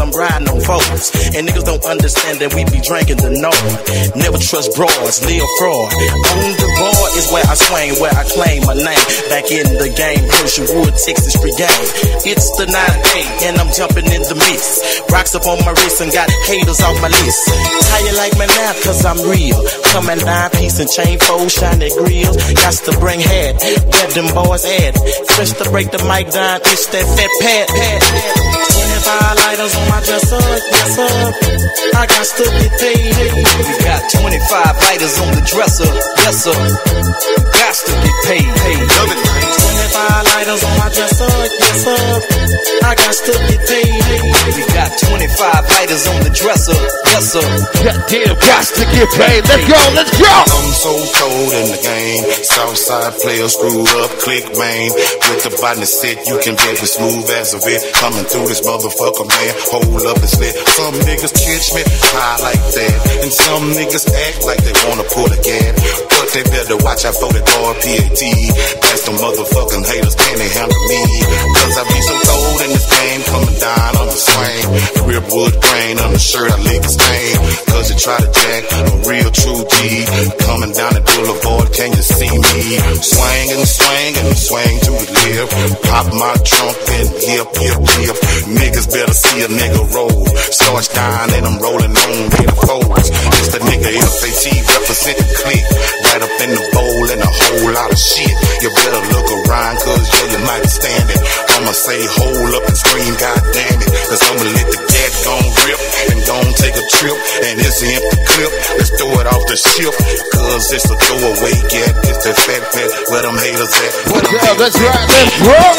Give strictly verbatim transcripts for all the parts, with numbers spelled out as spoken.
I'm riding on foes. And niggas don't understand that we be drinking the Nord. Never trust broads, live fraud. On the board is where I swing, where I claim my name. Back in the game, Hershey Wood, Texas Street game. It's the nine eight and I'm jumping in the mix. Rocks up on my wrist and got haters off my list. How you like me now? Cause I'm real. Coming nine piece and chain fold, shiny grills. Got to bring head, where them boys at. Fresh to break the mic down, it's that fat pad, pad. twenty-five lighters on my dresser, yes sir. I got to get paid. We got twenty-five lighters on the dresser, yes sir. Got to get paid, paid. twenty-five lighters on my dresser, yes sir. I got to get paid. We got twenty-five lighters on the dresser, yes sir. Goddamn, got to get paid. Let's go, let's go. I'm so cold in the game. Southside players screwed up, click main. With the body set, you can bet we smooth as a vet. Coming through this motherfucker, man. Hold up and slit. Some niggas catch me high like that, and some niggas act like they wanna pull a gap. But they better watch out for that R P A T. That's the motherfucking haters, can they handle me? Cause I be so cold in this game, coming down on the swing. Real wood grain on the shirt, I leave it stain. Cause you try to jack a real true G. Coming down the boulevard, can you see me? Swing and swing and swing to the left. Pop my trunk and hip, hip, hip. Niggas better see a nigga roll. Starch down and I'm rolling on with the foes. It's the nigga F A T represent the click. Right up in the bowl and a whole lot of shit. You better look around cause yeah, you might stand it. I'ma say hold up and scream god damn it. Cause I'ma let the gat gon' rip and gon' take a trip. And it's an empty clip. Let's throw it off the ship. Cause it's a throwaway gat. It's that fat pet where them haters at. Where them yeah, let's ride, let's roll.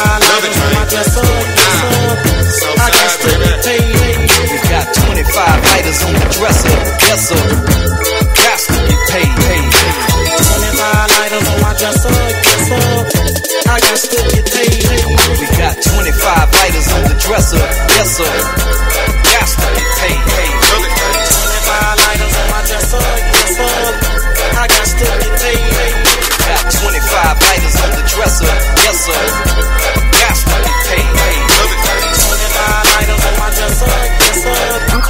I got to get paid. We got twenty-five lighters on the dresser, yes sir. Got to get paid, paid. twenty-five lighters on my dresser, yes sir. I got to get paid. We got twenty-five lighters on the dresser, yes sir. Got to get paid, paid. twenty-five lighters on my dresser, yes sir. I got to get paid. We got twenty-five lighters on the dresser, yes sir. Got to get paid, paid. twenty-five lighters on my dresser, yes sir.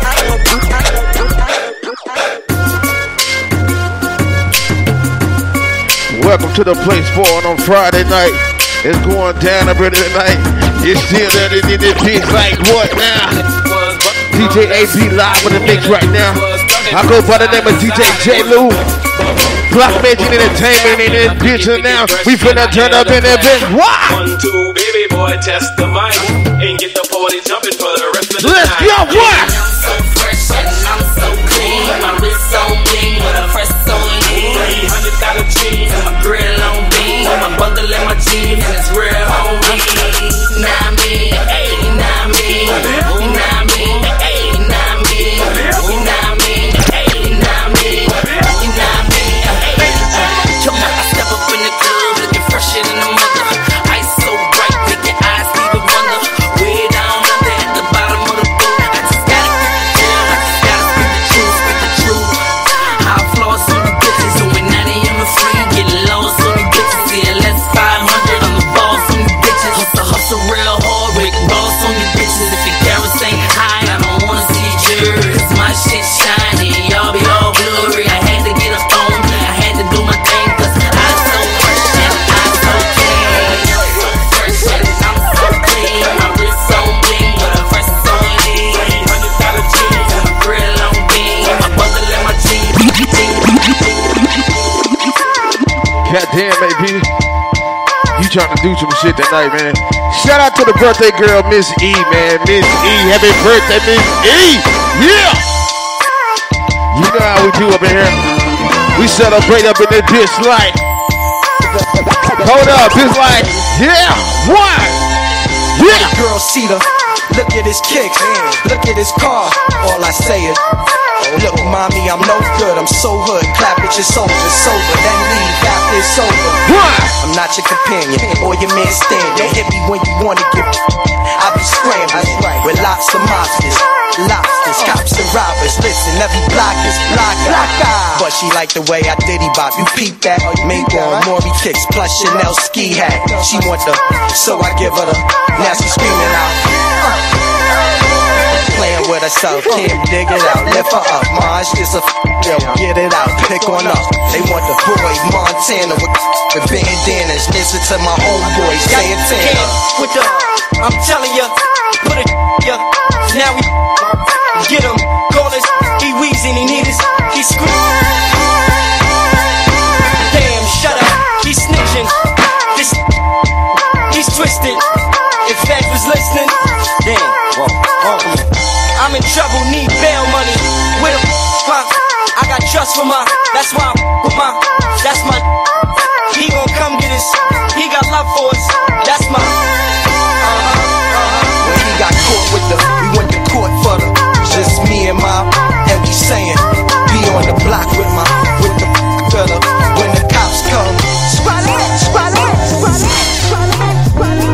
Welcome to the place for it on Friday night. It's going down a bit tonight. It's still there in this bitch like what now? D J A B live in the mix right now. I go by the name of D J J Lou. Block Magic Entertainment in this bitch and now we finna turn up in that bitch. What? One, two, baby boy, test the mic and get the party jumping for the rest of the Let's night. go, what? I'm so fresh and I'm so clean. My wrist so bling with a fresh so lean. three hundred dollar jeans And my grill on beam. With my bundle and my jeans and it's real on me. Nah me, hey, nah me, nah me, hey, nah me, nah me, hey, nah me, nah me. Yo, I step up in the club looking fresher than a mother. Ice so bright, make your eyes even wonder. Way down under at the bottom of the boat. I just gotta get the deal, I just gotta speak the truth, speak the truth. High floors on the bitches, and when ninety in the free, get lost on the bitches. Yeah, less five hundred on the balls on the bitches. Hustle, hustle real hard, Rick Ross on the bitches. If your carrots ain't high, I don't wanna see yours. Cause my shit shiny, y'all be all blurry. I had to get up on me, I had to do my thing. Cause I'm so fresh and I'm so clean. So fresh and I'm so clean. My wrist so bling with a fresh so lean. three hundred dollar jeans And my grill on beam. My bundle and my jeans. Goddamn, baby. You trying to do some shit tonight, man. Shout out to the birthday girl, Miss E, man. Miss E, happy birthday, Miss E. Yeah. You know how we do up in here. We celebrate up in this bitch like. Hold up, it's like, yeah, one. Yeah. Girl, see the, look at his kicks, look at his car. All I say is, look, mommy, I'm no good. I'm so hood. Clap at your sober, sober, then leave after it's over. What? I'm not your companion or your man stand. Don't hit me when you wanna get. I be scrambling with lots of monsters, lobsters, cops and robbers. Listen, every block is block, block. But she like the way I diddy bop. You peep that? Mink on Maury kicks plus Chanel ski hat. She want the, so I give her the. Now she screaming out. Uh. with herself, can't dig it out. Lift her up, Mars, just a f***, yo, get it out, pick on up. They want the boy Montana with the bandanas. Listen to my homeboy Santana. With the, I'm telling ya, put it, ya. Now we get him, call us, he wheezing, he need us, he screaming. Damn, shut up, he's snitching. This, he's twisted. If Fed was listening, damn, whoa, whoa. I'm in trouble, need bail money. With him, huh? I got trust for my, that's why I put my, that's my. He gon' come get us, he got love for us, that's my. Uh-huh, uh-huh. When he got caught with the, we went to court for the, just me and my, and we saying, be on the block with my, with the fella. When the cops come, squad it, squad it, squad it, squad it, squad it.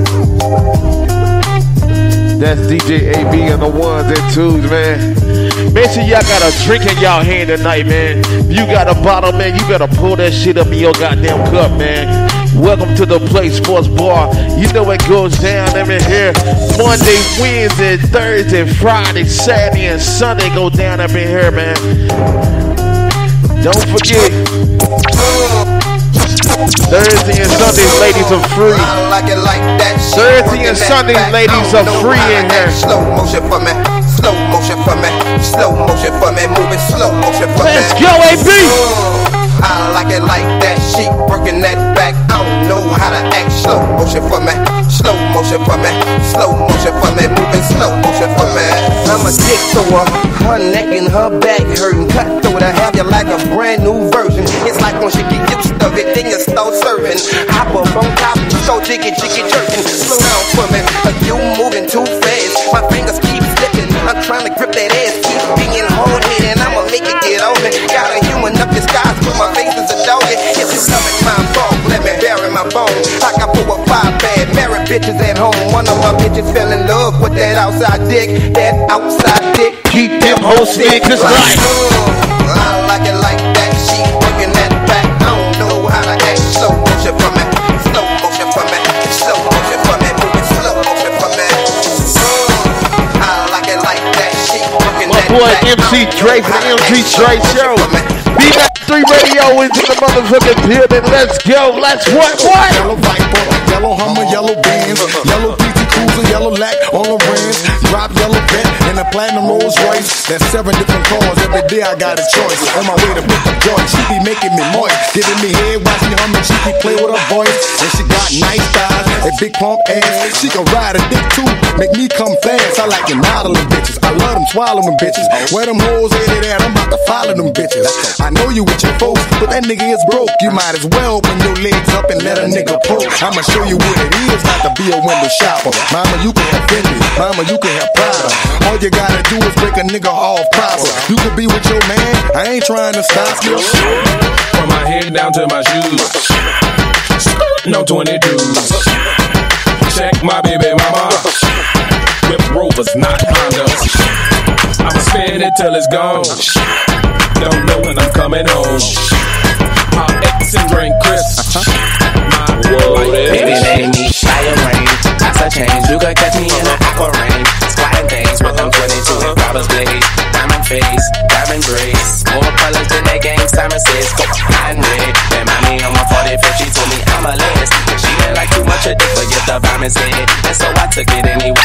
That's D J A B and the ones and twos, man. Make sure y'all got a drink in y'all hand tonight, man. If you got a bottle, man, you better pull that shit up in your goddamn cup, man. Welcome to the Play Sports Bar. You know what goes down every here. Monday, Wednesday, Thursday, Friday, Saturday, and Sunday go down up in here, man. Don't forget. Thursday and Sunday, ladies are free. Thursday and Sunday, ladies are free in here. Slow motion for me, slow motion for me, slow motion for me, moving slow motion for me. Let's go, A B. I like it like that. She working that back. I don't know how to act. Slow motion for me, slow motion for me, slow motion for me, moving slow motion for me. I'm a dick thrower, her neck and her back hurting. Cut through to have you like a brand new version. It's like when she get used to it, then you start serving. Hop up on top, so jiggy jiggy jerking. Slow down for me, you moving too fast. My fingers keep slipping. I'm trying to grip that ass, keep being hold it, and I'ma make it get on it. Gotta human up your skies, put my face as a dog. If you love it, my phone, let me bury my bone. Like I put a five bad married bitches at home. One of my bitches fell in love with that outside dick. That outside dick, keep them hoes sick, cause like I like it like that. She working that back. I don't know how to act. Slow motion for me, slow motion for me, slow motion for me, moving slow motion for me. I like it like that. She working that boy back. M C Dre from the M C Dre Show. B three Radio into the motherfucking building. Let's go. Let's what? What? Yellow Viper, yellow Hummer, yellow Benz, yellow P T Cruiser, yellow Lac on the rims, drop yellow vet and a platinum Rolls Royce. That's seven different cars. Every day I got a choice. On my way to pick up joy, she be making me moist, giving me head while she humming. She keep play with her voice, and she got nice thighs and big pump ass. She can ride a dick too, make me come fast. I like them modeling bitches. I love them swallowing bitches. Where them hoes headed at? I'm about to follow them bitches. I know you with your folks, but that nigga is broke. You might as well open your legs up and let a nigga poke. I'ma show you what it is not to be a window shopper. Mama, you can have Fendi. Mama, you can have Prada. All you gotta do is break a nigga off proper. You could be with your man. I ain't trying to stop you. From my head down to my shoes. No twenty-twos. Check my baby mama. Whip Rovers, not Hondas. I'ma spend it till it's gone. Don't know when I'm coming home. Pop X and drink Chris. My world baby, name me fire rain. That's a change. You could catch me in an aqua rain. Squatting things with them twenty-two and robbers blade. Diamond face, diamond braids. More colors than that game Simon says. Go high and red. Then mommy on my forty-fifth, she told me I'm a last. She didn't like too much of dick, but get the bomb instead. And so I took it anyway.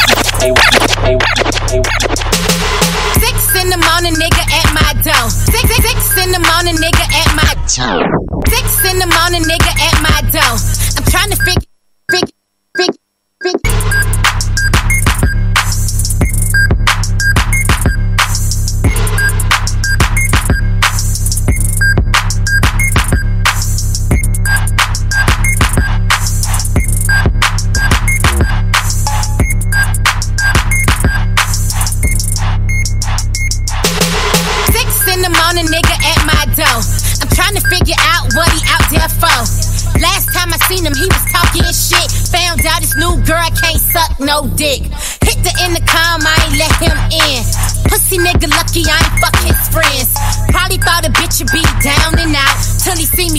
Six in the morning, nigga, at my door. Six, six, six in the morning, nigga, at my door. Six in the morning, nigga, at my door. I'm trying to figure, figure, figure, figure. Nigga at my door. I'm trying to figure out what he out there for. Last time I seen him, he was talking shit. Found out his new girl can't suck no dick. Hit the intercom, I ain't let him in. Pussy nigga lucky I ain't fuck his friends. Probably thought a bitch would be down and out till he see me writing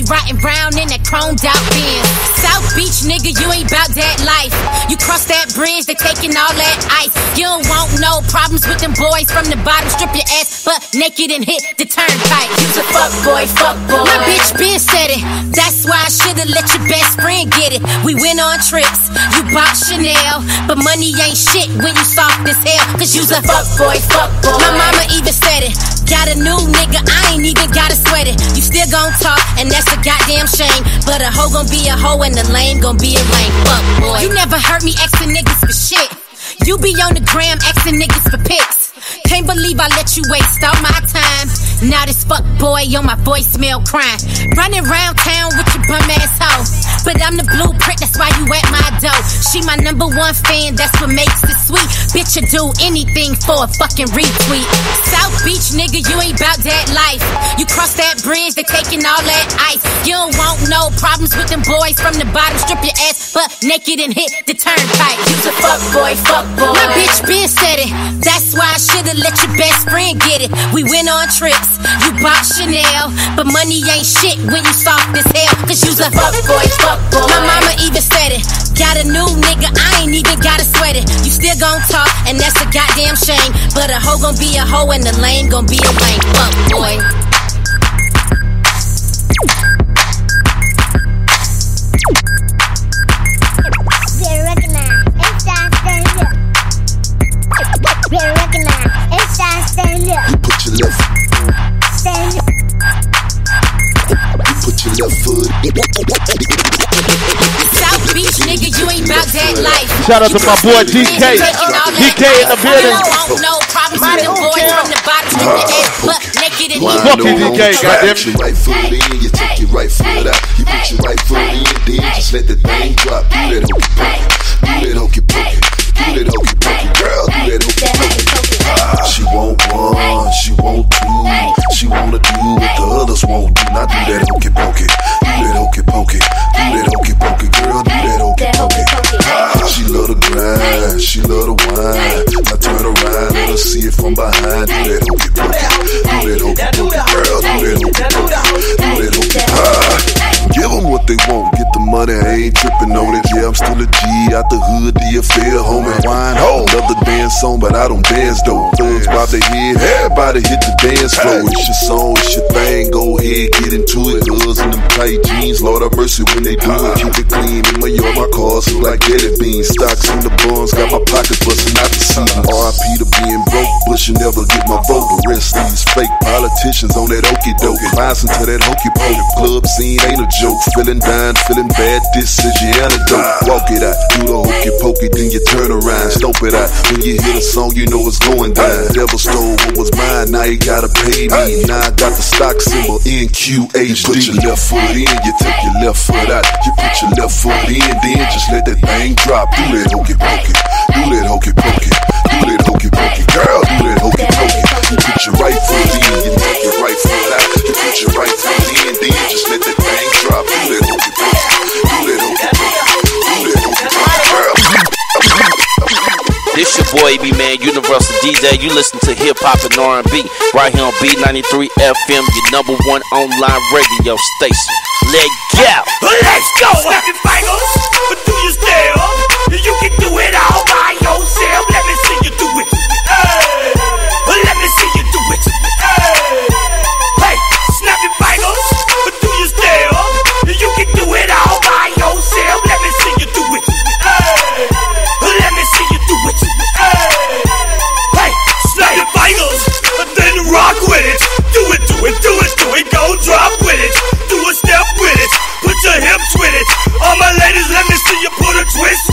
around in that chromed out Benz. South Beach, nigga, you ain't bout that life. You cross that bridge, they taking all that ice. You don't want no problems with them boys from the bottom. Strip your ass butt naked and hit the turnpike. You's a fuck boy, fuck boy. My bitch been said it. That's why I should've let your best friend get it. We went on trips, you bought Chanel, but money ain't shit when you soft as hell. Cause you's a fuck boy, fuck boy. My mama even said it. Got a new nigga, I ain't even gotta sweat it. You still gon' talk, and that's a goddamn shame. But a hoe gon' be a hoe, and the lame gon' be a lame. Fuck boy. You never heard me asking niggas for shit. You be on the gram asking niggas for pics. Can't believe I let you waste all my time. Now this fuck boy on my voicemail crying. Running around town with your bum ass hoe. But I'm the blueprint, that's why you at my door. She my number one fan, that's what makes it sweet. Bitch, you do anything for a fucking retweet. South Beach, nigga, you ain't bout that life. You cross that bridge, they taking all that ice. You don't want no problems with them boys from the bottom. Strip your ass butt naked and hit the turnpike. You's a fuck boy, fuck boy. My bitch been said it. That's why I should've let your best friend get it. We went on trips, you bought Chanel, but money ain't shit when you soft as hell. Cause you's a fuck boy, fuck boy. My mama even said it. Got a new nigga, I ain't even gotta sweat it. You still gon' talk, and that's a goddamn shame. But a hoe gon' be a hoe, and the lame gon' be a lame. Fuck boy. You put your left stand up. You put your left foot. South Beach, nigga, you ain't bout that life. Shout out to my boy D K. D K in the building. No problems with them boys from the bottom. But naked and fuck you, D K, goddamn. You right foot in, you take your right foot out. You put your right foot in, then just let the thing drop. Do that hokey pokey. Do that hokey pokey. Do that hokey pokey. Girl, do that hokey pokey. Ah, she won't one, she won't two. She wanna do what the others won't do. Now do that hokey pokey. Do that hokey pokey. Do that hokey pokey. Girl, do that hokey pokey. Ah, she love the grind, she love the wine. Now turn around, let her see it from behind. Do that hokey pokey. Do that hokey pokey. Girl, do that hokey pokey. Do that hokey pokey. Ah, give them what they want, get the money, I ain't tripping on it. Yeah, I'm still a G out the hood, do you feel homie? Wine ho, another dance song, but I don't dance though. Thugs bob their head, everybody hit the dance floor. It's your song, it's your thing, go ahead, get into it. Girls in them tight jeans, Lord have mercy when they do it. Keep it clean in my yard, my cars look like jelly beans. Stocks in the buns, got my pockets busting out the seat. R I P to being broke, Bush you never get my vote. The rest of these fake politicians on that okey doke. Rising to that hokey pokey. Club scene ain't a joke. Feeling down, feeling bad, this is your antidote. Walk it out, do the hokey pokey, then you turn around, stomp it out. When you hear the song, you know it's going down. Devil stole what was mine, now you gotta pay me. Now I got the stock symbol N Q H D. You put your left foot in, you take your left foot out. You put your left foot in, then just let that thing drop. Do that hokey pokey, do that hokey pokey, do that hokey pokey. Girl, do that hokey pokey. You put your right foot in, you take your right foot out. You put your right foot in, then just let that thing drop. Do that hokey pokey, do that hokey pokey, do that hokey pokey. Girl. This your boy B Man, Universal D J. You listen to hip hop and R and B right here on B ninety-three F M, your number one online radio station. Let go. Let's go. Snap your fingers, but do you still? You can do it all by yourself. Let me see you do it. Hey, let me see you do it. Hey, hey, snap your fingers, but do you still? You can do it all by yourself. Let me see you do it. Hey, let me see you do it. Hey, hey, snap your fingers, then rock with it. Do it, do it, do it, do it. Go drop with it. Do a step with it. Put your hips with it. All my ladies, let me see you put a twist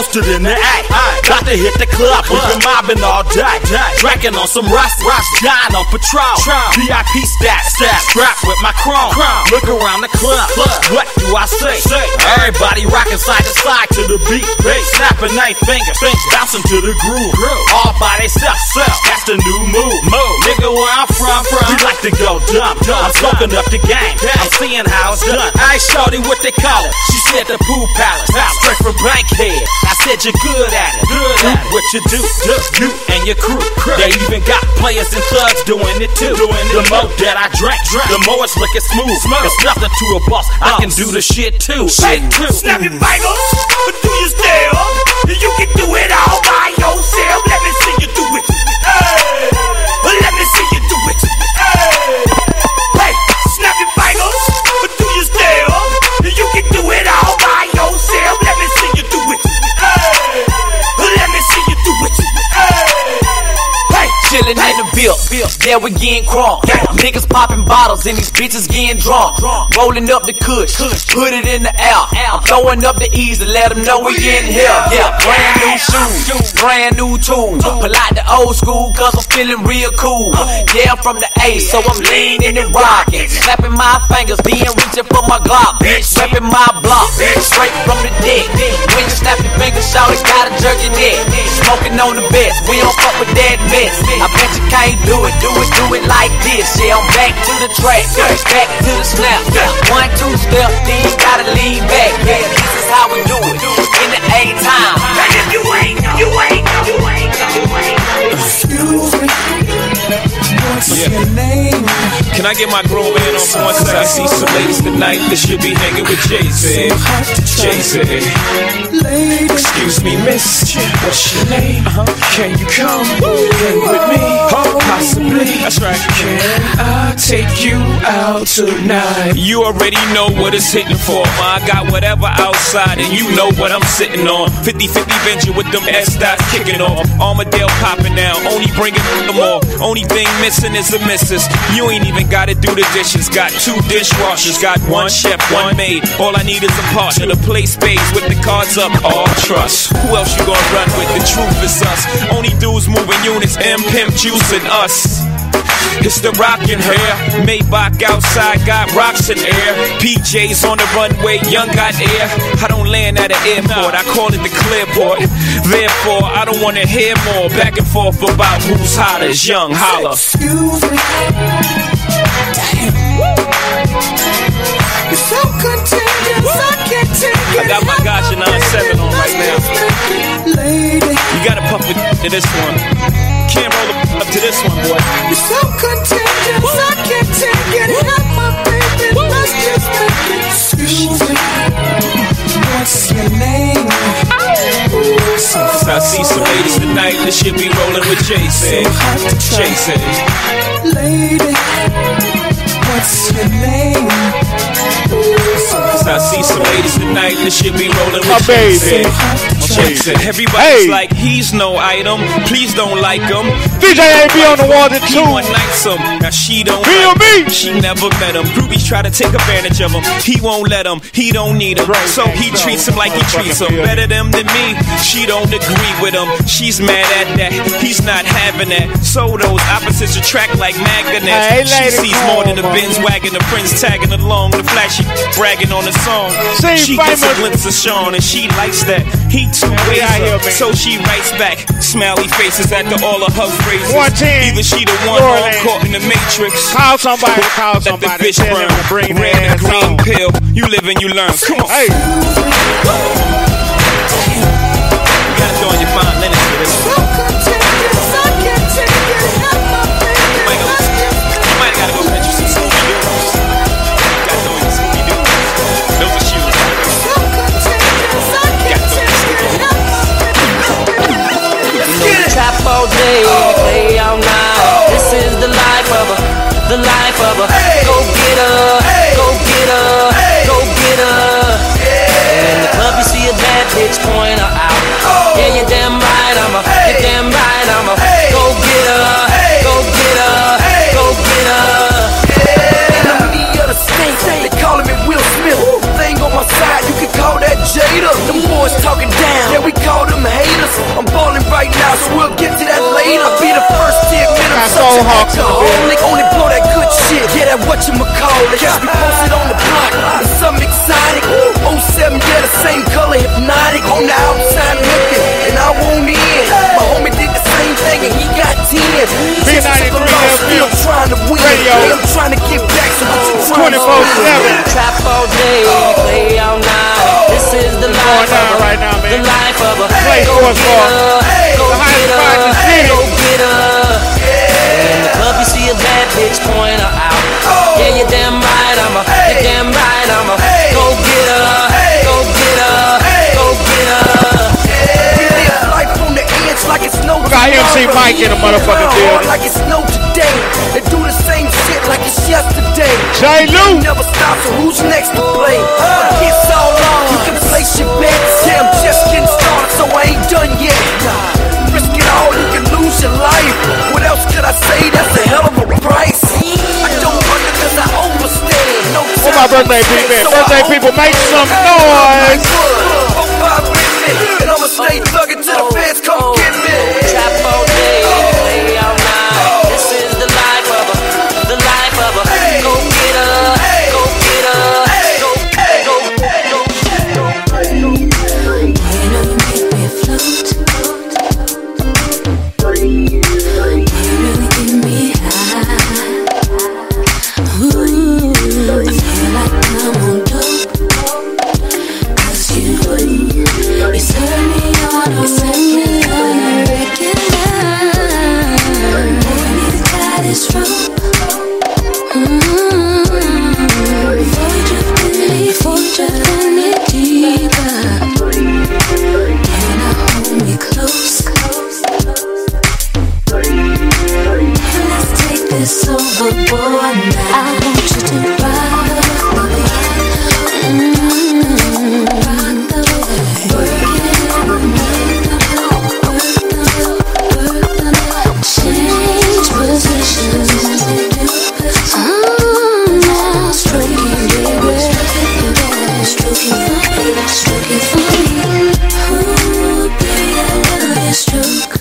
posted in the act. Got to hit the club, we've been mobbing all day. Drinking on some rust, rust, dying on patrol. V I P stats, stats, strapped with my chrome. Look around the club, what do I say? Everybody rocking side to side to the beat. Snapping eight fingers, bouncing to the groove. All by themselves, that's the new move. Nigga, where I'm from, we like to go dumb. I'm smoking up the game, I'm seeing how it's done. I ain't shorty what they call it. She said the pool palace, straight from Bankhead. I said you're good at it. Good at what you do, do, you and your crew. They even got players and thugs doing it too. The more that I drink, the more it's looking smooth. It's nothing to a boss, I can do the shit too. Shit too. Snap your fingers, but do you still? You can do it all by yourself. Let me see you do it. Hey, let me see you do it. Hey, hey, snap your fingers, but do you still? You can do it all by yourself. Let me see you do it. Hey, let me see you do it. Hey, chillin' in the bill, yeah, we getting crunk. Niggas popping bottles and these bitches getting drunk. Rolling up the kush, put it in the air. I'm throwing up the E's to let them know we in here. Yeah, brand new shoes, brand new tools. Pull out the old school cause I'm feeling real cool. Yeah, I'm from the A, so I'm leaning and rocking. Slapping my fingers, then reaching for my Glock. Bitch, whipping my block, straight from the dick. When you snap your fingers, shout it, gotta jerk your neck. Smoking on the best, we don't fuck with that mess. I bet you can't do it, do it, do it like this. Yeah, I'm back to the track, back to the snap. One, two step, then you gotta lean back. Yeah, this is how we do it, in the A time. And if you ain't, you ain't, you ain't, you ain't. Excuse me, what's Yeah. your name? Can I get my grown man on for one second? I see some ladies tonight that should be hanging with Jay-Z. Jay-Z. Excuse me, miss. What's your name? Uh-huh. Can you come hang with me? Oh, possibly. That's right. Can I take you out tonight? You already know what it's hitting for. I got whatever outside and you know what I'm sitting on. fifty-fifty venture with them S-dots kicking off. Armadale popping now, only bringing them more. Only thing missing is the missus. You ain't even gotta do the dishes. Got two dishwashers, got one chef, one maid. All I need is a partner to play spades with the cards up. All trust. Who else you gonna run with? The truth is us. Only dudes moving units, M Pimp juicing us. It's the rockin' hair. Maybach outside got rocks in air. P Js on the runway, young got air. I don't land at an airport, I call it the clearport. Therefore, I don't wanna hear more back and forth about who's hotter. It's young holla. Excuse me. Damn. You're so contagious, I can't take it. I got my Gotcha nine seven on right now. Lady, you gotta puff it to this one. Can't roll up to this one, boy. you're so contagious, I can't take it. Help my baby, let's just make it. Excuse me, what's your name? So I see some ladies tonight that should be rolling with Jay-Z. Jay-Z. Lady, what's your name? So I see some ladies tonight that should be rolling My with baby. Jay-Z. Everybody's Hey. like, he's no item. Please don't like him. D J A B on the water He too. one nights him. Now she don't Feel like me? him. She never met him. Groupies try to take advantage of him. He won't let him. He don't need him. So he treats him like he treats him. Better them than me. She don't agree with him. She's mad at that. He's not having that. So those opposites attract like magnets. Hey, She lady, sees come more than the on. Benz wagon. The friends tagging along. The flashy bragging on the song. See, She gets a famous- glimpse of Sean and she likes that. He too ways out here, her. man. So she writes back. Smiley faces after all of her phrases. one ten. Either she the one New or Orleans. caught in the matrix. Call somebody, call Let the somebody. fish Tell burn. them to bring Red their and ass green on. pill. You live and you learn. Come on. Hey, You gotta throw on your fine linen for this. So contagious, I can't take it. Help my baby, Might go- let's just make You might gotta go catch you some Scooby-Doos. You gotta throw on your Scooby-Doos. Those are shoes. so contagious, I can't take it. Help my You know we trap all day, play all night. This is the life of a, the life of a. Go get her, go get her, go get her. And in the club you see a bad bitch, point her out. Yeah, you're damn right, I'ma, you're damn right, I'ma. Go get her, go get her, go get her. Enemy of the state, they calling me Will Smith. Thing on my side, you can call that Jada. Them boys talking down, yeah, we call Mohawks in the building. Nigga only blow that good shit. Yeah, that whatchamacallit. Just be posted on the block. It's something exotic. oh seven, yeah, the same color, hypnotic. On the outside looking, and I won't in. My homie did the same thing, and he got ten. B ninety-three F M trying to win. Radio. I'm trying to get back, so what you trying twenty-four seven. Trap all day, play all night. This is the life of a, right now, man. the life of a Play go sports get ball. her, go The highest get spot in the her, city. go get her. In the club you see a bad bitch, point her out. Yeah, you're damn right, I'm a, you're damn right, I'm a, go get her, go get her, go get her. We live life on the edge like it's no We got M C Mike in the motherfucking building. Like it's no today. They do the same shit like it's yesterday. J. Lou. Never stop, so who's next to play? It's all on. You can place your bets. Yeah, I'm just getting started, so I ain't done yet. Risk it all, you can lose your life. What else could I say? That's a hell of a price. I don't wonder cause I overstay. No time. Where my birthday people? So Birthday people, make some noise. And I'ma stay thugging till the feds come get me. Trap all day, play all night. This is the life of a, the life of a, go get her, go get her, go, go, go, go, go. You know you make me float. You really get me high. Ooh, I feel like I'm on dope. 'Cause you, you turn me on a regular, regular. Boy, need to tie this rope. Mm-hmm. Before you drift any, before you drift any deeper. Can I hold me close? Let's take this overboard now. I want you to ride, baby. Mm-hmm. Rock the way. Work it, work the, work the, change positions. Mm, now stroke it, baby. Stroke it for me, stroke it for me. Ooh, baby, I love your stroke.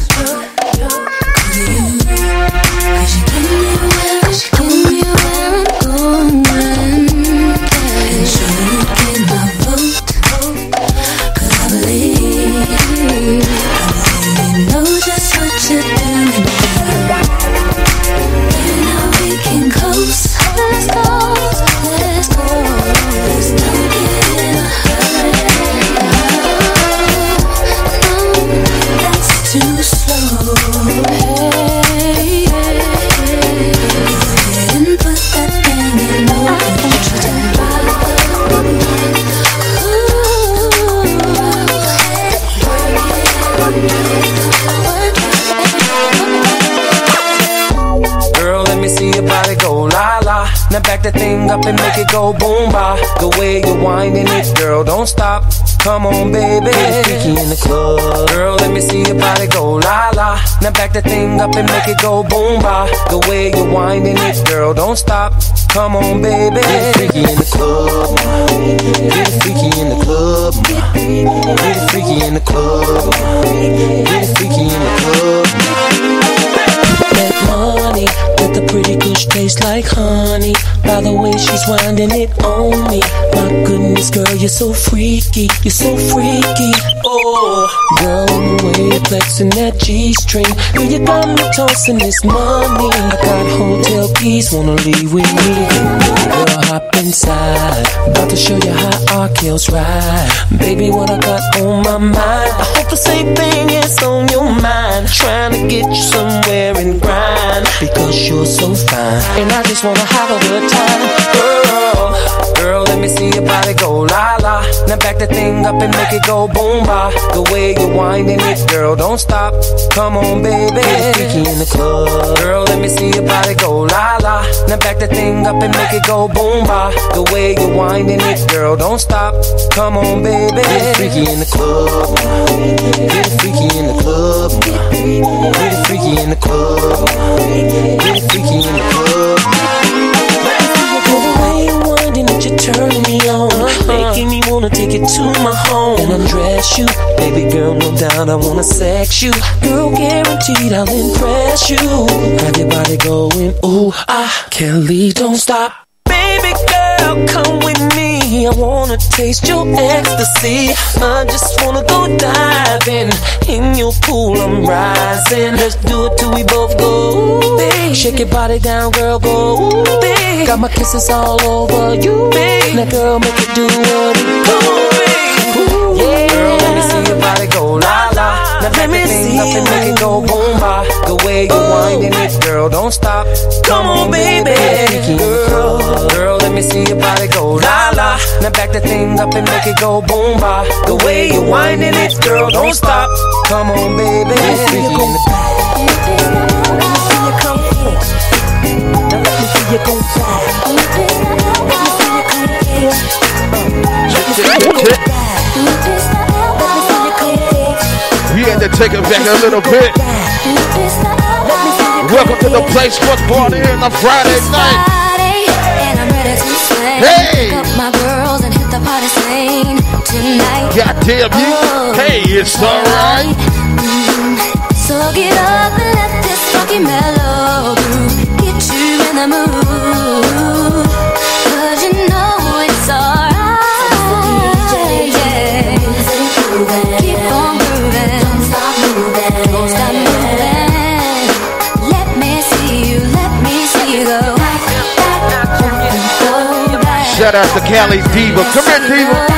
Now back that thing up and make it go boom ba. The way you're winding it, girl, don't stop. Come on, baby. Get freaky in the club. Girl, let me see your body go la la. Now back that thing up and make it go boom ba. The way you're winding it, girl, don't stop. Come on, baby. Get freaky in the club. Get freaky in the club. Get freaky in the club. Get freaky in the club. That money with the pretty kush taste like honey. By the way she's winding it on me. My goodness, girl, you're so freaky. You're so freaky. Oh, girl, in the way you're flexing that G-string. Girl, you got me tossing this money. I got hotel keys, wanna leave with me. Girl, hop inside. About to show you how our kills ride. Baby, what I got on my mind. I hope the same thing is on your mind. Trying to get you somewhere and grind. Because you're so fine. And I just wanna have a good time. Girl, girl, let me see your body go la la. Now back that thing up and make it go boom ba. The way you're winding it, girl, don't stop. Come on, baby. Get freaky in the club. Girl, let me see your body go la la. Now back that thing up and make it go boom ba. The way you're winding it, girl, don't stop. Come on, baby. Get freaky in the club. Get freaky in the club. Get freaky in the club. Get freaky in the club. The way you're winding it, you're turning me on. Making me wanna take it to my home and undress you. Baby girl, no doubt I wanna sex you. Girl, guaranteed I'll impress you. Have your body going, ooh, ah, Kelly, don't stop. Baby girl, come with me. I wanna taste your ecstasy. I just wanna go diving in your pool. I'm rising. Let's do it till we both go. Ooh, babe. Shake your body down, girl. Go. Ooh, babe. Got my kisses all over you, babe. Now, girl, make it do what it go. Ooh, yeah. Girl, let me see your body go la la. Now let me see up and make it go boom ba. The way you winding it, girl, don't stop. Come on, baby, girl. Girl, let me see your body go la la. Now back the thing up and make it go boom ba. The way you winding it, girl, don't stop. Come on, baby. Let me see you go back. Let me see you come here. Now let me see you go back. Let me see you come here. Let me see you go back. We had to take it back a little bit. Welcome to the Play Sports Party on a Friday night. And I'm ready to swing. Hey! Pick up my girls and hit the party scene tonight. Goddamn you. Oh, hey, it's alright. Mm-hmm. So get up and let this funky mellow groove get you in the mood. Cause you know it's alright. Yeah. Keep on grooving. Don't stop moving. Don't stop moving. Let me see you. Let me see you go. Shout out to Cali Diva. Come here, Diva.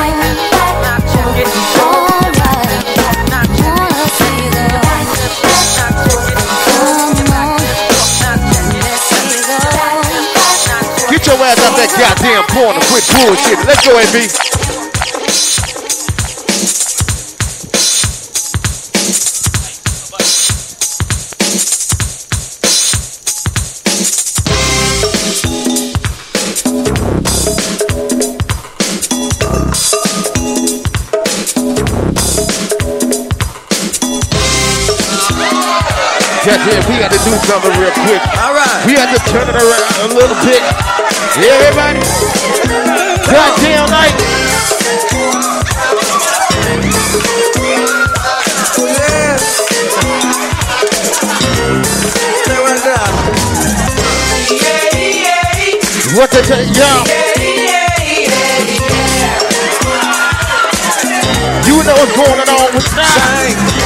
Get your ass out that goddamn corner. Quit bullshit. Let's go, A B. Yeah, we had to do something real quick. All right. We had to turn it around a little bit. Everybody, goddamn night. What they say, y'all? You know what's going on with that?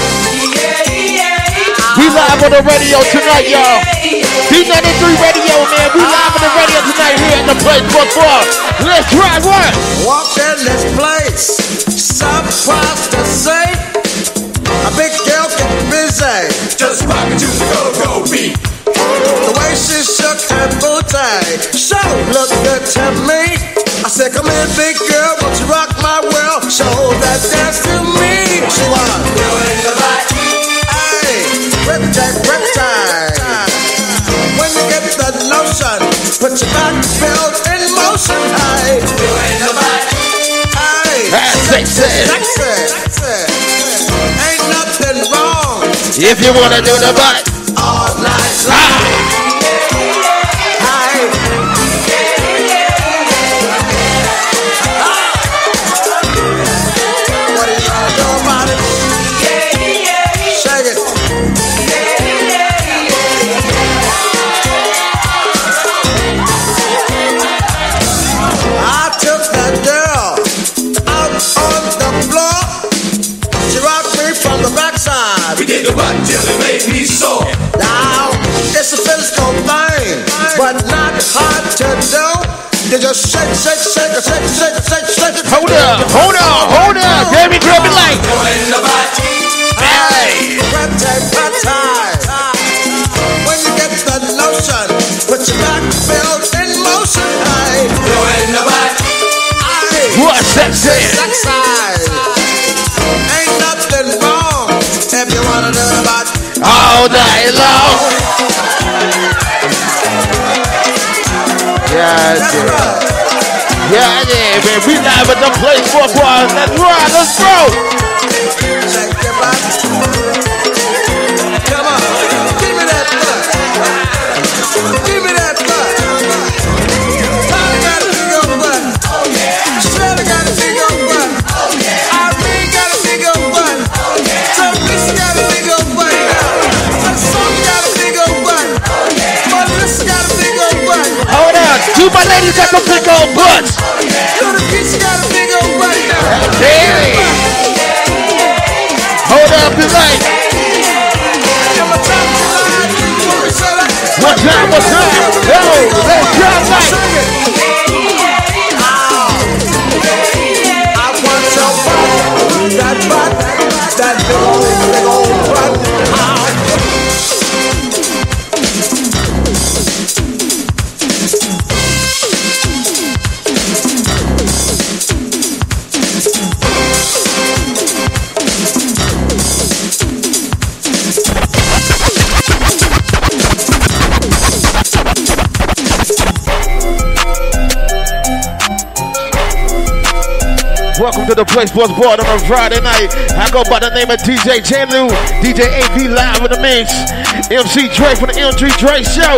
We live on the radio tonight, y'all. D ninety-three Radio, man. We live on the radio tonight here at the Place for Bar. Let's try what? Walk in this place. Surprised to say, a big girl get busy. Just rock it to the go-go beat. The way she shook her booty, so look good to me. I said, come here, big girl, won't you rock my world? Show that dance to me. She wanna do it in the back. Riptide, riptide. When you get the lotion, put your back belt in motion. Hey, do it in the back. Hey, that's sexy. Sexy. Ain't nothing wrong if you wanna do the back all night long. What are you gonna do about it? Shake it. We did the butt till it made me sore. Now, it's a physical thing, but not hard to do. You just shake, shake, shake, shake, shake, shake, shake it. Hold up, hold up, hold up. Baby, grab it like. Hey, red tape, red tie. When you get the lotion, put your back belt in motion. Hey, throw it in the back. What sexy? Sexy. Ain't nothing wrong if you wanna do about all day long. Yeah, yeah. Yeah, yeah, man. We live at the Place for Bar. Let's ride, let's go. Check your back. Come on, give me that butt. Give me that butt. Tommy got a big old butt. Oh yeah. Shirley got a big old butt. Oh yeah. Irene got a big old butt. Oh yeah. Teresa got a big old butt. Sonny got a big old butt. Oh old butts. Little bitch got a big old butt. Damn. Hold up the light. One time, one time. Yo, let's drop light. I want your butt. That butt. That big old, big old butt. Welcome to the Place Plus Board on a Friday night. I go by the name of D J Janu, D J A P live in the mix. M C Dre from the M C Dre Show.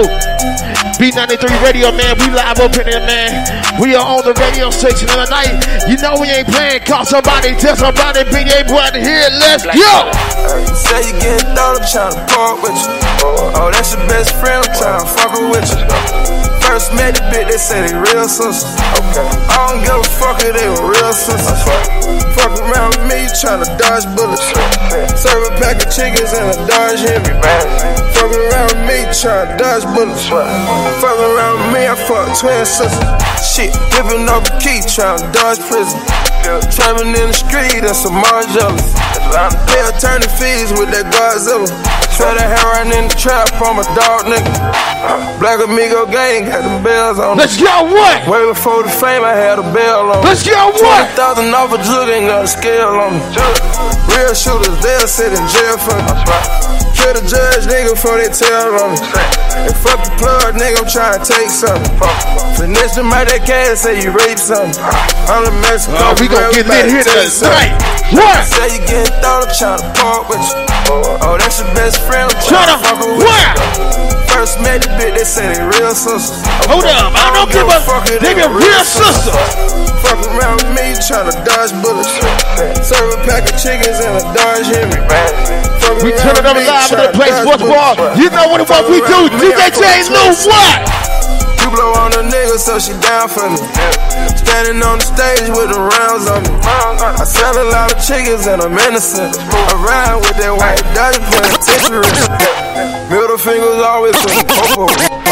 B ninety-three Radio, man, we live up in here, man. We are on the radio station of the night. You know we ain't playing. Call somebody, tell somebody, B A boy to hear. Let's go. Say you getting thought, I'm trying to part with you. Oh, that's your best friend, I'm trying to fuck with you. First met the bitch, they say they real sisters. Okay. I don't give a fuck if they were real sisters. Fuck around with me, you tryna dodge bullets. Serve a pack of chickens and a Dodge Hemi. Fuck around with me, tryna dodge bullets. Fuck around with me, I fuck twin sisters. Shit, whipping up a key, tryna dodge prison. Traveling in the street, that's some more jealous. Pay attorney fees with that Godzilla. Try to hair right in the trap, I'm a dog nigga. Black Amigo gang, got them bells on. Let's go what? Way before the fame, I had a bell on. Let's go what? twenty thousand off a jug, ain't got a scale on me. Real shooters, they'll sit in jail for me. Kill the judge, nigga, before they tell on me. And fuck the plug, nigga, I'm trying to take something. Finesse them out that cash, say you rape something. I'm the Mexican. Oh, we gon' get lit here tonight. What? Say you getting thought, I'm trying to part with you. Oh, that's your best friend, I'm trying to fuck with you. First met the bitch, they say they real sisters. Hold up, I don't give a fuck, they be real sisters. Fuck around with me, tryna dodge bullets. Serve a pack of chickens and a Dodge Hemi. We turn it up live in the Place Sports Bar. You know what, what we do, D J Lou, what? You blow on a nigga, so she down for me. Standing on the stage with the rounds on me. I sell a lot of chickens and I'm innocent. I ride with that white Dodge penitentiary. Middle fingers always with the popo.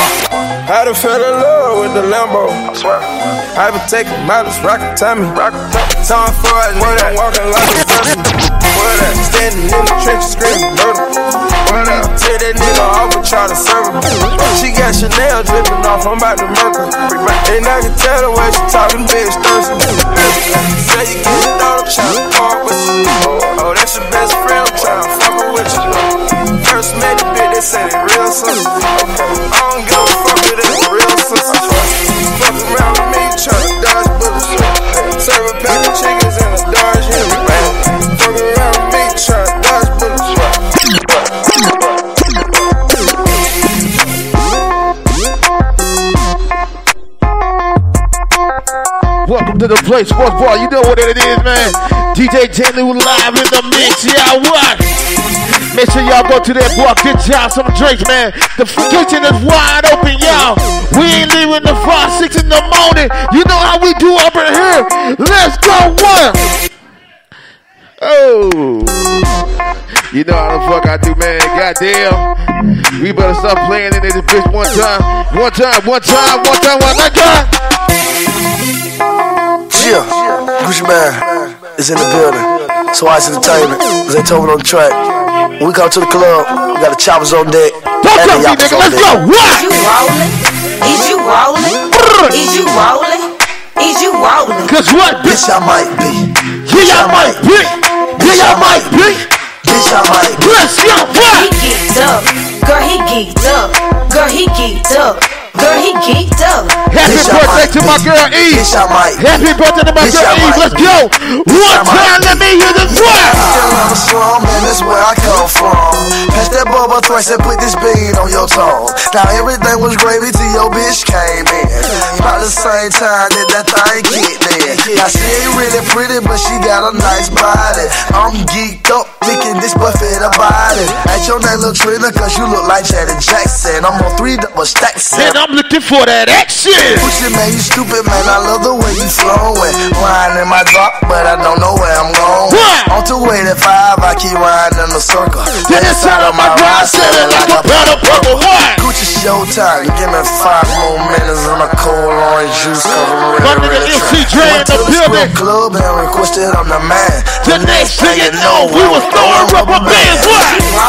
I done fell in love with the Lambo. I been taking mileage, rockin' Tommy. Time for it, nigga, I'm walking like a zombie. Standing in the trenches, screaming murder. Tear that nigga off and try to serve him. She got Chanel dripping off, I'm about to murder. And I can tell the way she talking, bitch thirsty. Say you get it out, I'm trying to part with you. Oh, that's your best friend, I'm trying to fuck with you. First met the bitch, they say they real sisters. I don't give a fuck if they real sisters. Fuck around with me, tryna dodge bullets. Serve a pack of chickens and a Dodge Hemi. Fuck around with me, tryna dodge bullets. Welcome to the Place Sports Bar. You know what it is, man. D J Janu live in the mix. Yeah, what? Make sure y'all go to that bar, get y'all some drinks, man. The kitchen is wide open, y'all. We ain't leaving the five, six in the morning. You know how we do up in here. Let's go, one. Oh. You know how the fuck I do, man. Goddamn. We better stop playing in this bitch one time. One time, one time, one time, one time. Yeah, Gucci Man is in the building. So Ice Entertainment, as they told me on the track. When we come to the club, we got the choppers on deck. Don't tell me, nigga, let's go. What? Is you rolling? Is you rolling? Is you rolling? Is you rolling? Cause what? Bitch, I might be. Bitch, I might be. Bitch, I might be. Bitch, I might be. Let's go. What? He geeked up. Girl, he geeked up. Girl, he geeked up. Girl, he geeked up. Happy birthday to my girl Eve. Happy birthday to my girl Eve. Let's go. One time, let me hear the fire. I'm a slum, and that's where I come from. Pass that bubble twice and put this bean on your tongue. Now everything was gravy till your bitch came in. About the same time that that thing kicked in. Hey, I say ain't really pretty, but she got a nice body. I'm geeked up, thinking this buffet about it. At your name, little Trina, cause you look like Janet Jackson. I'm on three double stacks. And I'm looking for that action. Push it, man, you stupid, man. I love the way you flowing. Wine in my drop, but I don't know where I'm going. On two eighty-five, I keep riding in the circle. Then inside of my ride, selling like a powder purple wine. Gucci showtime, give me five more minutes on a cold orange juice. Cause I'm ready, ready to try. In the building. Club and requested I'm the man. The next thing you know, we was throwing rubber bands. What?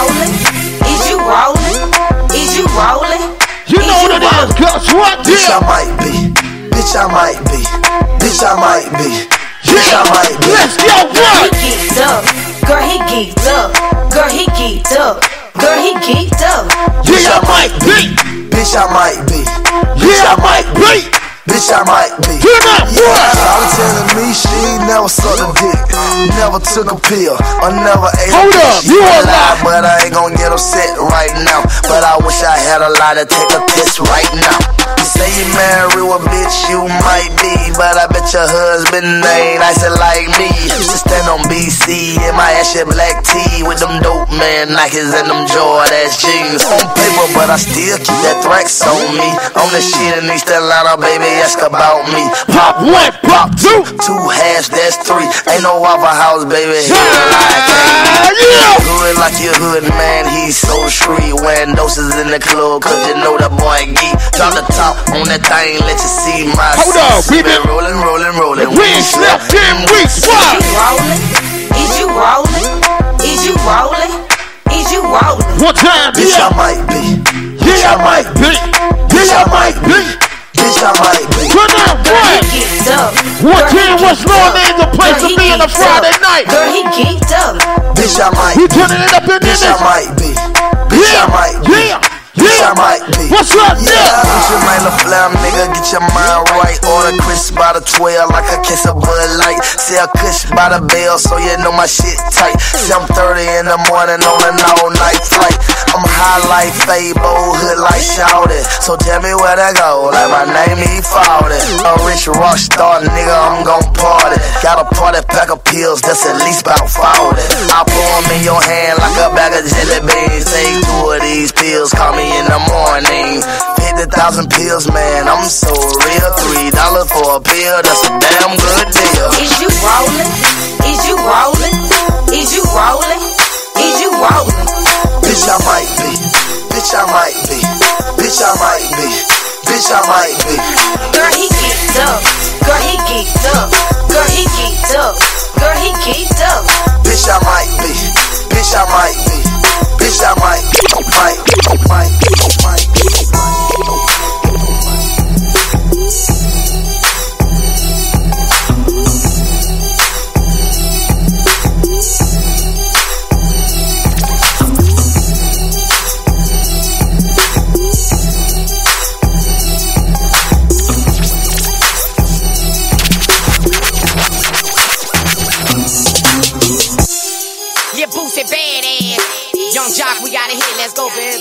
Is you rolling? Is you rolling? You know what it is, cuz what? Bitch, I might be. Bitch, I might be. Bitch, I might be. Bitch, I might be. Let's go, what? He geeked up. Girl, he geeked up. Girl, he geeked up. Girl, he geeked up. Bitch, I might be. Bitch, I might be. Bitch, I might be. Bitch, I might be. Yeah, I'm telling me she ain't never sucked a dick, never took a pill, or never ate Hold a up, you are alive, but I ain't gonna get upset right now. But I wish I had a lot to take a piss right now. You say you marry a bitch, you might be, but I bet your husband ain't nice like me. Used to stand on B C in my ass shit black tee with them dope man Nikes and them Jordan jeans on paper, but I still keep that Thrax on me. On the shit in East Atlanta, baby. Ask about me. Pop one, pop two. Two hash, that's three. Ain't no Waffle House, baby. He yeah, yeah. Good like your hood, man. He's so shrewd. Wearing doses in the club, cause you know that boy geek. Drop the top on that thing, let you see my Hold up, we been rolling, rolling, rolling. We ain't slept in weeks. What? Is you rolling? Is you rolling? Is you rolling? One time, bitch, yeah. I might be. Bitch, I might be. Bitch, I might be. Bitch, I might be. Good night, what? One ten West Lawn ain't the place to be on a Friday night. Girl, he geeked up. Bitch, I might be. We turning it up in this. Bitch, I might be. Bitch, I might be. Yeah. Bitch, I might be. What's up, yeah? Get your mind a flam, nigga, get your mind right. Order crisp by the twelve like a kiss of Bud Light. Sell kush by the bell, so you know my shit tight. seven thirty in the morning on an all-night flight. I'm high like Fable, hood like Shouted. So tell me where to go, like my name E forty. A rich rock star, nigga, I'm gon' party. Got a party pack of pills that's at least about forty. I pour them in your hand like a bag of jelly beans. Take two of these pills, call me in the morning. Fifty thousand pills, man, I'm so real. Three dollars for a pill, that's a damn good deal. Is you rolling? Is you rolling? Is you rolling? Is you rolling? Bitch, I might be. Bitch, I might be. Bitch, I might be. Bitch, I might be. Girl, he geeked up. Girl, he geeked up. Girl, he geeked up. Girl, he geeked up. Bitch, I might be. Bitch, I might be. Bitch, I might be. Might, might, might, Yeah, Boosie badass. Young Jock, we gotta hit. Let's go, baby.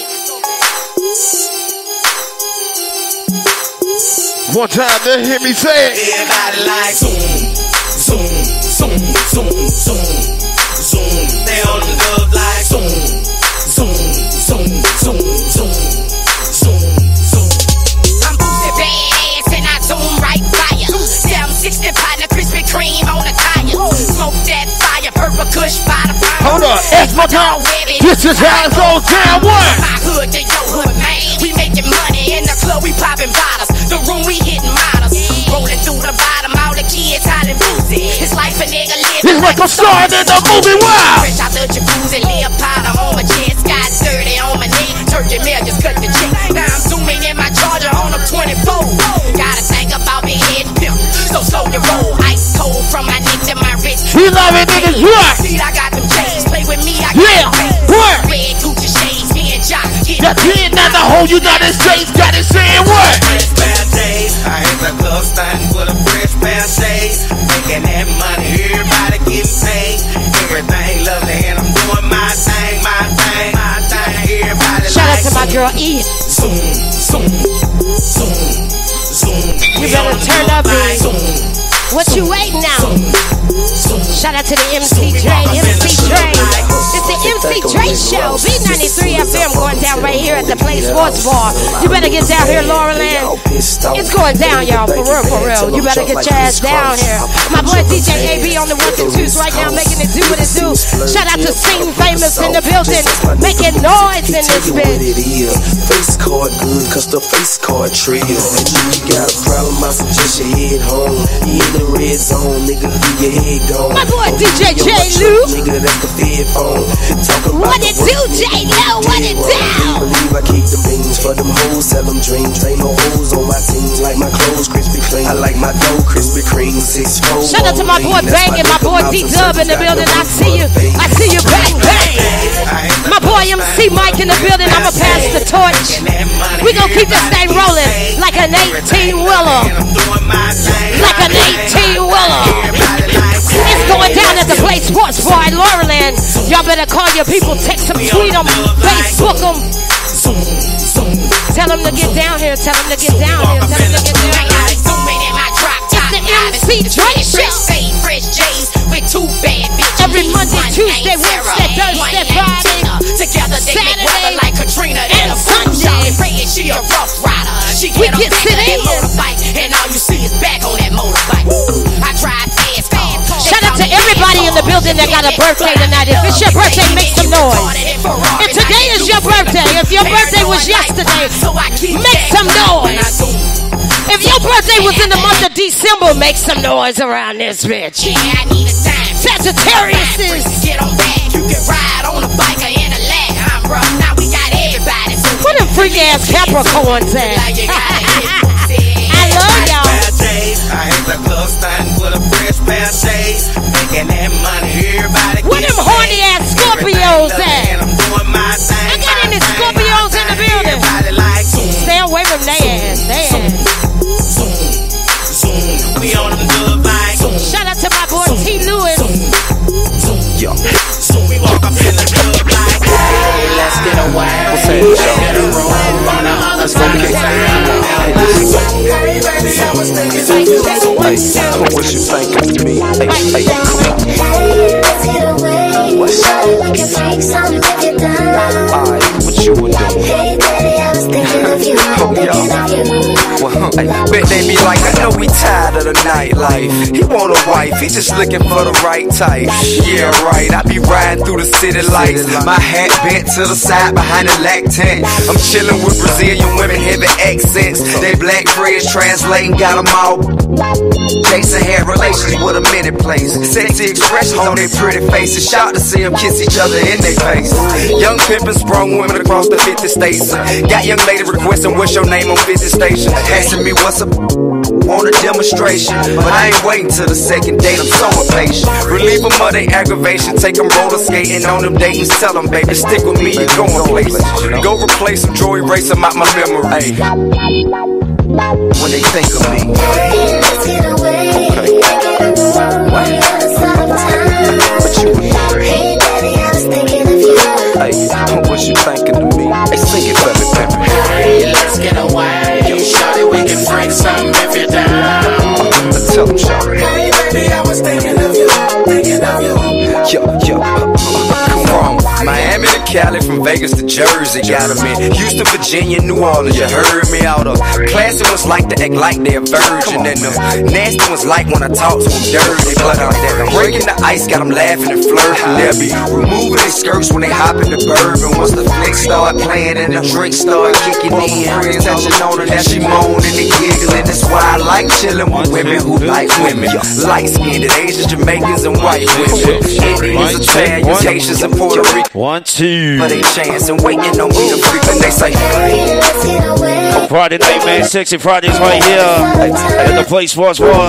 One time, they hear me say it. Everybody like zoom, zoom, zoom, zoom, zoom, zoom. They on the love like zoom, zoom, zoom, zoom, zoom, zoom, zoom. I'm Boosie badass and I zoom right by ya. seven sixty partner, Krispy Kreme on the tire. Smoke that fire, purple kush by the pound. Hold up, it's my time. This is how it's all down. One. My hood to your hood, man. We making money in the club, we popping bottles. The room we hitting models. Rolling through the bottom, all the kids hollering Boosie. It's like a nigga living. It's like a star in the movie. Wow. Fresh out the jacuzzi, Leopard on my chest, got dirty on my knee. Turkey mail just cut the check. Now I'm zooming in my Charger on a twenty-four. Gotta think about me head pimp, so slow your roll. Ice cold from my neck to my wrist. We love it, niggas. What? See, I got them chains. Play with me, I got yeah. What? Red Gucci shades, me and Jock. That kid now the whole United States got it saying what? Fresh pair of days, I hit the club standing with a fresh pair of shades. Making that money, everybody getting paid. Everything lovely and I'm doing my thing, my thing, my thing. Everybody Shout like out to my girl E. Zoom, zoom, zoom, zoom. You better turn up, like zoom, What you waiting now? Shout out to the M C Dre, M C Dre. It's the M C Dre show. B ninety-three F M going down right here at the Play Sports Bar. You better get down here, Laurel Land. It's going down, y'all, for real, for real. You better get your ass down here. My boy D J A B on the ones and twos right now, making it do what it do. Shout out to Scene Famous in the building, making noise in this bitch. Face card good, cause the face card trill. You got a problem, I suggest you head home. You in the red zone, nigga, leave your head gone. My boy D J J Lou. Nigga, that's the Fed phone. What it do, J Lo? What it do? Believe I keep them beans for them hoes, sell them dreams. Ain't no hoes on my team, like my clothes crispy clean. I like my dough crispy cream, six four. Shout out to my boy Bang and my boy D Dub in the building. I see you, I see you, Bang Bang. My boy M C Mike in the building. I'ma pass the torch. We gon' keep this thing rolling like an eighteen wheeler, like an eighteen wheeler. It's going down at the Play Sports Bar in Laurel Land. Y'all better call your people, text them, tweet them, Facebook them. Tell them to get down here. Tell them to get down here. Tell them to get down here. It's the M C Dre show. Every Monday, Tuesday, Wednesday, Thursday, Friday, Saturday, and Sunday. We get sit in. And all you see is back on that motorbike. I drive fast cars. Shout out to everybody in the building that got a birthday tonight. If it's your birthday, make some noise. If today is your birthday, if your birthday was yesterday, make some noise. If your birthday was in the month of December, make some noise around this bitch. Sagittarius is. Get on back, you can ride on a bike or in a lag. I'm rough, now we got everybody. What them freaky ass Capricorns at? I love y'all. I hit the club starting with a fresh pair of shades. Making that money, everybody. Where them horny ass Scorpios at? I got any Scorpios in the building. Stay away from their ass. They ass. We on them good vibes. Shout out to my boy T. Lewis. Yo. So we walk up in the club like, hey, let's get away. What's that, let's get a room on the other side of Hey, what you thinking to me? Hey, hey, come on. What's up? Alright, what you were doing? Hey, daddy, I was thinking of you. Oh, y'all. Well, hey, bet they be like, I know we tired of the nightlife. He want a wife, he just looking for the right type. Yeah, right, I be riding through the city lights. My hat bent to the side behind the lactant. I'm chilling with Brazilian women, heavy accents. They black friends translating, got them all. Jason had relations with a minute place. Sexy expressions on their pretty faces. Shout to see them kiss each other in their face. Young pimpin' sprung women across the fifty states. Got young lady requesting what's your name on visit station. Asking me what's up on a demonstration. But I ain't waiting till the second date, I'm so impatient. Relieve them of their aggravation. Take them roller skating on them datings. Tell them, baby, stick with me, you're going places. Go replace them, draw erase them out my memory. When they think of me. Okay. What? What you Hey, daddy, I was thinking of you. Hey, what you thinking of me? Hey, sing it for me, baby. Hey, let's get away. You shawty, we can drink some if you're down. Tell them, shawty. Hey, baby, I was thinking of you, thinking of you. Yo, yo, come on. Miami to Cali, from Vegas to Jersey, got them in Houston, Virginia, New Orleans. You heard me out of. Classy ones like to act like they're a virgin, and them nasty ones like when I talk to them dirty. But I'm breaking the ice, got them laughing and flirting. They'll be removing their skirts when they hop in the bourbon. Once the flick start playing and the drink start kicking in, touching on her, now she moaning and giggling. That's why I like chilling with women who like women. Light-skinned Asians, Jamaicans, and white women. Indians, Italians, Haitians, and Puerto Rican. One, two. For they chance and waiting on me to freak, and they say, oh, Friday night, man. Sexy Fridays right here at the Play Sports Bar.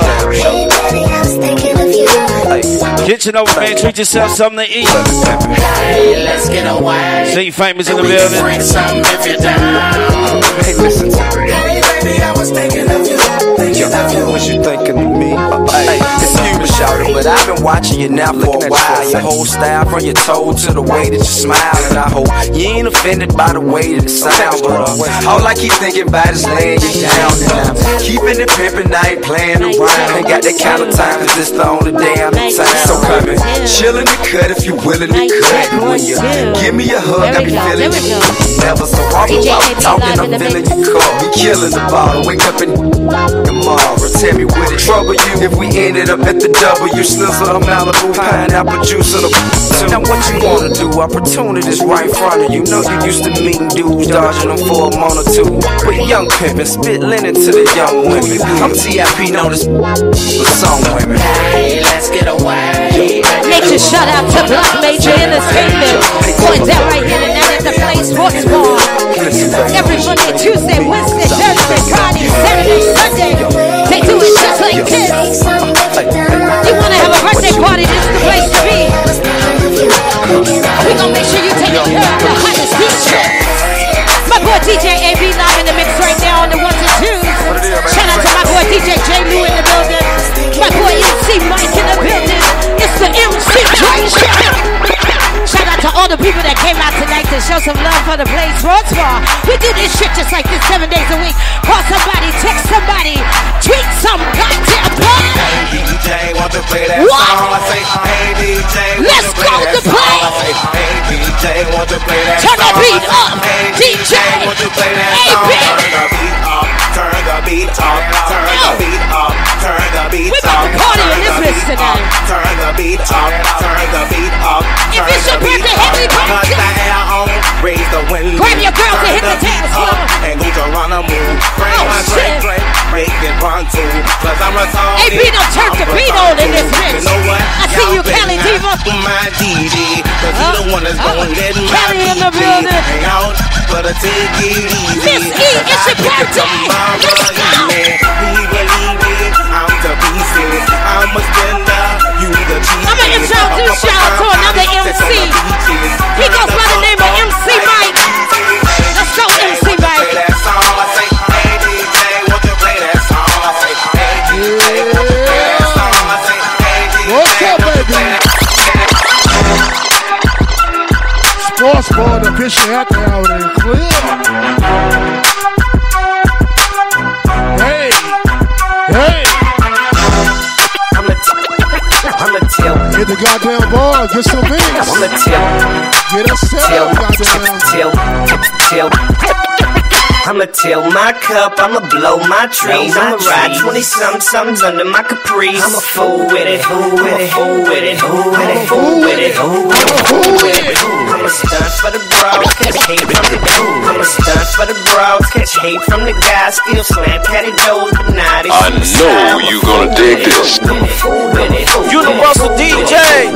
Kitchen over, man. Treat yourself something to eat. Hey, let's get away. See Famous in the building. Drink some if you're down. Hey, listen to me. Hey, baby, I was thinking of you, thinking of you. What you thinking of me? Uh, hey, excuse me, shouting, but I've been watching you now for a while. Your whole style, from your toe to the way that you smile, and I hope you ain't offended by the way that it sounds. But uh, all I keep thinking about is laying you down, and I'm keeping it pimpin', I ain't playing around. Ain't got that kind of time, cause it's the only damn time. So come in, chill in the cut if you willing to cut. And when you give me a hug, I be feeling you. Never so often while we talking, I'm feeling you cold. We killing the bottle, wake up and tomorrow. Tell me would it trouble you if we ended up at the W? Slizzle of Malibu, pineapple juice in a. Now what you wanna do? Opportunity's right in front of you. Know you used to meeting dudes, dodging them for a month or two. But young pimpin', spit linen to the young women. I'm T I P, know this for some women. Hey, let's get away. Major shout out to Black Major Entertainment. Going down right here tonight at the Play Sports Bar. Every Monday, Tuesday, Wednesday, Thursday, Friday, Saturday, Sunday. They do it just like this. You wanna have a birthday party, this is the place to be. We gon' make sure you take care of the hottest D J. My boy D J A B live in the mix right now on the ones and twos. Shout out to my boy D J J Lou in the building. My boy M C Mike in the building. It's the M C Dre Show. Shout out to all the people that came out tonight to show some love for the Play Sports Bar. We do this shit just like this seven days a week. Call somebody, text somebody, tweet some goddamn party. Hey D J, want to play that What? song? I say, hey D J, Let's go to play. I say, hey D J, want to play that Turn song? the beat up, Hey D J. want to play that Hey, song? bitch. Turn the beat up, turn the beat up, turn the beat up, turn the beat We up. about to party in this bitch tonight. Turn the beat up, turn the beat up. If it's your birthday, happy birthday. Raise the window. Grab your girl to hit the dance floor. And go to run a move. Bring Oh, my shit. drink, drink, make it run too. Cause I'm retarded. Hey, B, don't turn the beat on in this bitch. You know what? I see you, Cali Diva. My D D. Cause you the one that's gonna let my Cali in the D J building. hang out. But I take it easy. Miss E, it's your birthday. Let's go. Believe me, I'm the pieces. I'm a spender. You the cheese. I'm gonna introduce y'all to another M C. He goes by the name of M C Mike. Let's go, M C Mike. What's up, baby? Sports Bar, the pitch you have to out in clear. Hey, hey. I'ma tell. Hit the goddamn bar, get some mix. I'ma tell. Get us set Tell, up, goddamn. tell, tell. I'ma tell my cup, I'ma blow my trees. I'ma ride twenty some sums under my capris. I'm a fool with it, fool with it, fool with it, fool with it, fool with it, fool with it. I'm a stunt for the bros, catch hate from the dude. I'm a stunt for the bros, catch hate from the guys. Still slam patty doors, but now they I know you gonna dig this. Universal D J.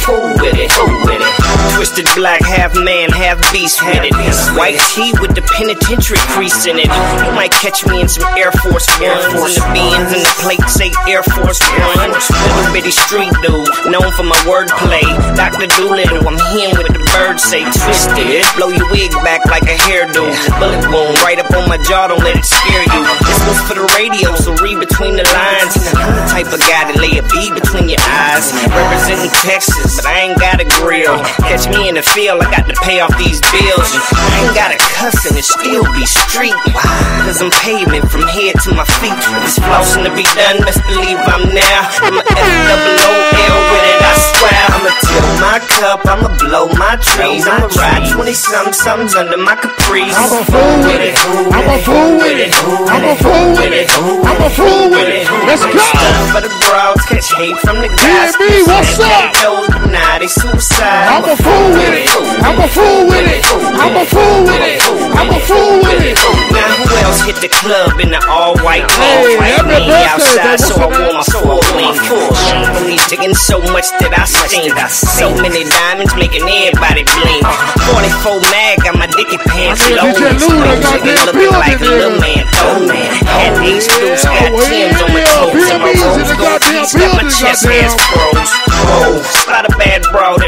Twisted black, half man, half beast with it. White tee with the penitentiary crease in it. You might catch me in some Air Force Ones, and the beans and the plate say Air Force One. Little bitty street dude, known for my wordplay. Doctor Doolittle, I'm here with the bird say twisted. Blow your wig back like a hairdo. Bullet wound right up on my jaw, don't let it scare you. This one's for the radio, so read between the lines. I'm the type of guy to lay a bead between your eyes. Representing Texas, but I ain't got a grill. Catch me in the field, I got to pay off these bills. I ain't got a cuss and it still be street. Cause I'm paving from head to my feet. This flossing to be done, best believe I'm now. I'm a F double O L with it, I swear. I'ma tilt my cup, I'ma blow my trees. I'ma ride twenty some sums under my capris. I'm a fool with it, I'm a fool with it, I'm a fool with it, I'm a fool with it. Let's go. For the bros, catch hate from the guys. B, what's up? Now they suicide. I'm a fool with it. I'm a fool with it. I'm a fool with it. I'm a fool with it. Now who else hit the club in the all-white Hey, lane? happy Me birthday, outside, baby. so I wore my four-wing full. Only digging so much that I stink. So many diamonds making everybody blink. forty-four mag, got my dicky pants low. D J Lou, they got damn Looking building like a there. little man, oh man. And these dudes got Oh, Tim's on my yeah, toes and my B M E's in rose the gold goddamn piece got my building, chest goddamn. ass froze. Oh, spot a bad broad at the bar.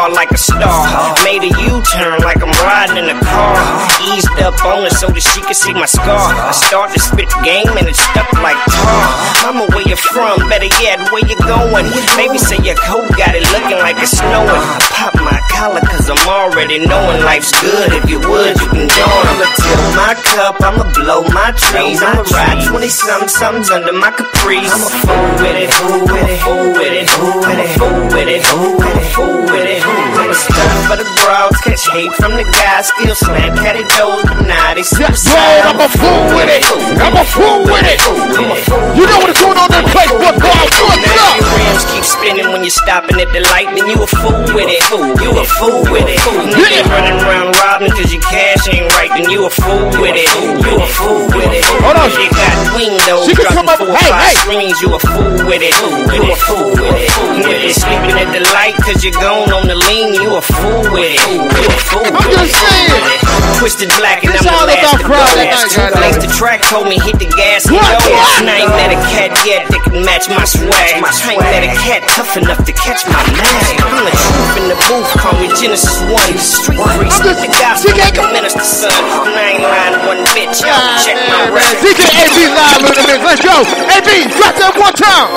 hard like a star. Made a U-turn like I'm riding in a car. Eased up on her so that she could see my scar. I start to spit game and it stuck like tar. Mama, where you from? Better yet, where you going? Baby say your coat got it looking like it's snowing. I pop my collar cause I'm already knowing life's good. If you would, you can join. I'ma fill my cup, I'ma blow my trees. I'ma ride twenty-something, something's under my capris. I'm a fool with it, fool with it, fool with it, fool with it, fool with it, fool with it, fool with it. I'm a stunt for the bros, catch hate from the guys. Still slam catty doors, but now they suicide. I'm a fool with it, I'm a fool with it. You know what's going on in the place, what boy, what's up? Your rims keep spinning when you're stopping at the light, then you a fool with it. You a fool with it. Nigga running around robbing cause your cash ain't right, then you a fool with it. You a fool with it. Hold on. You got windows dropping four or five screens, you a fool with it. You a fool with it. And if you're sleeping at the light cause you're gone on the lean, you a fool with it. You a fool with it. I'm just saying. Twisted black and I'm the last to go. Too late the track told me hit the gas and go. And I ain't met a cat yet that can match my swag. I ain't met a cat tough enough to catch my mag. I'm the truth in the booth, call me Genesis one. Street priest, with the gospel like a minister son. And I ain't lying one bitch, y'all check my record. D J A B live in a minute, let's go. A B, drop that one time.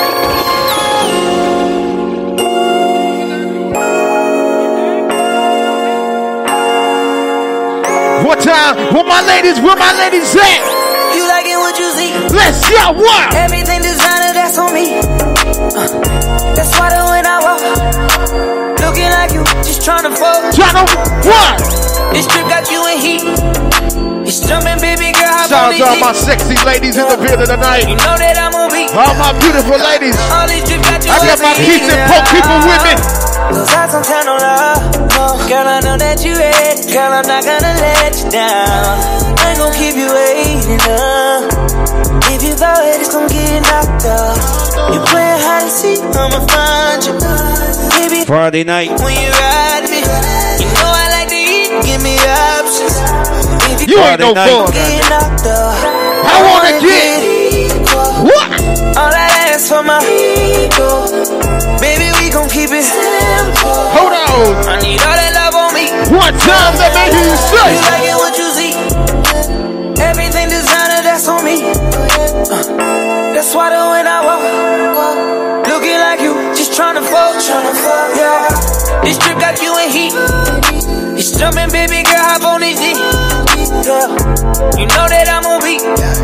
One time, where my ladies, where my ladies at? You like it what you see? Let's go, what? Everything designer, that's on me. Uh, that's why the when I walk, looking like you, just trying to fall. Trying to what? This trip got you in heat. It's jumping, baby girl. Hop Shout out on to all these my sexy ladies in the building tonight. You know that I'm on beat. All my beautiful ladies. All these trips got you I got my peace and poke people with me. Cause I don't tell no love, no. Girl, I know that you ready. Girl, I'm not gonna let you down. I ain't gon' keep you waiting up. If you throw it, it's gon' get knocked up. You playing hide and seek, I'ma find you. Baby, Friday night. when you ride me, you know I like to eat, give me options. If You ain't no fun. get knocked up, I wanna get equal. What? All I ask for my ego. Baby, we gon' keep it simple. Hold on. I need all that love on me. One time, that made you say. You like it what you see. Everything designer, that's on me. Uh, that's why the when I walk, looking like you, just tryna fall, tryna fall. Yeah, this trip got you in heat. It's jumping, baby girl, hop on this D. Yeah, you know that I'm on beat.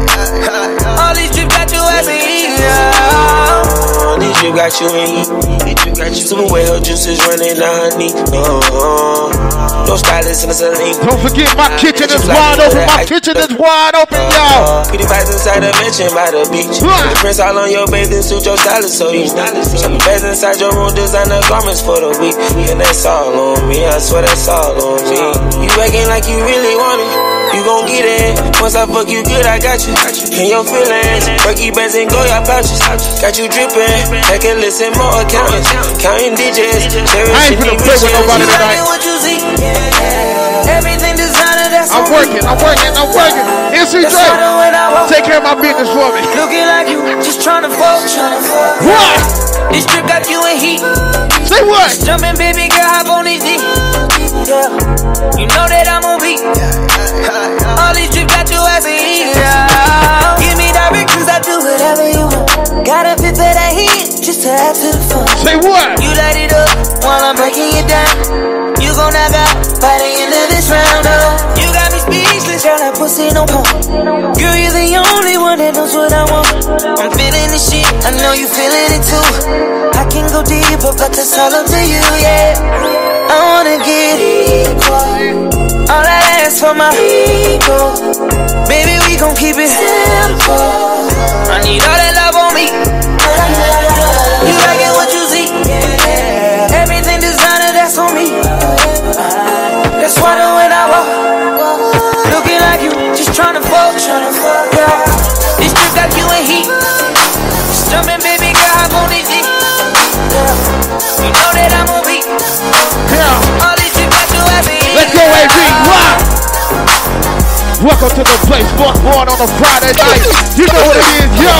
All these trips got you as a heat. Yeah, these trips got you in heat. Super whale juices running down her knee. Oh, no stylist in the saline. Don't forget my kitchen is wide open. My kitchen is wide open, y'all. Pretty vibes inside the mansion by the beach. Put the prints all on your bathing suit, your stylist, so you so the beds inside your room, designer garments for the week. And that's all on me, I swear that's all on me. You acting like you really want it, you gon' get it. Once I fuck you good, I got you. In your feelings, Berkey bands and Goya pouches. Got you dripping, I can listen more accountants. Counting digits, I ain't finna play with nobody tonight. everything designer, that's I'm on me. working, I'm working, I'm working. M C J, That's why the when I walk, take care of my business for me. looking like you, just tryna fall, tryna fall. What? This trip got you in heat. Say what? Jumping, baby girl, hop on this D. Yeah, you know that I'm on beat. All these trips got you as a heat. Yeah. Give me directions, I do whatever you want. Got a fit for that heat, just to add to the fun. Say what? You light it up while I'm breaking it down. You gon' knock out by the end of this round. Oh, you got me speechless, girl, that pussy no pump. Girl, you're the only one that knows what I want. I'm feeling this shit, I know you feeling it too. I can go deeper, but that's all up to you, yeah. I wanna get equal. All I ask for my ego. Baby, we gon' keep it simple. I need all that love on me. You like it what you see. Everything designer, that's on me. That's why the when I walk, looking like you, just tryna fall, tryna fall. Yeah, this trip got you in heat. Just jumping, baby girl, hop on this D. Yeah, you know that I'm on beat. Yeah, all these trips got you as a heat. Let's go, A B. What? Welcome to the place, Sports Born on a Friday night. You know what it is, yo.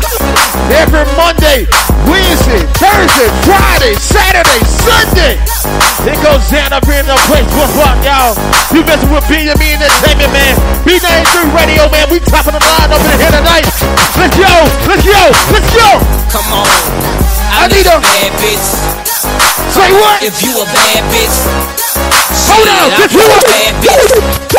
Every Monday, Wednesday, Thursday, Friday, Saturday, Sunday. It goes down up here in the place, Sports Born, y'all. You messing with B and me Entertainment, man. B ninety-three Radio, man. We topping the line over here tonight. Let's go, let's go, let's go. Come on. I, I need a bad bitch. Say what? If you a bad bitch. Hold on, if you a bad bitch.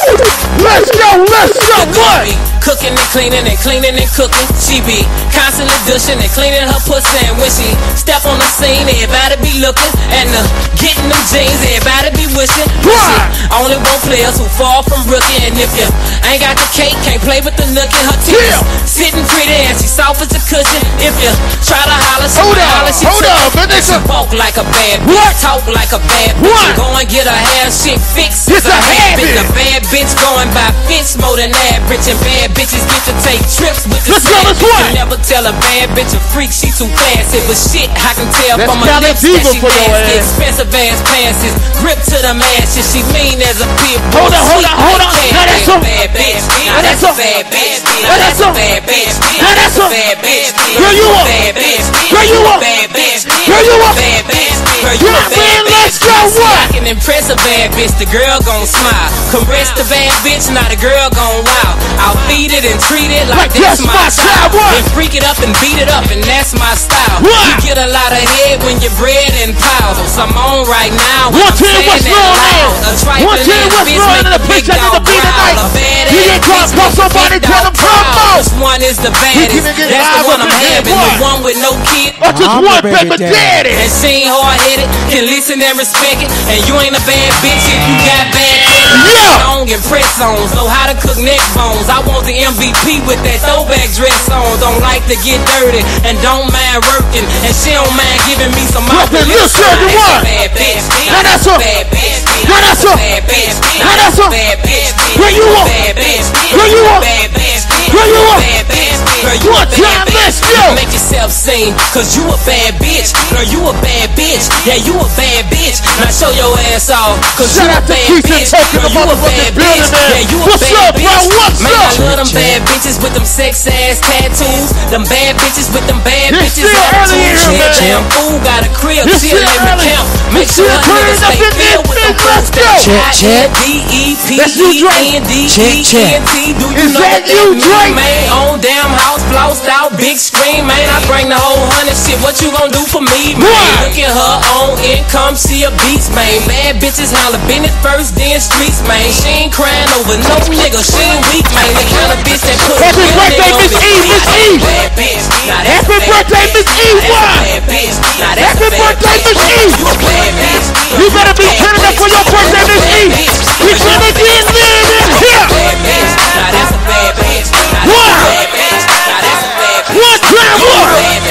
Let's go, let's go, what? Cooking and cleaning and cleaning and cooking. She be constantly dushing and cleaning her pussy. And when she step on the scene, everybody be looking. And uh, getting them jeans, everybody be wishing. Only one players who fall from rookie. And if you ain't got the cake, can't play with the nookie. Her titties yeah. sitting pretty and she soft as a cushion. If you try to holler, she hold holler. She hold up, man. She walk like a bad bitch, what? Talk like a bad bitch. What? Go and get her hair shit fixed. It's a habit. A bad bitch going by fits more than average. And bad bitches get to take trips with the let's go, let's you never tell a bad bitch a freak, she too classy. But shit, I can tell let's from her lips that she nasty. Expensive ass pants, grip to the masses. She mean as a pit bull. Hold on, hold on, hold on. Now that's a bad bitch. Now that's a bad bitch. Now that's a bad bitch. Now that's a bad bitch. Girl, you a bad bitch. Girl, you a bad bitch. Girl, you a bad bitch. Girl, you a bad bitch. Let's go, what? I can impress a bad bitch, the girl gon' smile. Caress the bad bitch, now the girl gon' wow. I'll feed it and treat it like, like that's my child. And freak it up and beat it up, and that's my style. What? You get a lot of head when you're bred and powerful. So I'm on right now. One ten, what's wrong now? One ten, what's wrong in the bitch? I need to be tonight. You ain't trying to call somebody, tell them promo. This one is the baddest. That's the one I'm having. The one with no kid. Or just one baby daddy. And she ain't hard-headed, can listen and respect it. And you ain't a bad bitch if you got bad credit. Yeah. Strong and press zones, know how to cook neck bones. I want the M V P with that throwback dress on. Don't like to get dirty and don't mind working. And she don't mind giving me some mouth. Listen, listen, you want. Bad bitch. Now that's a bad bitch. Now that's a bad bitch. Now that's a bad bitch. Where you want? Bad bitch. Where you want? Bad bitch. Where you want? Bad bitch. Girl, you a bad bitch. Make yourself sing, cause you a bad bitch. Girl, you a bad bitch. Yeah, you a bad bitch. Now show your ass off, cause you a bad bitch. Girl, you a bad bitch. Yeah, you a What's bad up, bitch. bro? What's Man, up? I love them bad bitches with them sex ass tattoos. Them bad bitches with them bad It's bitches attitudes. here, Damn fool got a crib, It's chill in the early. camp. Make It's sure her here, niggas turn stay up in filled with them this bitch. fools. Let's go. I N D E P E N D E N T. Do you Is know that what you, that Drake? mean, man? On damn house, bloused out, big screen, man. I bring the whole hundred shit. What you gonna do for me, man? What? Look at her own income, she a beast, man. Bad bitches holler Bennett first, then streets, man. She ain't crying over no nigga, she ain't weak, man. The kind of bitch that put Happy a real birthday, nigga on Miss the E, Miss E. bad bitch. Now that's Happy a bad birthday, bitch. Miss E. Now that's a Why? bad bitch. Now that's Happy a bad birthday, bitch. Miss E. You a bad bitch. You better be turning up for your birthday, Miss E. We finna get lit in here. Bad bitch. Now that's a bad bitch. Now that's a bad bitch. Now that's a bad bitch. One time, one.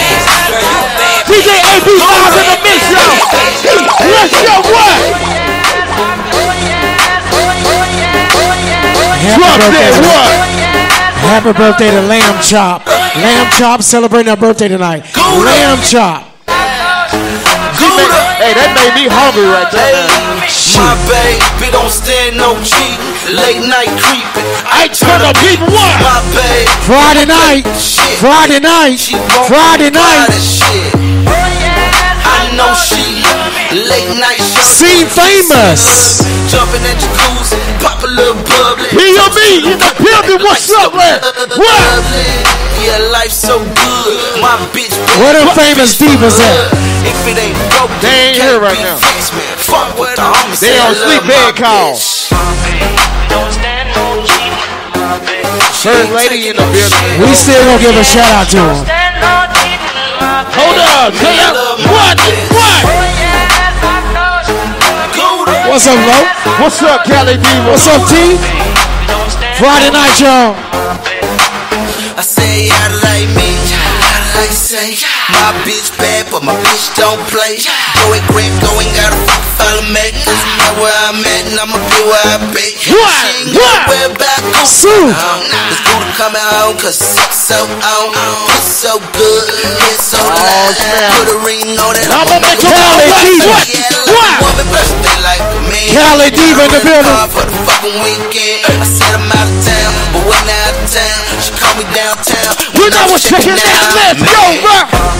D J A B live in the mix, y'all. Let's go, what? Drop that, what? Happy birthday to Lamb Chop. Lamb Chop celebrating her birthday tonight. Lamb Chop. Hey, that made me hungry right there. My baby don't stand no cheat. Late night creeping. I turn up people one. My baby. Friday night. Friday night. Friday night. I know she late night show. Scene famous. Jumping at jacuzzi, pop a little bubbly. He or me in the building. What's up, man? What? Yeah, life's so good. My bitch. Where them famous divas at? If it ain't broke, they ain't here right now. Fuck with the homies. They on sleep bed call. First lady in the building. We still gonna give a shout out to him. Hold up, tell what? What? What's up, Lo? What's up, Cali Diva? What's up, T? Friday night, y'all. I say you like me. say. My bitch bad, but my bitch don't play. Go it great, go ain't gotta fuck follow me. Cause I'm not where I'm at, and I'ma be where I be. She ain't gotta wear back on. It's good to come home, cause it's so on. It's so good, it's so loud. Put a ring on it. I'm gonna make Cali Diva. Cali Diva in the building. For the fucking weekend, I said I'm out of town, but when I'm out of town, she call me downtown. You know what's checking out? Let's go, bro.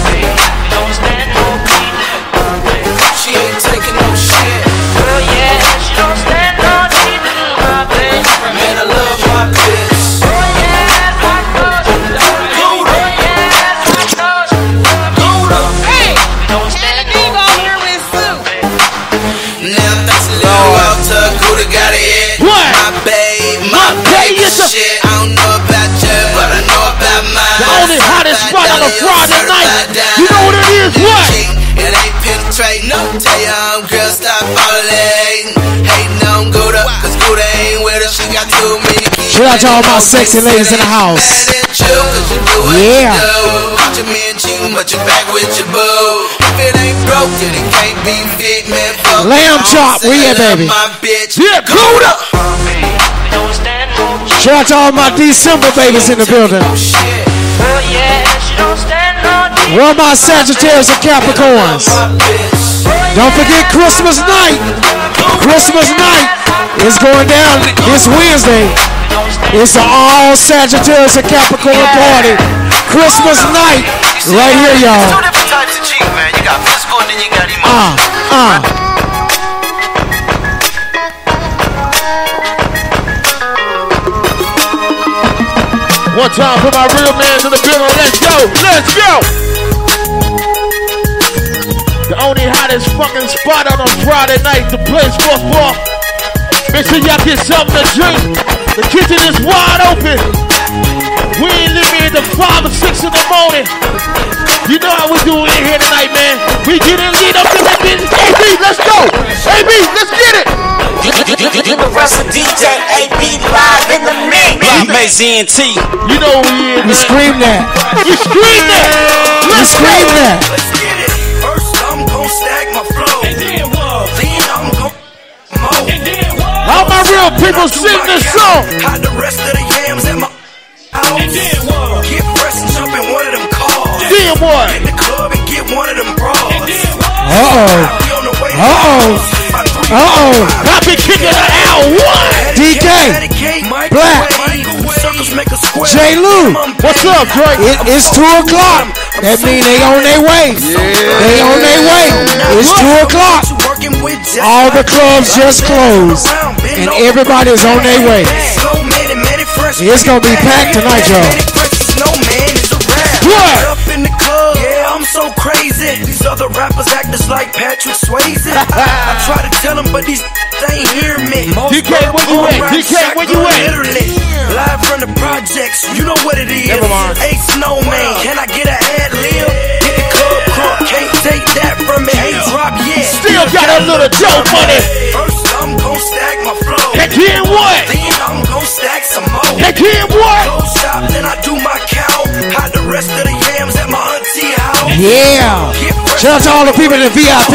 She ain't taking no shit. Well, yeah, she don't stand no cheating, my bitch. Man, I love my bitch. Oh, yeah, I know you love me. Oh, yeah, I know you love me. Hey, don't stand no here with Sue. Now that's a little out to Gouda got it. My babe, my baby shit. I don't know about you, but I know about mine. The only hottest spot on a Friday night. You know what it is? What? It ain't penetrating. No, tell your home girl stop following. Hating on Gouda, cause Gouda ain't with her. She got too many kids. Shout out to all my sexy ladies in the house. Yeah. Watch your man cheating, but you're back with your boo. If it ain't broke, then it can't be fit, man. Fuck Lamb chop, where you at, baby? My bitch, yeah, Gouda. Shout out to all my December babies in the building. Well, yeah, she don't stand no cheating. Where are my Sagittarius and Capricorns? Don't forget Christmas night. Christmas night is going down this Wednesday. It's an all Sagittarius and Capricorn party. Christmas night right here, y'all. Two different types of cheat, man. You got physical and then you got emotional. Uh, uh. One time for my real man in the building. Let's go. Let's go. The only hottest fucking spot on a Friday night, the place Sports Bar. Make sure y'all get something to drink. The kitchen is wide open. We ain't leaving at five or six in the morning. You know how we doing in here tonight, man. We getting lit up in the business. A B, let's go. A B, let's get it. Universal D J A B live in the mix. Amazing T. You know we in. We scream that. We scream that. We scream that. Let's get it. First I'm gon' stack my flow. And then what? Then I'm gon' mow. And then what? All my real people sing this song. Hide the rest of the yams at my house. And then what? Get fresh and jump in one of them cars. Then what? Hit the club and get one of them bras. And then what? Uh-oh. Uh-oh. Uh-oh. I've been kicking it out. What? D K. Black. J. Lou. What's up, Drake? It, it's two o'clock. That means they on their way. Yeah. They on their way. It's two o'clock. All the clubs just closed. And everybody's on their way. It's going to be packed tonight, y'all. What? Up in the club, yeah, I'm so crazy. These other rappers act just like Patrick Swayze. I try to tell them, but these they ain't hear me. D K, where you at? D K, where you at? Literally, live from the projects, you know what it is. Hey, Snowman, can I get an ad lib? Hit the club crunk, can't take that from me. Ain't drop yet. Still got a little dope money. First, I'm gon' stack my flow. Heck, then what? Then I'm gon' stack some more. Heck, then what? Go stop, then I do my count. Hide the rest of the yams at my auntie house. Yeah. Shout out to all the people in the V I P.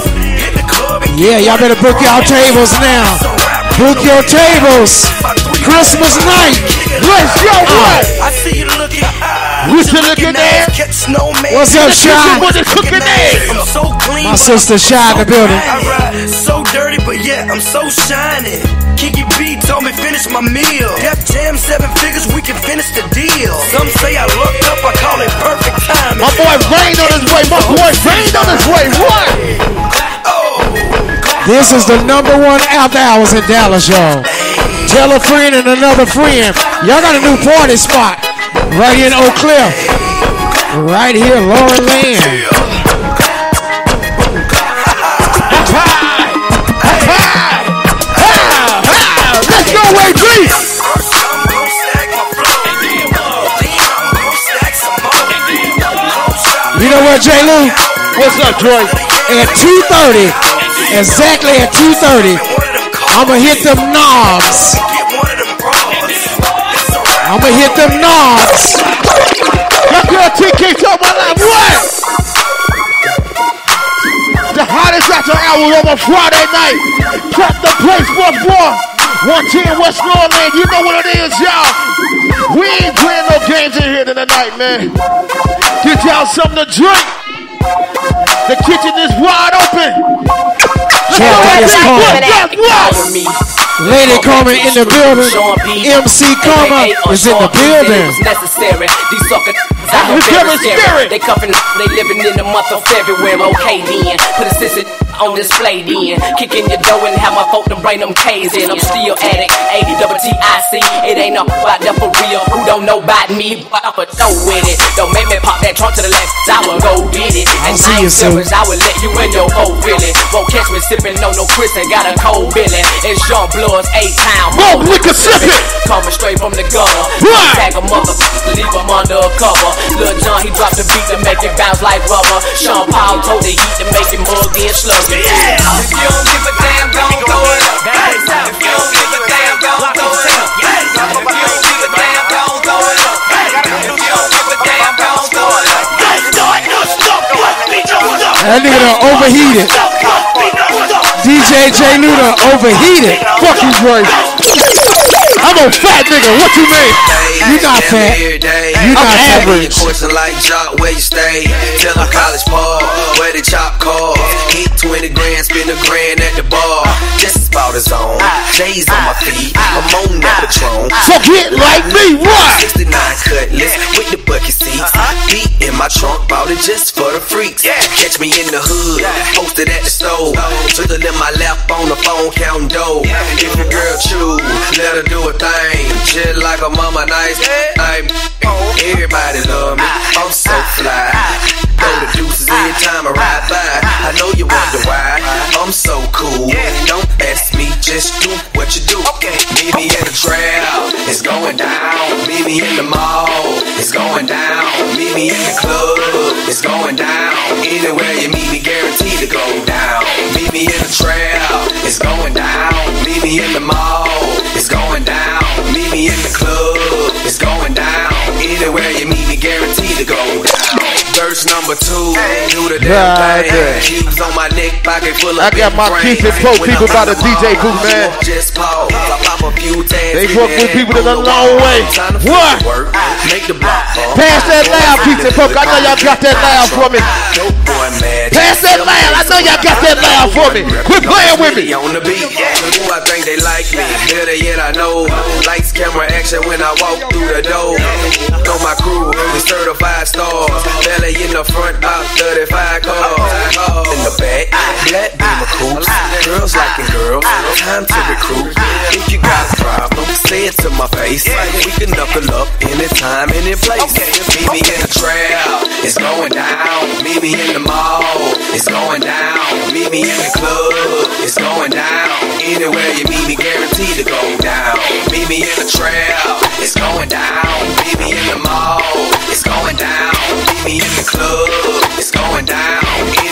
Yeah, y'all better book y'all tables now. Book your tables. Christmas night. Let's go, what? I see you looking. Who's you looking at? What's up, Shy? What is cooking there? I'm so clean. My sister Shy in the building. I ride so dirty, but yeah, I'm so shiny. Kiki B told me finish my meal. Def Jam seven figures, we can finish the deal. Some say I looked up, I call it perfect timing. My boy Rain on his way. My boy Rain on his way. What? This is the number one after hours in Dallas, y'all. Tell a friend and another friend. Y'all got a new party spot right here in Oak Cliff. Right here, Lauren Land. Let's go, A B. You know what, J. Lou? What's up, Troy? At two thirty, exactly at two thirty, I'ma hit them knobs. I'ma hit them knobs. My girl T K told my life, what? The hottest after hours on a Friday night. Trap the place, what for? one ten West Norland, you know what it is, y'all. We ain't playing no games in here tonight, man. Get y'all something to drink. The kitchen is wide open. Let's go. Lady Carmen in the building. M C Karma is in the building. Necessary. These suckers out here very scary. They cuffing, they living in the month of February. Okay then, put a sissy on display then. Kick in your door and have my folk to bring them K's in. I'm still addict, A double T I C. It ain't no about that for real. Who don't know about me? But I'm a dough with it. Don't make me pop that trunk to the left. I will go get it. And I ain't serious, I will let you in your whole feeling. Won't catch me sipping on no Chris and got a cold billy. It's Jean Blood's A-Town. Whoa, liquor sipping. Coming straight from the gutter. Tag a mother, leave him under a cover. Lil John, he dropped the beat to make it bounce like rubber. Sean Paul told the heat to make it mug and sluggy. Yeah. If you don't give a damn, don't throw it up. If you don't give a damn, don't throw it up. If you don't give a damn, don't throw it up. If you don't give a damn, don't throw it up. That nigga done overheated. D J J Luda overheated. Fuck you, Dre. I'm a fat nigga. What you mean? You not fat. You not average. Like job where you stay. Tell a college ball where the chop call. Hit twenty grand, spend a grand at the bar. Just about his own. J's on my feet. I'm on that Patron. So get like me, what? sixty-nine Cutlass with the bucket seats. Beat in my trunk, bought it just for the freaks. Catch me in the hood, posted at the stove. Twiddle in my lap on the phone, counting dough. If your girl choose, let her do a thing. Just like a mama nice. I'm, everybody love me. I'm so fly. Throw the deuces every time I ride by. I know you wonder why. I'm so cool. Don't ask me, just do what you do. Meet me in the trail, it's going down. Meet me in the mall, it's going down. Meet me in the club, it's going down. Anywhere you meet me, guaranteed to go down. Meet me in the trail, it's going down. Meet me in the mall, it's going down. Meet me in the club, it's going down. Anywhere you meet me, guaranteed to go down. Verse number two, do the damn thing. Keys on my neck, pocket full of I got my Keith and Pope people by the D J booth, man. Just pause, I pop a few tags. They work with people in a long way. What? Make the block pass that loud, Keith and Pope. I know y'all got that loud for me. Pass that loud. I know y'all got that loud for me. Quit playing with me. On the beat, ooh, I think they like me. Better yet, I know. Lights, camera, action when I walk through the door. Know my crew, we certified stars. Belly in the front, about thirty-five cars. In the back, black beamer coops. Girls liking girls, time to recruit. If you got a problem, say it to my face. We can knuckle up anytime, any place. Meet me in the trail, it's going down. Meet me in the mall, it's going down. Meet me in the club, it's going down. Anywhere you meet me, guaranteed to go down. Meet me in the trail, it's going down. Meet me in the mall, it's going down. Meet me in the club, it's going down.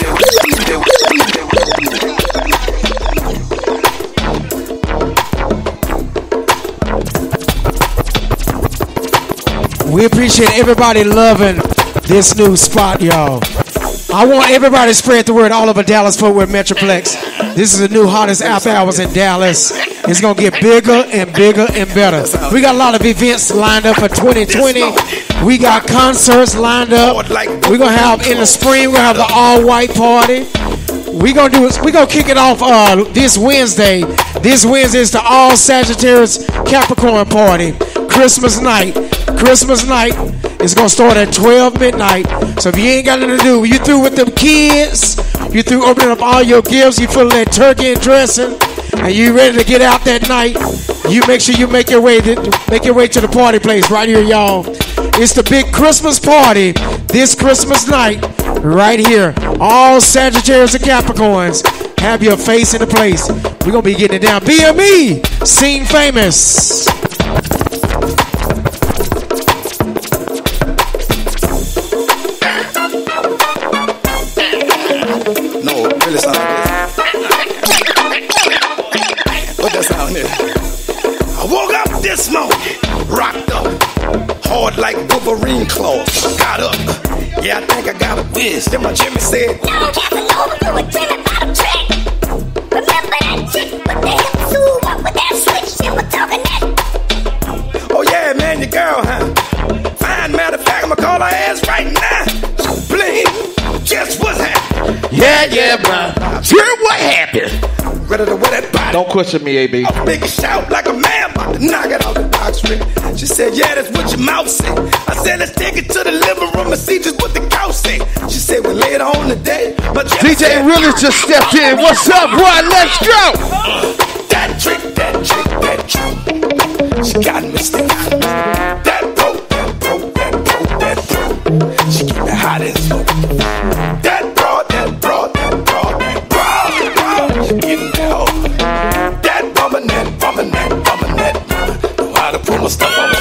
We appreciate everybody loving this new spot, y'all. I want everybody to spread the word all over Dallas Fort Worth Metroplex. This is the new hottest after hours in Dallas. It's going to get bigger and bigger and better. We got a lot of events lined up for twenty twenty. We got concerts lined up. We're going to have in the spring, we're going to have the all-white party. We're going to do it. We're going to kick it off uh, this Wednesday. This Wednesday is the All Sagittarius Capricorn party. Christmas night. Christmas night is going to start at twelve midnight. So if you ain't got nothing to do, you through with them kids, you through opening up all your gifts, you feeling that turkey and dressing, and you ready to get out that night, you make sure you make your way to, make your way to the party place right here, y'all. It's the big Christmas party this Christmas night right here. All Sagittarius and Capricorns, have your face in the place. We're going to be getting it down. B M E, Scene Famous. No, really sound like this. What that sound is? I woke up this morning, rocked up, hard like like Wolverine claws. Got up. Yeah, I think I got a whiz. Then my Jimmy said, Now Casanova do a Jimmy bottom trick. Remember that chick with the hip too, up with that switch, and we're talking that. oh yeah, man, your girl, huh? Fine, matter of fact, I'ma call her ass right now. Bling, guess what's happening? Yeah, yeah, bro. Hear what happened? Ready to wear that body. Don't question me, A B. A big shout like a man about to knock it off the box ring. She said, yeah, that's what your mouth said. I said, let's take it to the living room and see just what the couch said. She said, well, later on today. But D J really just stepped in. What's up, boy? Let's go. Uh, that trick, that trick, that trick. She got me still. That broke, that broke, that broke, that broke. She keep it hot as smoke. That broad, that broad, that broad, that broad, broad. She getting down. That woman, that woman, that woman, that know how to put my stuff on.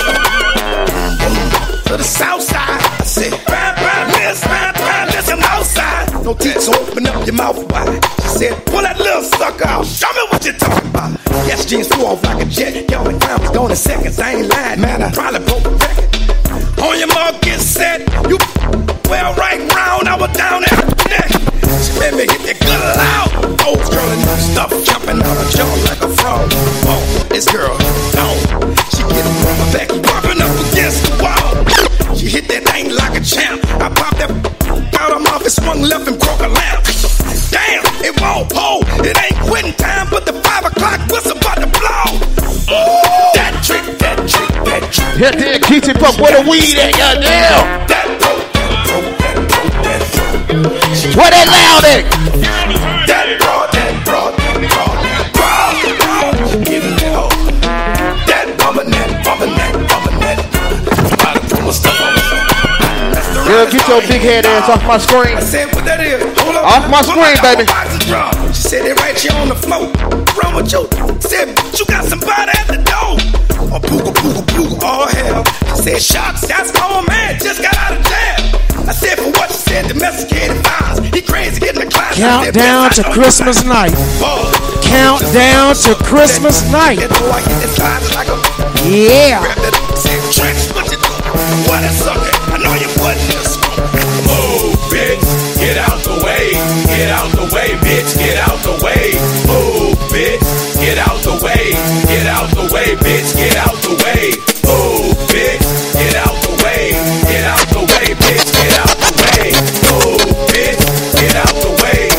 To the south side, I said, bam, bam, miss, bam, bam, listen outside. No teeth, so open up your mouth wide. She said, pull that little sucker out. Show me what you're talking about. Yes, jeans flew off like a jet. Yo, and time was gone in seconds. I ain't lying, man. I probably broke a record. On your mark, get set. You well right round. I was down there. Neck. She made me hit that good loud. Old girl and new stuff jumping out her jaw like a frog. Oh, this girl, no. She getting from my back, bumping up against the wall. She hit that thing like a champ. I popped that out her mouth and swung left and broke a lamp. Damn, it won't pull. It ain't quitting time, but the five o'clock whistle about to blow. Ooh, that trick, that trick, that trick. Hit there, keep it up with a weed at goddamn. That broke, that broke, that broke, that broke. What that loud at? That broad, that broad, that broad, that broad, broad. She getting down. That woman, that woman, that woman, that about to put my stuff on. Girl, get your big head ass off my screen. I said, what that is? Hold up. Off my screen, baby. She said, they right here on the floor. Wrong with you? Said, you got somebody at the door. Oh, booga, booga, booga, all hell. She said, shucks, that's my old man. Just got out of jail. I said, for what? She said, domesticated violence. He crazy, getting the class. Countdown to Christmas night. Countdown to Christmas night. Yeah. What a sucker. I know you wasn't this. Move, bitch. Get out the way. Get out the way, bitch. Get out the way. Move, bitch. Get out the way. Get out the way, bitch. Get out the way. Move, bitch. Get out the way. Get out the way, bitch. Get out the way. Move, bitch. Get out the way.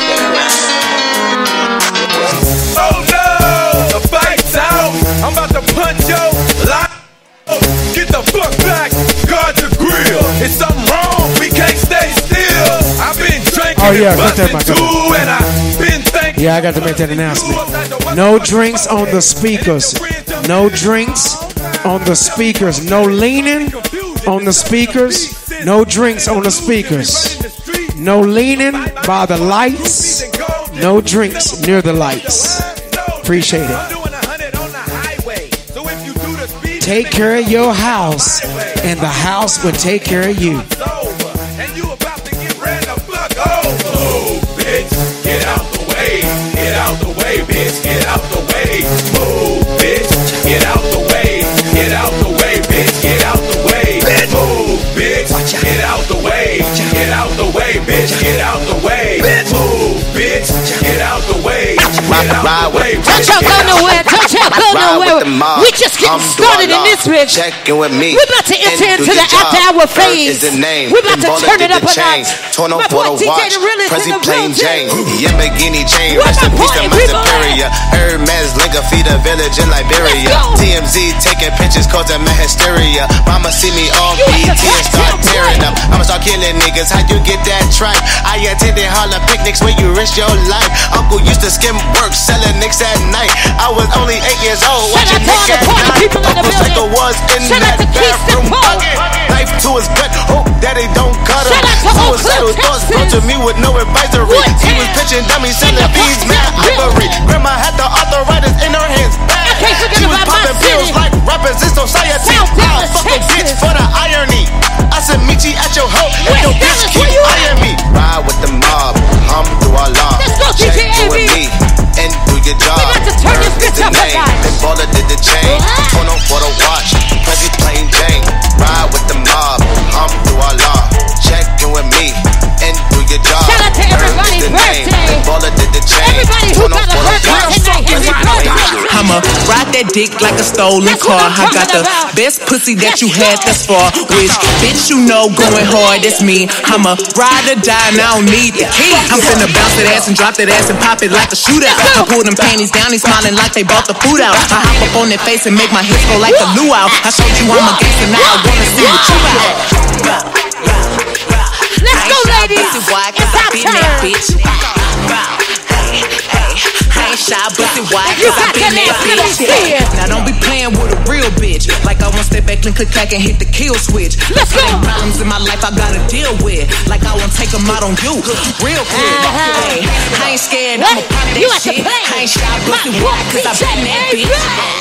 Oh no! The fight's out. I'm about to punch your life. Get the fuck back, guard the grill. It's something wrong, we can't stay still. I've been drinking Oh yeah, and got that, busting too, and I've been thinking. Yeah, I got to make that announcement. No drinks on the speakers. No drinks on the speakers. No leaning on the speakers. No drinks on the speakers. No leaning by the lights. No drinks near the lights. Appreciate it. Take care of your house, and the house will take care of you. And you about to get ready to fuck off. Move, bitch, get out the way. Get out the way, bitch, get out the way. Move, bitch, get out the way. Get out the way, bitch, get out the way. Move, bitch, get out the way. Get out the way, bitch, get out the way. Move, bitch, get out the way. Get out the way, bitch. Touch up, go nowhere. Touch up, go nowhere. We just getting started in this bitch. We're about to enter into the after hour phase. We're about to turn it up a notch. Torn off for the watch, Prezi plain Jane, Yamagini chain, Where's rest in my peace to party my people superior. Hermes Linga feed a village in Liberia. T M Z taking pictures causing my hysteria. Mama see me on B E T and start tearing up. I'ma start killing niggas, how you get that tripe? I attended Harlem picnics where you risk your life. Uncle used to skim work, selling nicks at night. I was only eight years old, watching Nick at night. Uncle Psycho was in that bathroom bucket. Knife to his gut, hope daddy don't cut him. Suicidal thoughts brought to me with no advisory. He was pitching dummies, selling beads, mad ivory. Grandma had the arthritis in her hands bad. She was popping pills like rappers in society. I'll fucking bitch for the irony. I said meet you at your hoe and your bitch keep eyeing me. Ride with the mob, hum through our law. Check you with me and do your job. We got to turn this bitch up a notch. Baller did the chain, torn on for the watch. Prezi plain Jane, ride with that dick like a stolen That's car. what I'm I got talking the about. best pussy that Let's you had go. thus far. Which bitch you know going hard, that's me. I'm a ride or die and I don't need the key. I'm finna bounce that ass and drop that ass and pop it like a shootout. I pull them panties down, they smiling like they bought the food out. I hop up on their face and make my hips go like a luau. I showed you I'm a gangster, now I wanna see what you out. Let's go, ladies. It's our turn. I ain't shy, but it wide, cause I been that bitch. Now don't be playing with a real bitch. Like I won't step back and click clack and hit the kill switch. Let's go. Problems in my life I gotta deal with. Like I won't take them out on you. Real quick. Hey, I ain't scared, I'ma pop that shit. I ain't shy, but it wide, cause I been that bitch.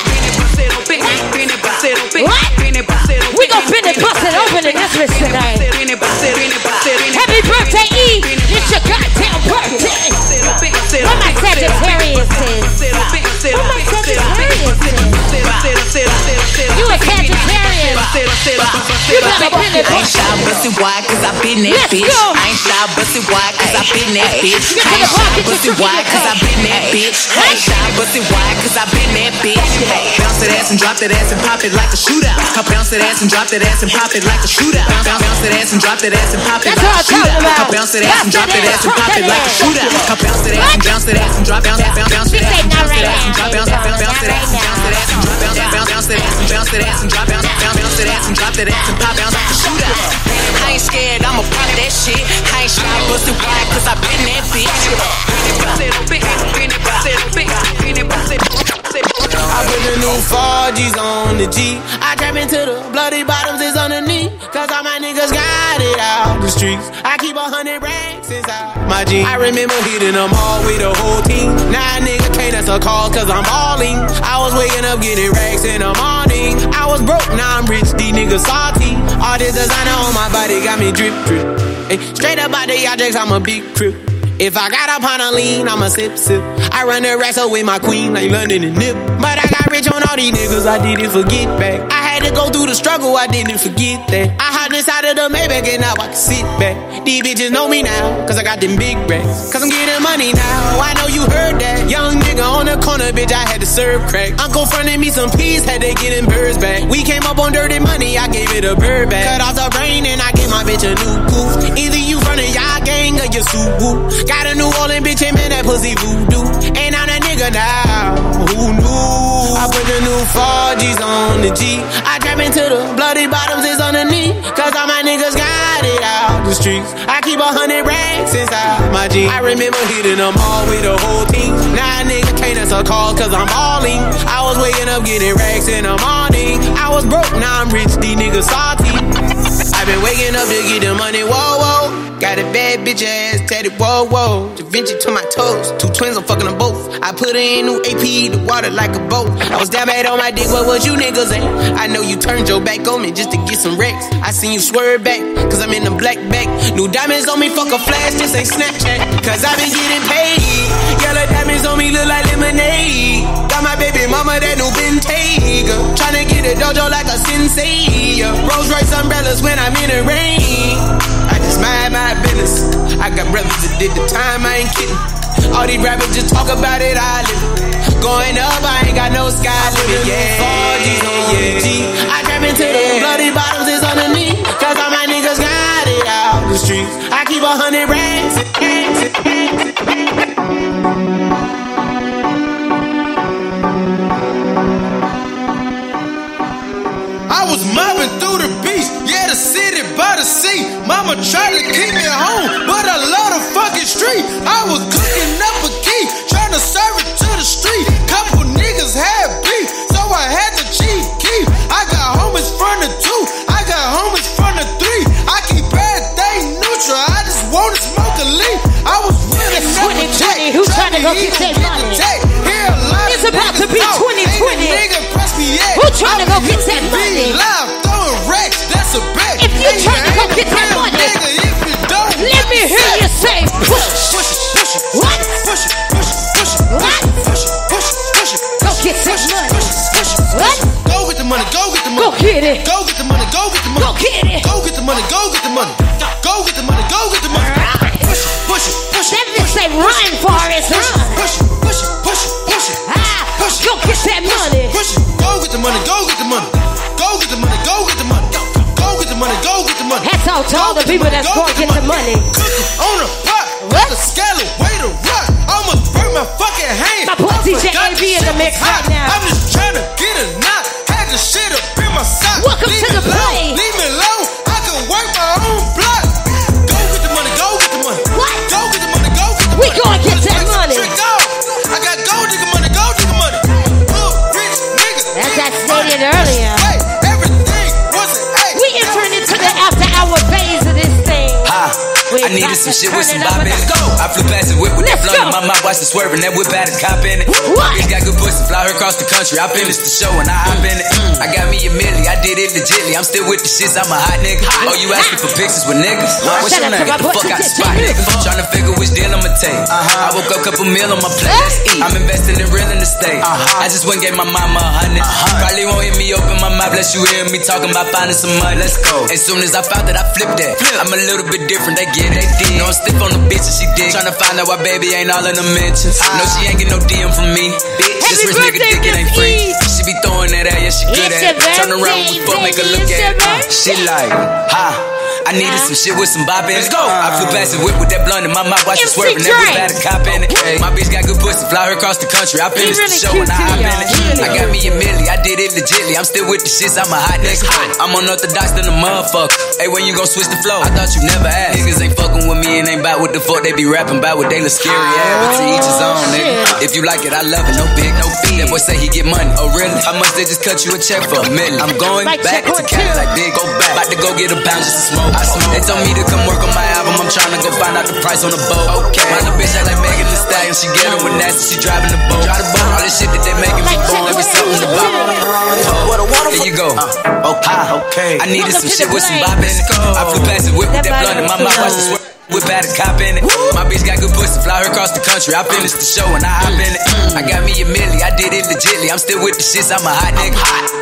What? We gon' finish bustin' open in this bitch tonight. Happy birthday, E! It's your goddamn birthday. Where my Sagittarius is? Where my Sagittarius is? You a Sagittarius. You better finish I ain't shy, bust it wide, cause I been that Let's bitch. go. I ain't shy, bust it wide, cause I been that bitch. Get to I the ain't shy, pocket, bust get it your wide, cause I been that bitch. I ain't shy, bust it wide, cause I been that bitch. Bounce that ass and drop that ass and pop it like a shootout. I bounce that ass and drop that ass and pop it like a shootout. Bounce, bounce that ass and drop that ass and pop it That's like what a I'm talking shootout. about. I bounce that ass and drop that ass and pop it like a shootout. I bounce that ass and bounce that ass and drop bounce that bounce bounce that ass and bounce that ass and drop bounce bounce bounce that ass and bounce that ass and drop bounce bounce bounce that ass and bounce that ass and drop bounce bounce bounce that ass and drop that ass and pop bounce like a shootout. I ain't scared, I'ma pop that shit. I ain't shy, bust it wide, cause I been that bitch. I put the new four G's on the G. I trap into the bloody bottoms is underneath. Cause all my niggas got it out the streets. I keep a hundred racks inside my jeans. I remember hitting them all with the whole team. Now a nigga can't answer calls cause I'm balling. I was waking up getting racks in the morning. I was broke, now I'm rich, these niggas salty. All this designer on my body got me drip drip. Hey, straight up out the objects, I'm a big crip. If I got up on a lean, I'ma sip, sip. I run the racks up with my queen like London and Nip. But I got rich on all these niggas, I didn't forget back. I had to go through the struggle, I didn't forget that. I hopped inside of the Maybach and now I can sit back. These bitches know me now, cause I got them big racks. Cause I'm getting money now, I know you heard that. Young nigga on the corner, bitch, I had to serve crack. Uncle fronted me some peas, had to get them birds back. We came up on dirty money, I gave it a bird back. Cut off the brain and I gave my bitch a new goof. Either you running y'all gang or you Subaru. Got a New Orleans bitch, and man, that pussy voodoo. Ain't on a nigga now, who knew? I put the new four G's on the G. I trap into the bloody bottoms is underneath. Cause all my niggas got it out the streets. I keep a hundred racks inside my jeans. I remember hitting them all with the whole team. Now a nigga can't answer calls cause I'm balling. I was waking up getting racks in the morning. I was broke, now I'm rich, these niggas salty. I've been waking up to get the money, whoa, whoa. Got a bad bitch ass tatted, whoa, whoa. Da Vinci to my toes, two twins, I'm fucking them both. I put her in new A P, the water like a boat. I was down bad on my dick, what was you niggas at? I know you turned your back on me just to get some wrecks. I seen you swerve back, cause I'm in the black back. New diamonds on me, fuck a flash, this ain't Snapchat. Cause I been getting paid. Yellow diamonds on me look like lemonade. Got my baby mama that new Bentayga. Tryna get a dojo like a sensei. Rolls Royce umbrellas when I'm in the rain. I just mind my business. I got brothers that did the time, I ain't kidding. All these rappers just talk about it, I live it. Going up, I ain't got no sky limit. Yeah, four G's on the G. I trap into the bloody bottoms is underneath. Cause all my niggas got it out the streets. I keep a hundred racks. I was mobbing through the beach, yeah, the city by the sea. Mama tried to keep me home, but I love the fucking street. I was cooking up a key, trying to serve it to the street. Couple niggas had beef, so I had to cheat keep. I got homies from the two, I got homies from the three. I keep everything neutral, I just wanna smoke a leaf. I was running up a check, who trying to go get that money? It's about to be twenty twenty. Who trying to go get that money? If you trying to go get that money, let me hear you say push. What? What? Go get that money. What? Go get the money, go get the money. Go get it. Go get the money, go get the money. Go get it. Go get the money, go get the money. Go get the money, go get the money. Push it, push it, push it. That bitch say run, Forrest, run. Push it, push it, push it, push it. Ah, go get that money. Push it, money. Hats off to all the people that's going to get the money. On the pot, what? The scallop, way to rock. Almost burnt my fucking hand. My boy D J A B in the mix right now. I'm just trying to get a knot. Had the shit up in my sock. Welcome leave to the play. Leave me alone. I can work my own block. Go get the money, go get the money. What? Go get the money, go get the we money. We gonna get that money. I got gold digger money, gold digger money. Look, rich nigga. That's I stated earlier. Hey, everything was an A. We entering into the after hour phase of this thing. Ha. I needed some shit with some bop in it. I flew past the whip with that blunt in my mouth, watched it swerving. That whip had a cop in it. Bitch got good pussy, fly her across the country. I finished the show and I hop in it. I got me a milli, I did it legitly. I'm still with the shits, I'm a hot nigga. Oh, you asking for pictures with niggas? What's your name? Get the fuck out the spot, nigga. Tryna figure which deal I'ma take. I woke up, couple meal on my plate. Let's eat. I'm investing in real estate. I just went and gave my mama a hundred. Probably won't hear me open my mouth, bless you hear me talking about finding some money. Let's go. As soon as I found that, I flipped that. I'm a little bit different, they get it. They did. Stiff on the bitch and she dig. Tryna find out why baby ain't all in the mentions. No, she ain't get no D M from me. Bitch, this rich nigga dick it ain't free. She be throwing that at, yeah, she good at it. Turn around with fuck, make her look at it. Uh, she like, ha. I needed some shit with some bop in it. Let's go. I flew past the whip with that blunt in my mouth, watch it swerving. That whip had a cop in it. Hey, my bitch got good pussy, fly her across the country. I finished the show and I hop in it. I got me a milli, I did it legitly. I'm still with the shits, I'm a hot nigga. I'm unorthodox than a motherfucker. Hey, when you gon' switch the flow? I thought you never asked. Niggas ain't fucking with me and ain't bout what the fuck they be rapping about. What they look scary ass, but to each his own, nigga. If you like it, I love it. No big, no fee. That boy say he get money. Oh really? How much they just cut you a check for a million? I'm going back to Cali like big. Go back. About to go get a pound just to smoke. I smoke. They told me to come work on my album. I'm trying to go find out the price on the boat. Okay. My little bitch act like Megan Thee Stallion. She get her with nasty. She driving the boat. Drive the boat. All this shit that they making me born. Let me something to bop. Here you go. Okay. Okay. I needed some shit with some bop in it. I flew past the whip with that blunt in my mouth. Watch this work. Whip had a cop in it. My bitch got good pussy, fly her across the country. I finished the show and I hop in it. I got me a milli, I did it legitly. I'm still with the shits, I'm a hot nigga.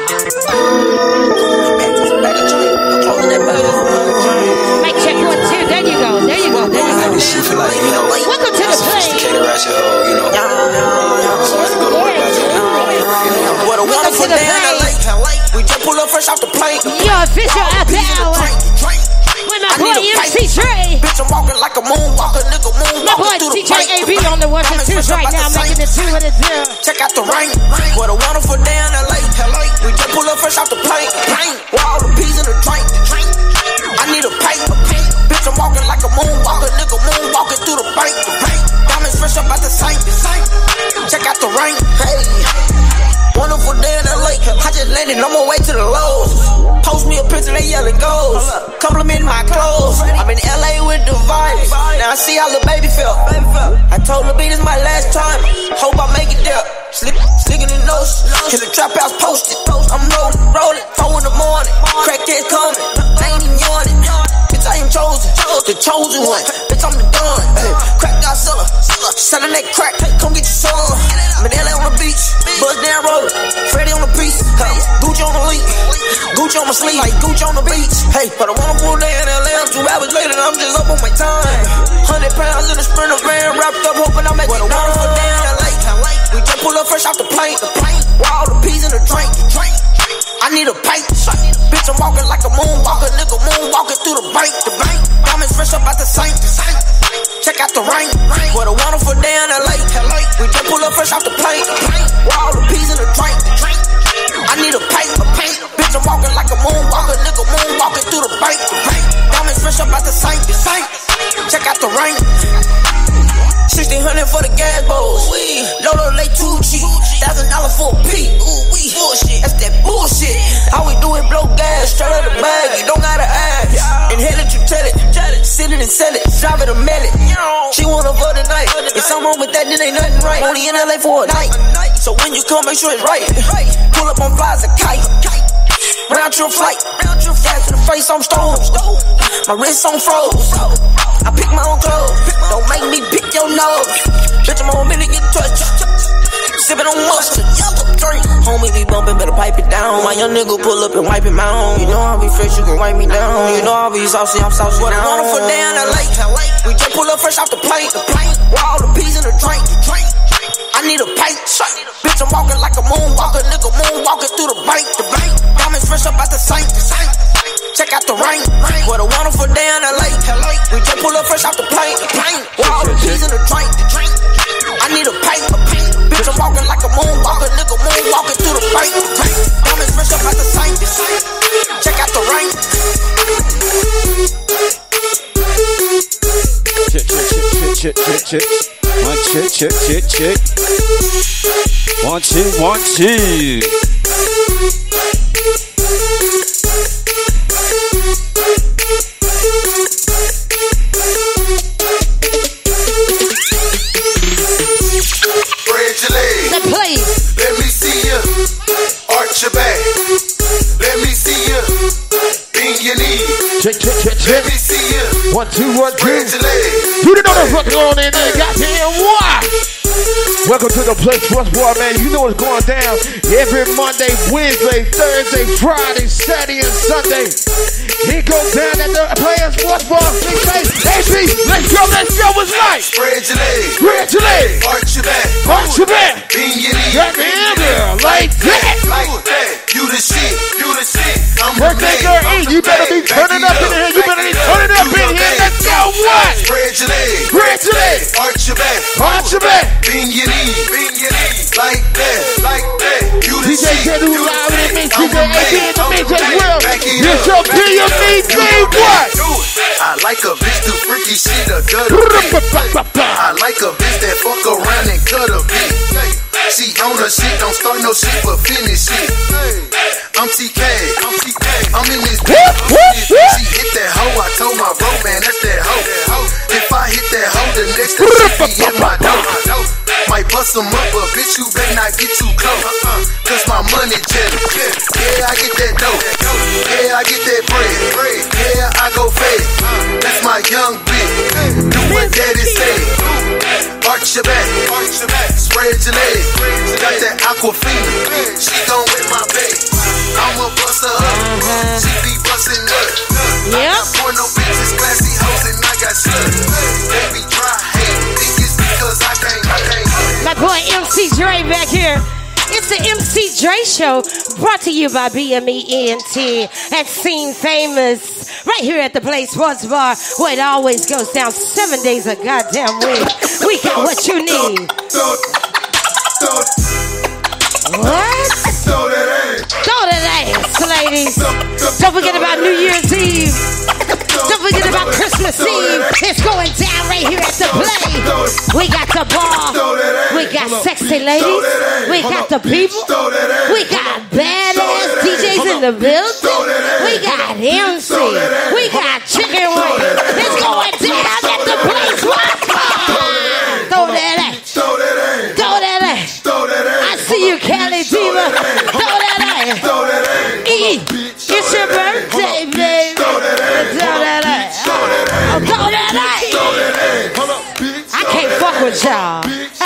Mic check one, two. There you go, there you go, there you go. This shit feel like, you know, welcome to the play. Sophisticated ratchet hoe, you know. So I can go to work by that. What a wonderful day in L A. We just pull up fresh off the plane. Yo, official after hour. With my boy M C Dre. Bitch, I'm walking like a moonwalker, nigga, moonwalker. My boy D J A B on the ones and twos right now, making it two and a zero. Check out the rain. What a wonderful day in L A. We just pull up fresh off the plane. With all the peas in the drink. I need a pipe. Bitch, I'm walking like a moonwalker, nigga, moonwalking through the bank. Diamonds fresh up out the sink. Check out the rain. Hey. Wonderful day in L A. I just landed on my way to the Lowe's. Post me a picture, they yelling goals. Compliment my clothes. I'm in L A with the vibes. Now I see how the baby felt. I told the beat this my last time. Hope I make it there. Slick, slicking the nose. Hit the trap house posted. I'm rolling, rolling. Four in the morning. Crackhead coming. I ain't even yawning. Bitch, I am chosen. The chosen one. Bitch, I'm the done. Hey, crack Godzilla. Selling that crack. Come get your son. I'm in L A on the beach. Buzz down rolling. Freddy on the piece. Hey, Gucci on the leak. Gucci on my sleeve. Like Gucci on the beach. Hey, but a wonderful day in L A. I'm two hours later and I'm just up on my time. Hundred pounds in the sprinter van. Wrapped up, hoping I'm at the What a wonderful day in L A. We just pull up fresh off the plane. With all the peas in the drink. I need a pipe. Bitch, I'm walking like a moonwalker, nigga, moonwalking through the bank. The bank. Diamonds fresh up out the sink. Check out the rain. What a wonderful day in L A. We just pull up fresh off the plane. With all the peas in the drink. I need a pipe. Bitch, I'm walking like a moonwalker, nigga, moonwalking through the bank. The bank. Diamonds fresh up out the sink. Check out the rain. sixteen hundred for the gas bowls. Lodo lay too cheap. Thousand dollar for a P. Ooh, we bullshit. That's that bullshit. How we do it? Blow gas straight out the bag. You don't gotta ask. Inhale it, you tell it. Sit it and sell it. Drive it or mail it. She wanna for the night. If something wrong with that, then ain't nothing right. Only in L A for a night. So when you come, make sure it's right. Pull up on flies a kite. Round trip flight. Gas to the face, I'm stoned. My wrist on froze. I pick my own clothes. Don't make me pick your nose. Bitch, I'm on a minute, get touched. Sippin' on mustard. Drink. Homie be bumpin', better pipe it down. My young nigga pull up and wipe him out. You know I'll be fresh, you can wipe me down. You know I'll be saucy, I'm saucy. What a wonderful day in L A. We just pull up fresh off the plane. With all the peas in the drink. I need a pipe shot. Bitch, I'm walking like a moonwalker, nigga moonwalking through the bank. The bank. Diamonds fresh up out the sink. Check out the rain. What a wonderful day in L A. We just pull up fresh out the plane. Plane. With all the keys in the drink. I need a pipe. Bitch, I'm walking like a moonwalker, nigga moonwalking through the bank. Diamonds fresh up out the sink. Check out the rain. Chit, chit, chit, chit, chit, chit. One chit, chit, chit, chit. One chit, one chit. Spread your legs. The place. Let me see you. Arch your back. Let me see you. Bend your knees. Check, check, check, check. Let me see you. One, two, one, two. Spread your legs. You didn't know what's fucking going on in there. Goddamn, why? Welcome to the place, What's Boy, man. You know what's going down every Monday, Wednesday, Thursday, Friday, Saturday, and Sunday. It goes down at the Players Sports Bar. Big place. Hey, B, let's go, let's go. What's life? Spread your legs. Spread your legs. Arch your back. Arch your back. Bend your knees. Goddamn, girl, like that. Like that. You the shit. You the shit. I'm the Birthday man. girl E, I'm the you better man. be turning Back up in it here. You better be Back it turning up Do in your here. thing. Let's go, what? Spread your legs. Spread your legs. Arch your back. Arch your back. Bend your knees. Bend your knees. Like that. Like that. You the D J shit. Kedu You the live with me. shit. D J I'm the A B man. in the I'm mix the as man. well. Back it It's up. your Back P it M up. D You J the man. what? Do it. I like a bitch too freaky, she the gutter bitch. I like a bitch that fuck around and cut a bitch. She on her shit, don't start no shit but finish it. I'm T K, I'm T K, I'm in this bitch. She hit that hoe, I told my bro, man, that's that hoe. If I hit that hoe, the next thing she be in my dough. Might bust them up, but bitch, you better not get too close. Cause my money jealous. Yeah, I get that dough. Yeah, I get that bread. Yeah, I go fed. That's my young bitch. Do what daddy say. Arch your back. Spread your legs. Got that Aquafina. She gon' wet my bed. I'ma bust her up. She be bustin' nuts. I got porno bitches, classy hoes, and I got sluts. They be dry hate. Think it's because I can't. I can't. My boy M C Dre back here. It's the M C Dre Show, brought to you by B M E N T and Scene Famous, right here at the Place Sports Bar, where it always goes down seven days a goddamn week. We got what you need. What? Throw that ass. Throw that ass, ladies. Don't forget about New Year's Eve. Don't forget about Christmas Eve. It's going down right here at the Play. We got the bar. We got sexy ladies. We got the people. We got badass D Js in the building. We got M C. We got chicken wings. It's going down at the Place Sports Bar. Throw that ass. Throw that ass. I see you, Cali Diva. Throw that ass. E, it's your birthday, baby. Throw that ass. Oh, throw that ass. I can't fuck with y'all.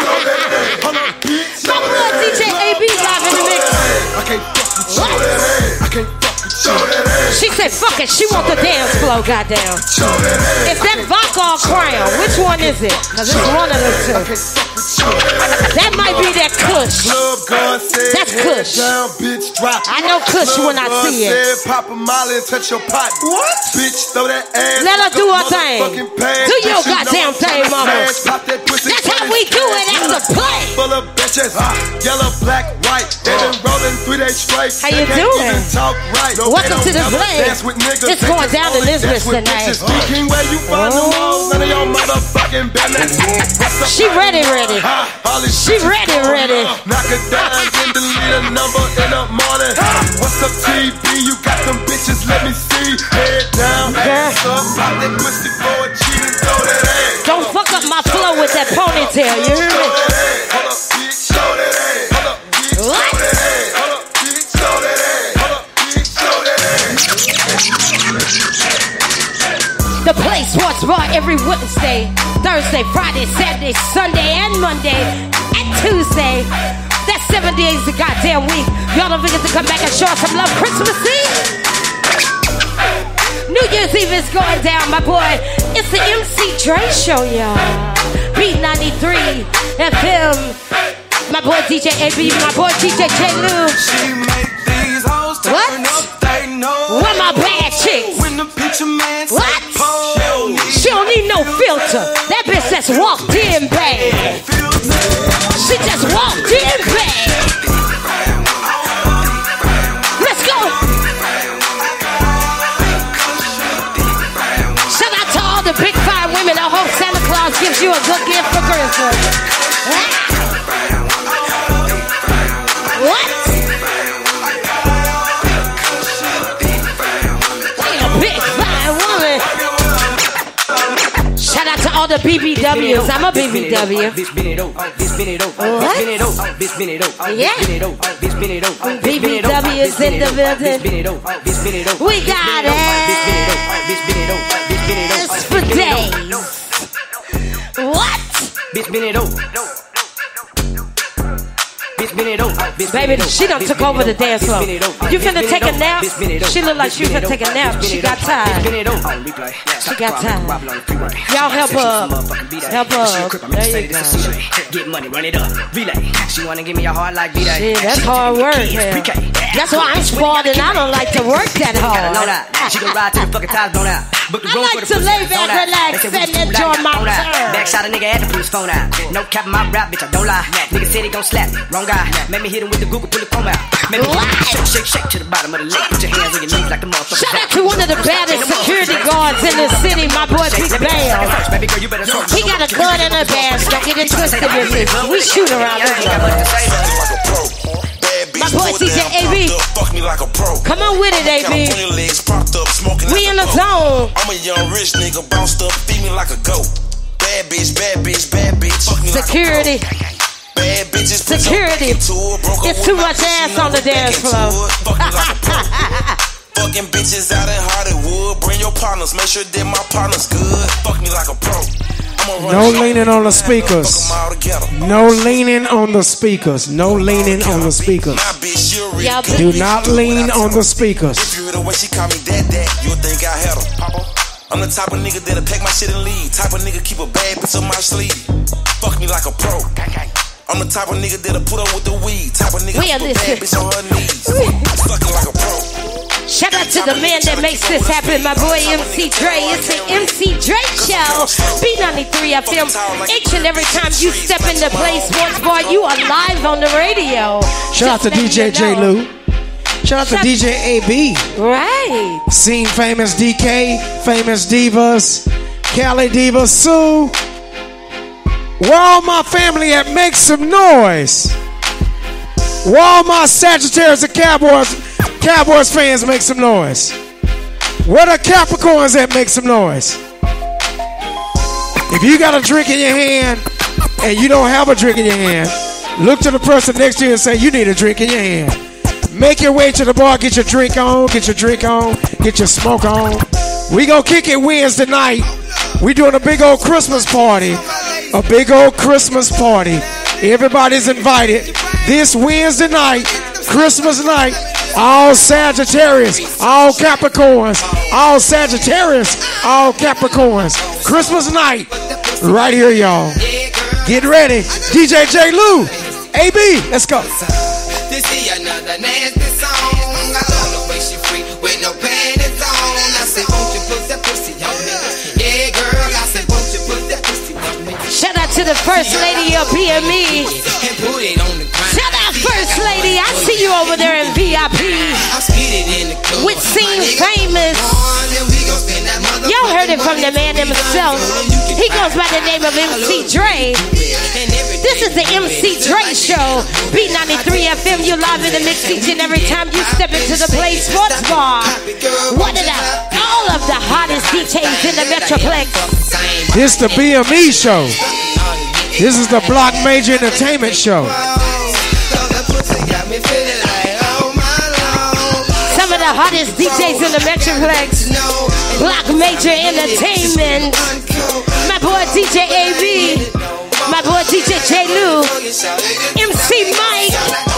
My boy D J A B live in the mix. I can't fuck with you. I can't fuck with you. She said, fuck it, she want the dance flow, goddamn. Is that vodka or crown? Which one is it? Because it's one of them two. That might be that Kush. That's Kush. I know Kush when I see it. Pop a molly and touch your pot. What? Bitch, throw that ass. Let her do her thing. Do your goddamn thing, mama. That's how we do it at the Play. Full of bitches, yellow, black, white. They been rolling three days straight. How you doing? Talk right. Welcome to the Play. It's going down in this bitch tonight. Speaking where you find them hoes, none of your motherfucking business. She ready, ready. She ready, ready. Knock it down and delete a number in the morning. What's up, T V? You got them bitches, let me see. Head down, ass up, pop that pussy for a cheat and throw that ass. Don't fuck up my flow with that ponytail, you hear me? Hold up, bitch, throw that ass. Hold up, bitch, throw that ass. Hold up, bitch, throw that ass. Hold up, bitch, throw that ass. The Play Sports Bar every Wednesday, Thursday, Friday, Saturday, Sunday, and Monday, and Tuesday. That's seven days a goddamn week. Y'all don't forget to come back and show us some love. Christmas Eve. New Year's Eve is going down, my boy. It's the M C Dre Show, y'all. B ninety-three F M. My boy D J A B, my boy D J J Lou. What? Where my bad chicks? What? She don't need no filter. That bitch just walked in bad. She just walked in bad. Let's go. Shout out to all the big fine women. I hope Santa Claus gives you a good gift for Christmas. What? Big fine woman. Shout out to all the B B Ws. I'm a B B W. What? Yeah. B B W is in the building. We got it. It's for days. What? Baby, she done took over the dance floor. You finna take a nap? She look like she finna take a nap. She got tired. She got tired. Y'all help her. Help her. There you go. Get money, run it up, relay. She wanna give me a heart like V-Day. Shit, that's hard work, man. That's why I'm spoiled and I don't like to work that hard. She can ride till the fucking tires blown out. I like to lay back, relax, and enjoy my turn. Backshot a nigga had to pull his phone out. No cap in my rap, bitch, I don't lie. Nigga said he gon' slap me, wrong guy. Made me hit him with the Google, pull the comb out. Made me shake, shake, shake to the bottom of the lake. Put your hands on your knees like the motherfucker. Shout out to one of the baddest security guards in the city, my boy Big Bam. He got a gun and a badge, don't get it twisted with me. We shoot around this way. My boy D J A B. Come on with it, A B. We in the zone. I'm a young rich nigga, bounced up, feed me like a goat. Bad bitch, bad bitch, bad bitch. Security. Bad bitches. Security. It's too much ass on the dance floor. Fucking bitches out in Hollywood. Bring your partners, make sure that my partner's good. Fuck me like a pro. No leaning on the speakers. No leaning on the speakers. No leaning on the speakers. Do not lean on the speakers. If you hear the way she call me dad, dad, you'll think I had her. I'm the type of nigga that'll pack my shit and leave. Type of nigga keep a bad bitch on my sleeve. Fuck me like a pro. I'm the type of nigga that'll put up with the weed. Type of nigga keep a bad bitch on her knees. Fucking like a pro. Shout out to the man that makes this happen, my boy M C Dre. It's the M C Dre Show. B ninety-three F M. Each and every time you step in the Play Sports Bar, you are live on the radio. Shout out to D J J Lou. Shout out to D J A B. Right. Seen famous D K, famous divas, Cali Diva Sue. Where all my family at? Make some noise. Where all my Sagittarius and Cowboys Cowboys fans, make some noise. Where the Capricorns at? Make some noise. If you got a drink in your hand and you don't have a drink in your hand, look to the person next to you and say, you need a drink in your hand. Make your way to the bar, get your drink on, get your drink on, get your smoke on. We gonna kick it Wednesday night. We doing a big old Christmas party. A big old Christmas party. Everybody's invited. This Wednesday night, Christmas night, all Sagittarius, all Capricorns, all Sagittarius, all Capricorns. Christmas night, right here, y'all. Get ready. D J J Lou, A B, let's go. This is another nasty song. I love the way she free with no panties on. I say, won't you put that pussy on me? Yeah, girl, I say, won't you put that pussy on me? Shout out to the First Lady of B M E. Shout out First Lady, I see you over there in V I P with Scene Famous. Y'all heard it from the man himself. He goes by the name of M C Dre. This is the M C Dre Show. B ninety-three F M, you live in the mix each and every time you step into the Play Sports Bar. One of the, all of the hottest D Js in the Metroplex. This the B M E show. This is the Block Major Entertainment Show. Some of the hottest D Js in the Metroplex. Block Major Entertainment. My boy D J A B. My boy D J J Lou. M C Mike.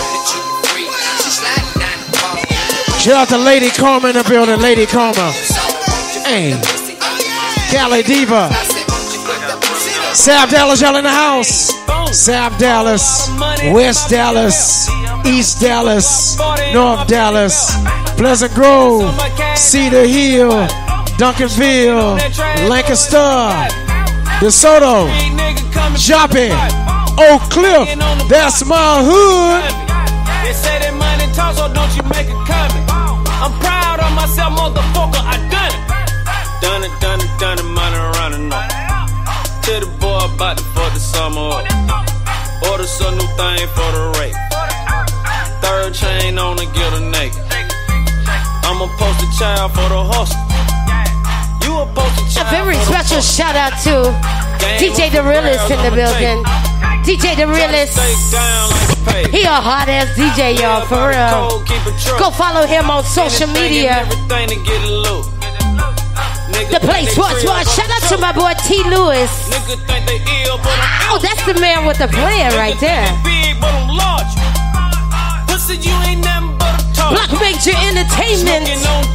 Shout out to Lady Karma in the building. Lady Karma. Hey. Cali Diva. South Dallas, y'all in the house. South Dallas, West Dallas, East Dallas, North Dallas, Pleasant Grove, Cedar Hill, Duncanville, Lancaster, DeSoto, Joppy, Oak Cliff. That's my hood. They say that money talk, so don't you make it coming. I'm proud of myself, motherfucker. I done it. Done it, done it, done it, money running up. Tell the boy about the for the summer up. Order some new thing for the rate. Third chain on to get a naked. I'm a poster child for the hustle. You a poster child. A very special shout out to D J The Realist in the building. D J The Realist. He a hot ass D J, y'all, for real. Go follow him on social media. The place was was. Shout out to my boy T. Lewis. Oh, that's the man with the plan right there. Block Major Entertainment.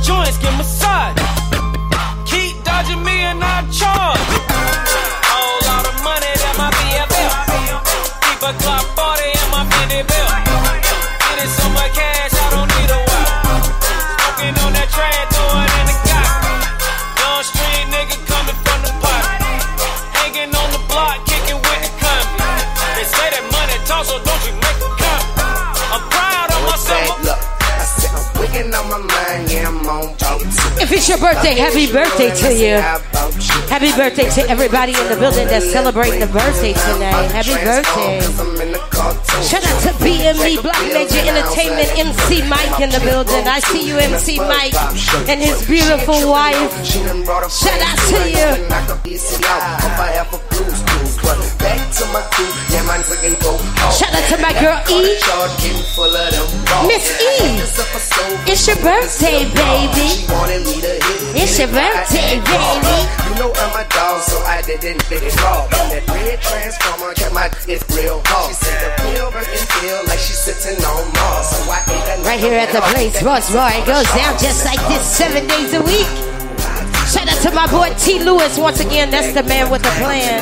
Keep dodging me and I charge. Whole lot of money that my B F F. Keep a Glock forty in my Fendi belt. Getting so much cash, I don't need a watch. Smoking on that trash, throw it in the cop. Young street nigga coming from the pot. Hanging on the block, kicking with the company. They say that money talk, so don't you make it come. I'm proud of myself. Look, I said I'm wigging on my mind, yeah, I'm on boat. If it's your birthday, happy birthday to you. Happy birthday to everybody in the building that's celebrating the birthday tonight. Happy birthday. Shout out to B M E, Block Major Entertainment, M C Mike in the building. I see you, M C Mike, and his beautiful wife. Shout out to you. Shout out to my girl E. Miss E. It's your birthday, baby. It's your birthday, baby. You know I'm a dog, so I didn't fit it raw. That red transformer kept my it real hard. She said the pill and feel like she's sitting on Mars. So I ate that right here at the place, Ross Bar. It goes down just like this seven days a week. Shout out to my boy T. Lewis once again. That's the man with the plan.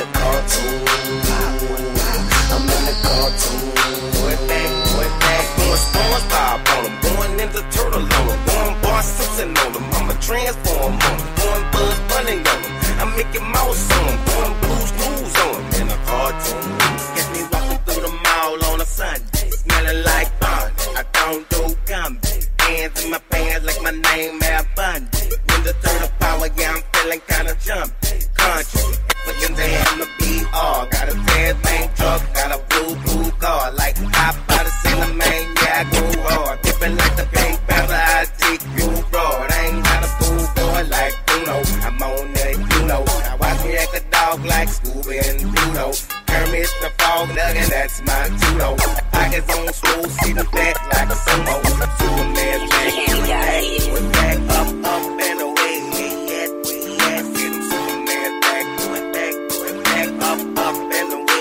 I'm in the cartoon. Boy back, boy back. Going SpongeBob on them. Going into Turtle on them. Going Bar Simpson on them. I'm a transform on them. Going Buzz Bunny on them. I'm Mickey Mouse on them. Going Blues Clues on them. In a cartoon. Get me walking through the mall on a Sunday. Smelling like Bonnie. I don't do gumby. Hands in my pants like my name Al Bundy. When the turtle power, yeah, I'm feeling kinda jumpy. Country. Looking to have the B R. Got a Tasman truck. Got a blue, blue car. Like hot by the center, man. Yeah, I go hard. Dipping like the pink powder. I take you broad. I ain't got a fool boy like Bruno. I'm on that, you know. I watch me act a dog like Scooby and Pluto. Kermit the Frog Nugget, that's my judo. Pockets on school, see the back like a sumo. Superman back, back, with back, up, up, and away. Yeah, yeah, see them Superman back, with back, with back, up, up, and away.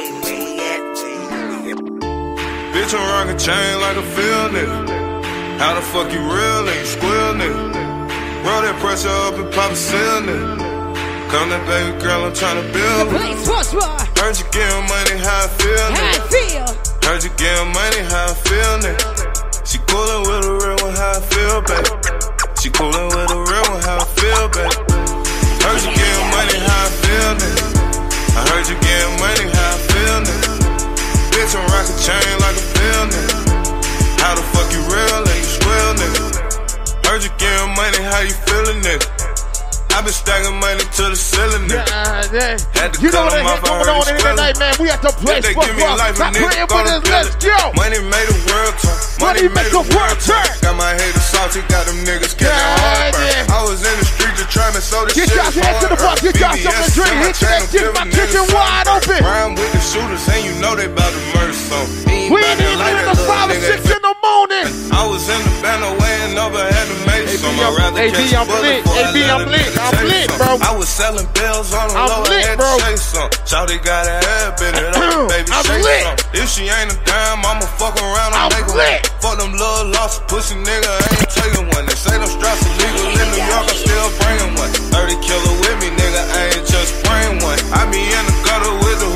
Yeah, yeah. Bitch, I'm rockin' chain like a field nigga. How the fuck you real nigga, squeal nigga? Roll that pressure up and pop a seal nigga. Come that baby girl, I'm tryna build. Heard you getting money, how I feel, nigga. Heard you getting money, how I feel, nigga. She coolin' with a real one, how I feel, baby. She coolin' with a real one, how I feel, baby. Heard you getting money, how I feel, nigga. I heard you getting money, how I feel, nigga. Bitch, I'm rockin' chain like a bill, nigga. How the fuck you real and you squeal, nigga? Heard you getting money, how you feelin', nigga? I been stacking money to the ceiling, nigga. Yeah, yeah. Had to you know cut what them off, I going heard on you in squealing. tonight, man? We at the place. Yeah, they give me a life, a nigga gonna Let's go. Money made the world turn. Money make the world turn. Got my haters salty, got them niggas getting hard burn. I was in the street to try me, so this Get shit y'all is hands to the front, hard. get y'all something to drink, hit that shit, my kitchen wide open. Rhyme with the shooters, and you know they bout to murder some. We ain't even in the five or six in the morning. I was in the banner weighing over, had to make some. I'd rather A B, catch a I'm bullet lit. before I A B, let I'm a lit. nigga I'm chase lit, some. bro. I was selling bills on the I'm low, lit, I had bro. to chase some. Shawty got her head bit it up, baby, I'm shake lit. some. If she ain't a dime, I'ma fuck around and I'm make lit. one. Fuck them little lost pussy nigga, I ain't taking one. They say them straps illegal in New York, I'm still bringing one. thirty killer with me, nigga, I ain't just spraying one. I be in the gutter with the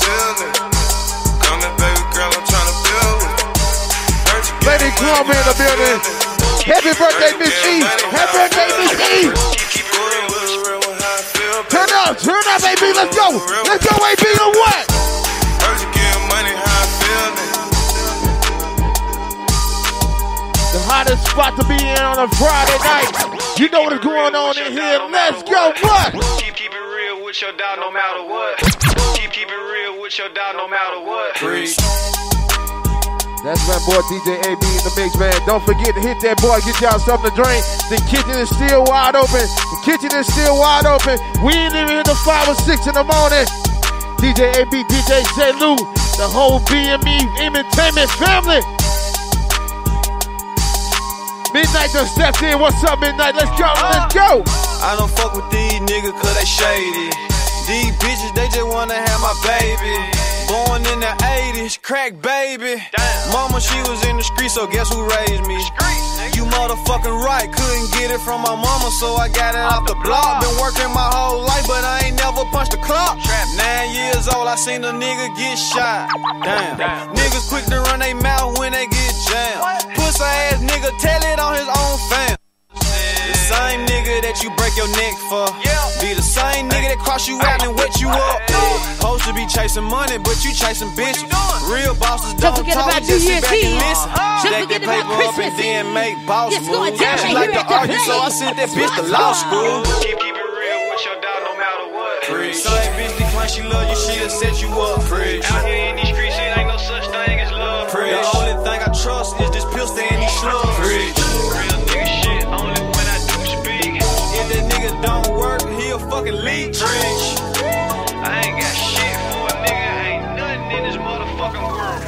feeling. Come here, baby girl, I'm tryna build with you. Lady Club in the building. Happy birthday, Miss E. Happy birthday, Miss E. Turn up, turn up, A B. Let's go. Let's go, A B. On what? Heard you getting money, how I feeling. The hottest spot to be in on a Friday night. You know what's going on in here. Let's go. What? Keep keep it real with your dog no matter what. Keep keep it real with your dog no matter what. Preach. That's my boy D J A B in the mix, man. Don't forget to hit that boy, get y'all something to drink. The kitchen is still wide open. The kitchen is still wide open. We ain't even in the five or six in the morning. D J A B, D J J. Lou, the whole B M E Entertainment family. Midnight done stepped in. What's up, Midnight? Let's go, let's go. I don't fuck with these niggas cause they shady. These bitches, they just wanna have my baby. Born in the eighties, crack baby. Damn. Mama, she was in the street, so guess who raised me? You motherfucking right, couldn't get it from my mama, so I got it off the block. Been working my whole life, but I ain't never punched a clock. Nine years old, I seen a nigga get shot. Damn. Damn. Niggas quick to run they mouth when they get jammed. Pussy ass nigga, tell it on his own fam. The same nigga that you break your neck for, be the same nigga that cross you out and wet you up. Supposed to be chasing money, but you chasing bitches. Real bosses don't, don't talk, just sit back and listen. Stack that paper up and then make boss moves. She like to argue, so I sent that bitch to law school. Keep, keep it real with your dog no matter what. Same bitch decline, she love you, she'll set you up. Out here in these streets, it ain't no such thing as love. The only thing I trust is this pistol and these slugs. Real nigga shit, only when I do speak. If that nigga don't work, he'll fucking leech. I ain't got shit for a nigga, ain't nothing in this motherfucking world.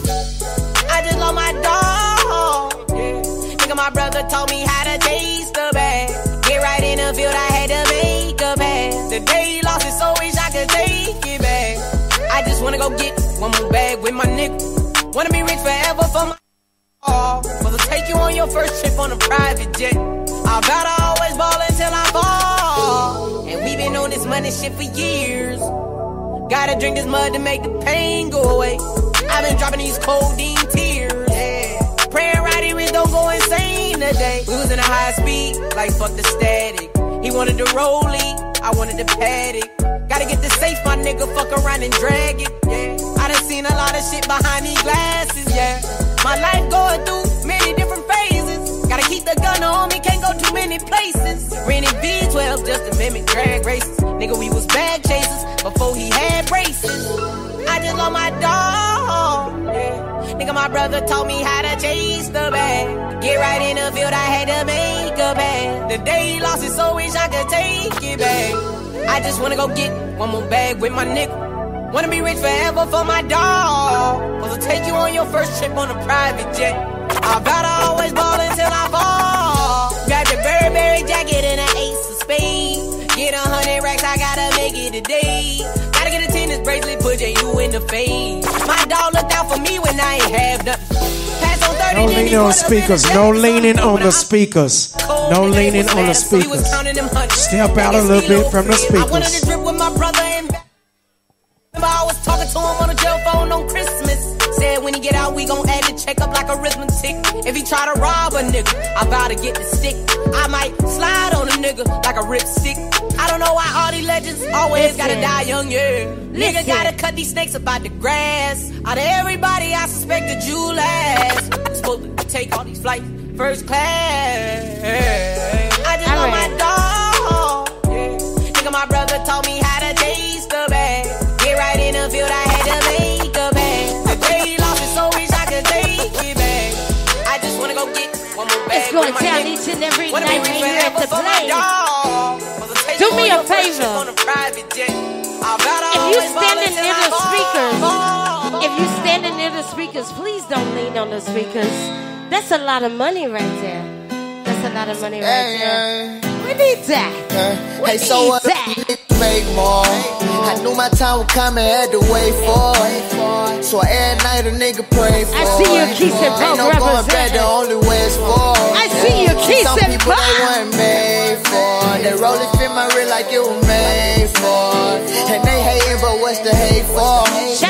I just love my dog. Yeah. Nigga, my brother told me how to taste the bag. Get right in the field, I had to make a pass. The day he lost it, so wish I could take it back. I just wanna go get one more bag with my nigga. Wanna be rich forever for my oh, I'll take you on your first trip on a private jet. I vow to always ball until I fall. And we been on this money shit for years. Gotta drink this mud to make the pain go away. I've been dropping these codeine tears. Yeah. Praying right here, don't go insane today. We was in a high speed, like fuck the static. He wanted the rollie, I wanted the paddock. Gotta get the safe, my nigga, fuck around and drag it. Yeah. I done seen a lot of shit behind these glasses, yeah. My life going through many different phases. Gotta keep the gun on me, can't go too many places. Rented V twelve just to mimic drag races. Nigga, we was bag chasers before he had braces. I just love my dog, yeah. Nigga, my brother taught me how to chase the bag. Get right in the field, I had to make a bag. The day he lost it, so wish I could take it back. I just wanna go get one more bag with my nigga. Wanna be rich forever for my dog. I'll take you on your first trip on a private jet. I vow to always ball until I fall. Grab the Burberry jacket and an ace of spades. Get a hundred racks, I gotta make it today. Gotta get a tennis bracelet, put J U in the face. My dog looked out for me when I ain't have nothing. Pass on thirty, no leaning on speakers, no leaning on the speakers. No leaning on the speakers. Step out a little bit from the speakers. I wanted to drip with my brother and I was talking to him on the jail phone on Christmas. Said when he get out, we gon' add the check up like arithmetic. If he try to rob a nigga, I bout to get the stick. I might slide on a nigga like a rip stick. I don't know why all these legends always Listen. gotta die young, yeah. Listen. Nigga gotta cut these snakes about the grass. Out of everybody, I suspected you last. I'm supposed to take all these flights first class. I just love my dog. Yeah. Nigga, my brother taught me how to taste the bag. Get right in the field, I had to make a bag. The day he lost it, so wish I could take it back. I just wanna go get one more bag. It's going down each and every night when you're at the place. Do me a favor. If you standing near the speakers, if you standing near the speakers, please don't lean on the speakers. That's a lot of money right there. That's a lot of money right hey, there. Uh, we need that. Uh, we hey, need so what? that. Make more. I knew my time would come and had to wait for it. So every night a nigga pray for it. I see you, Keith and Bob. Ain't no going back, the only way is forward. I see you, Keith Some and people Bob. they weren't made for. They roll it fit my real like it was made for. And they hating, but what's the hate for?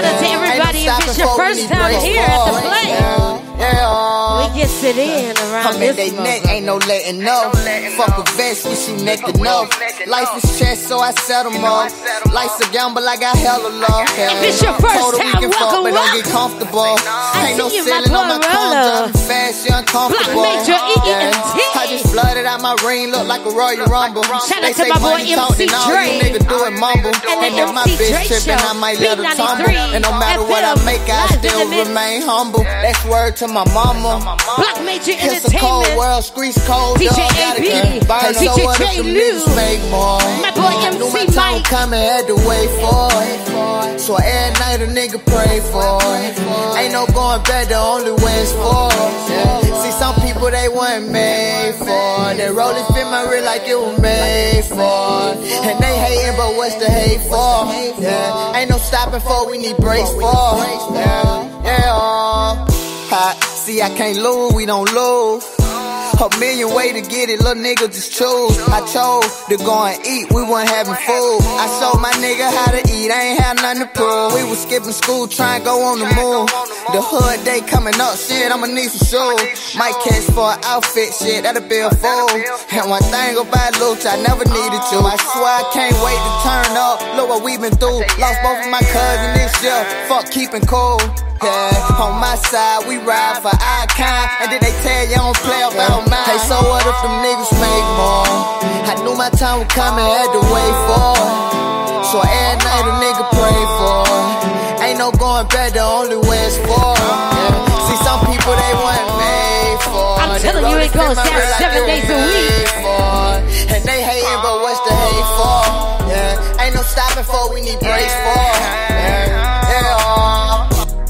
gets it in around I'm this at they mother. neck, ain't no letting know. Fuck a vest, we she neck to know. Life is chess, so I set 'em up. Life's a gamble, I got hella love. If it's your first Told her we time, can welcome, fuck, but don't welcome. get comfortable. I Ain't no see you, my ceiling on my boy, car, Roller. driving fast, you uncomfortable. Black Major E E N T. Yeah. I just flooded out my ring, look like a Royal Rumble. Shout They out to say my boy money talk, M C then all Dre. you niggas do it mumble. And And the if my M C Dre bitch trippin', show. I might let her B tumble. ninety-three. And no matter what I make, I Live in still the mix. remain humble. That's word to my mama. Black Major It's a cold Entertainment. world, streets cold, D J dog, gotta A B. keep burning. D J So what if J them Lou. niggas make more? My boy I M knew my C time Mike. coming, had to wait for it. So every night a nigga pray for it. Ain't no going back, the only way is forward. Yeah. See, some people they weren't made for it. They roll it, fit my real like it was made for it. And they hating, but what's the hate for? Yeah. Ain't no stopping for, we need brakes for it. Yeah, yeah. Ha. See, I can't lose, we don't lose. A million way to get it, little nigga just choose. I chose to go and eat, we weren't having food. I showed my nigga how to eat, I ain't had nothing to prove. We was skipping school, trying to go on the move. The hood day coming up, shit, I'ma need some shoes. Might catch for an outfit, shit, that'll be a fool. And one thing about Luch, I never needed to. I swear I can't wait to turn up, look what we been through. Lost both of my cousins this year, fuck keeping cool. Yeah, on my side, we ride for our kind. And then they tell you don't play about mine. Hey, so what if them niggas make more? I knew my time was coming, had to wait for it. So every night a nigga pray for it. Ain't no going back, the only way is for it. Yeah. See, some people they weren't made for it. I'm telling you, it goes down seven days a week. And they hating, but what's the hate for? Yeah, ain't no stopping for, we need brakes for it. Yeah, yeah.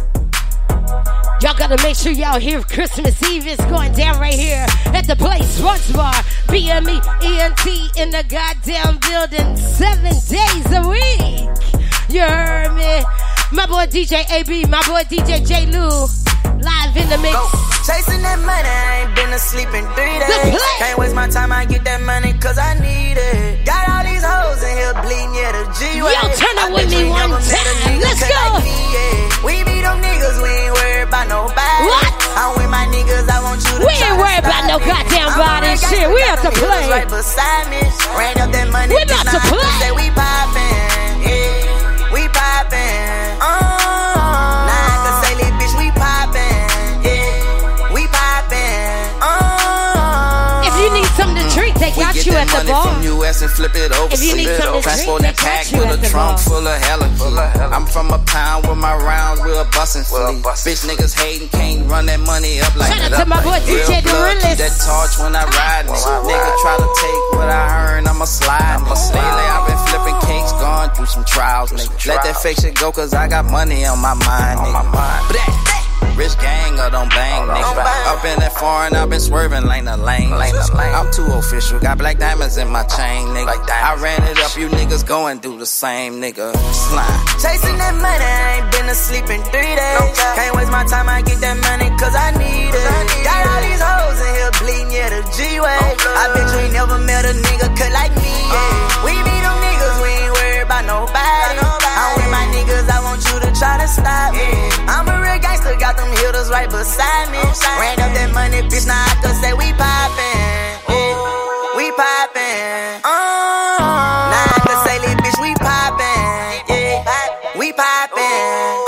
Y'all gotta make sure y'all hear Christmas Eve is going down right here at the Place Sports Bar. B M E E N T in the goddamn building seven days a week. You heard me? My boy D J A B, my boy D J J Lou, live in the mix. Go. Chasing that money, I ain't been asleep in three days. Can't waste my time, I get that money cause I need it. Got all these hoes in here bleeding, yeah, the G-Way. Yo, turn up with me one time. Let's go. Like me, yeah. We be them niggas, we ain't worried about nobody. What? I'm with my niggas, I want you to We ain't worried about no goddamn body shit. We have to play. Right beside me. Ran up that money. We about to play. Say we poppin', yeah. We poppin'. Uh, nah, I can say, little bitch, we poppin', yeah. We poppin'. Uh, If you need something to drink, they got you at the bar. From U S and flip it over. If you need something to Transport drink, that they pack got you with at a the trunk bar. full of hella. I'm from a pound with my rounds, we're bustin' fleet. Bitch niggas hating, can't run that money up like Shout that. out to my boy D J Real blood, keep Dorillis. that torch when I ride. Nigga try to take what I earn, I'ma slide. Lately I've been flipping cakes, going through some trials. Nigga. Let that fake shit go, cause I got money on my mind. Nigga. Rich gang or don't bang, nigga. Up in that foreign, I've been swerving like the lane. I'm too official, got black diamonds in my chain, nigga. I ran it up, you niggas go and do the same, nigga. Slime. Chasing that money, I ain't been asleep in three days. Can't waste my time, I get that money cause I need it. Got all these hoes in here bleeding, yeah, the G-Way. I bet you ain't never met a nigga cut like me, yeah. We be them niggas, we ain't worried about nobody. I'm with my niggas, I want you to try to stop me. I'm a real gangster, got them hitters right beside me. Ran up that money, bitch, now I can say we poppin', yeah. We poppin', uh. Now I can say, little bitch, we poppin', yeah. We poppin',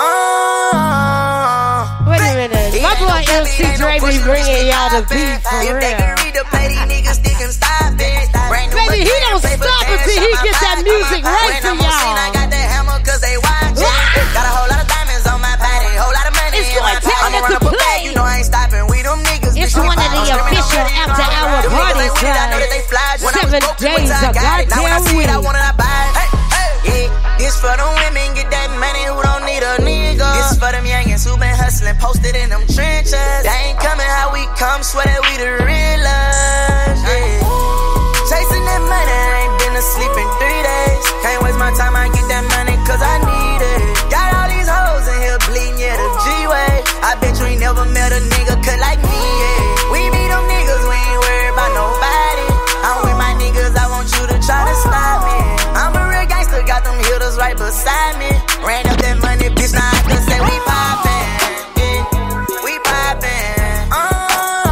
uh. Wait a minute, my boy M C Dre be bringing y'all the beat for If they real. can read the play, these niggas still can stop it. Baby, he don't stop until he get that music right for y'all. I got that hammer cause they watchin'. Got a whole lot of diamonds on my body, whole lot of money It's in my going pocket. down I'ma at run the up a play. bag, you know I ain't stopping. We them niggas. It's one of the official after hour parties, guys. Seven days of goddamn week. Yeah, this for them women, get that money who don't need a nigga. This for them youngins who been hustling, posted in them trenches. They ain't coming how we come, swear that we the realest. Yeah. Chasing that money, I ain't been asleep in three days. Can't waste my time, I get that money cause I need it. Got all these hoes in here bleeding, yeah, the G-Way. I bet you ain't never met a nigga cut like me, yeah. We be them niggas, we ain't worried about nobody. I'm with my niggas, I want you to try to stop me. I'm a real gangster, got them hitters right beside me. Ran up that money, bitch, now I can say we poppin', yeah. We poppin', uh.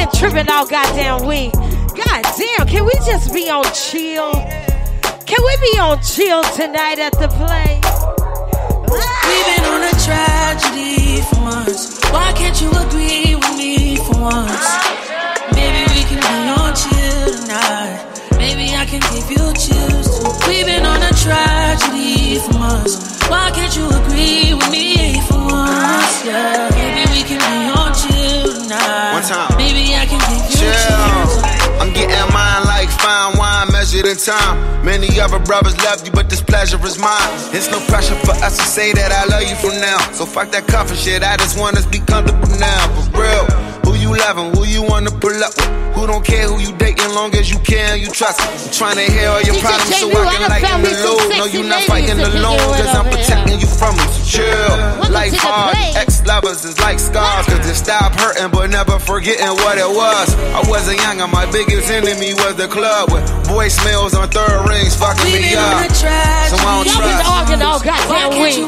been tripping all goddamn week. God damn, can we just be on chill? Can we be on chill tonight at the play? We've been on a tragedy for months. Why can't you agree with me for once? Maybe we can be on chill tonight. Maybe I can give you chills too. We've been on a tragedy for months. Why can't you agree with me for once? Yeah, maybe we can be on chill tonight. One time. Maybe I can give you Chill. chills. I'm getting mine like fine wine measured in time. Many other brothers love you, but this pleasure is mine. It's no pressure for us to say that I love you from now. So fuck that coffee shit, I just want us to be comfortable now. For real, who you loving, who you wanna pull up with? Who don't care who you dating, long as you care and you trust. I'm trying to hear all your D J problems so J-Lou, I can lighten the load. No, you not fighting alone, cause I'm protecting you from them. So chill, life hard, ex-lovers is like scars. Cause it stopped hurting, but never forgetting what it was. I wasn't young and my biggest enemy was the club with voicemails on third rings fucking me up. So I don't Y'all been trust. arguing all goddamn week.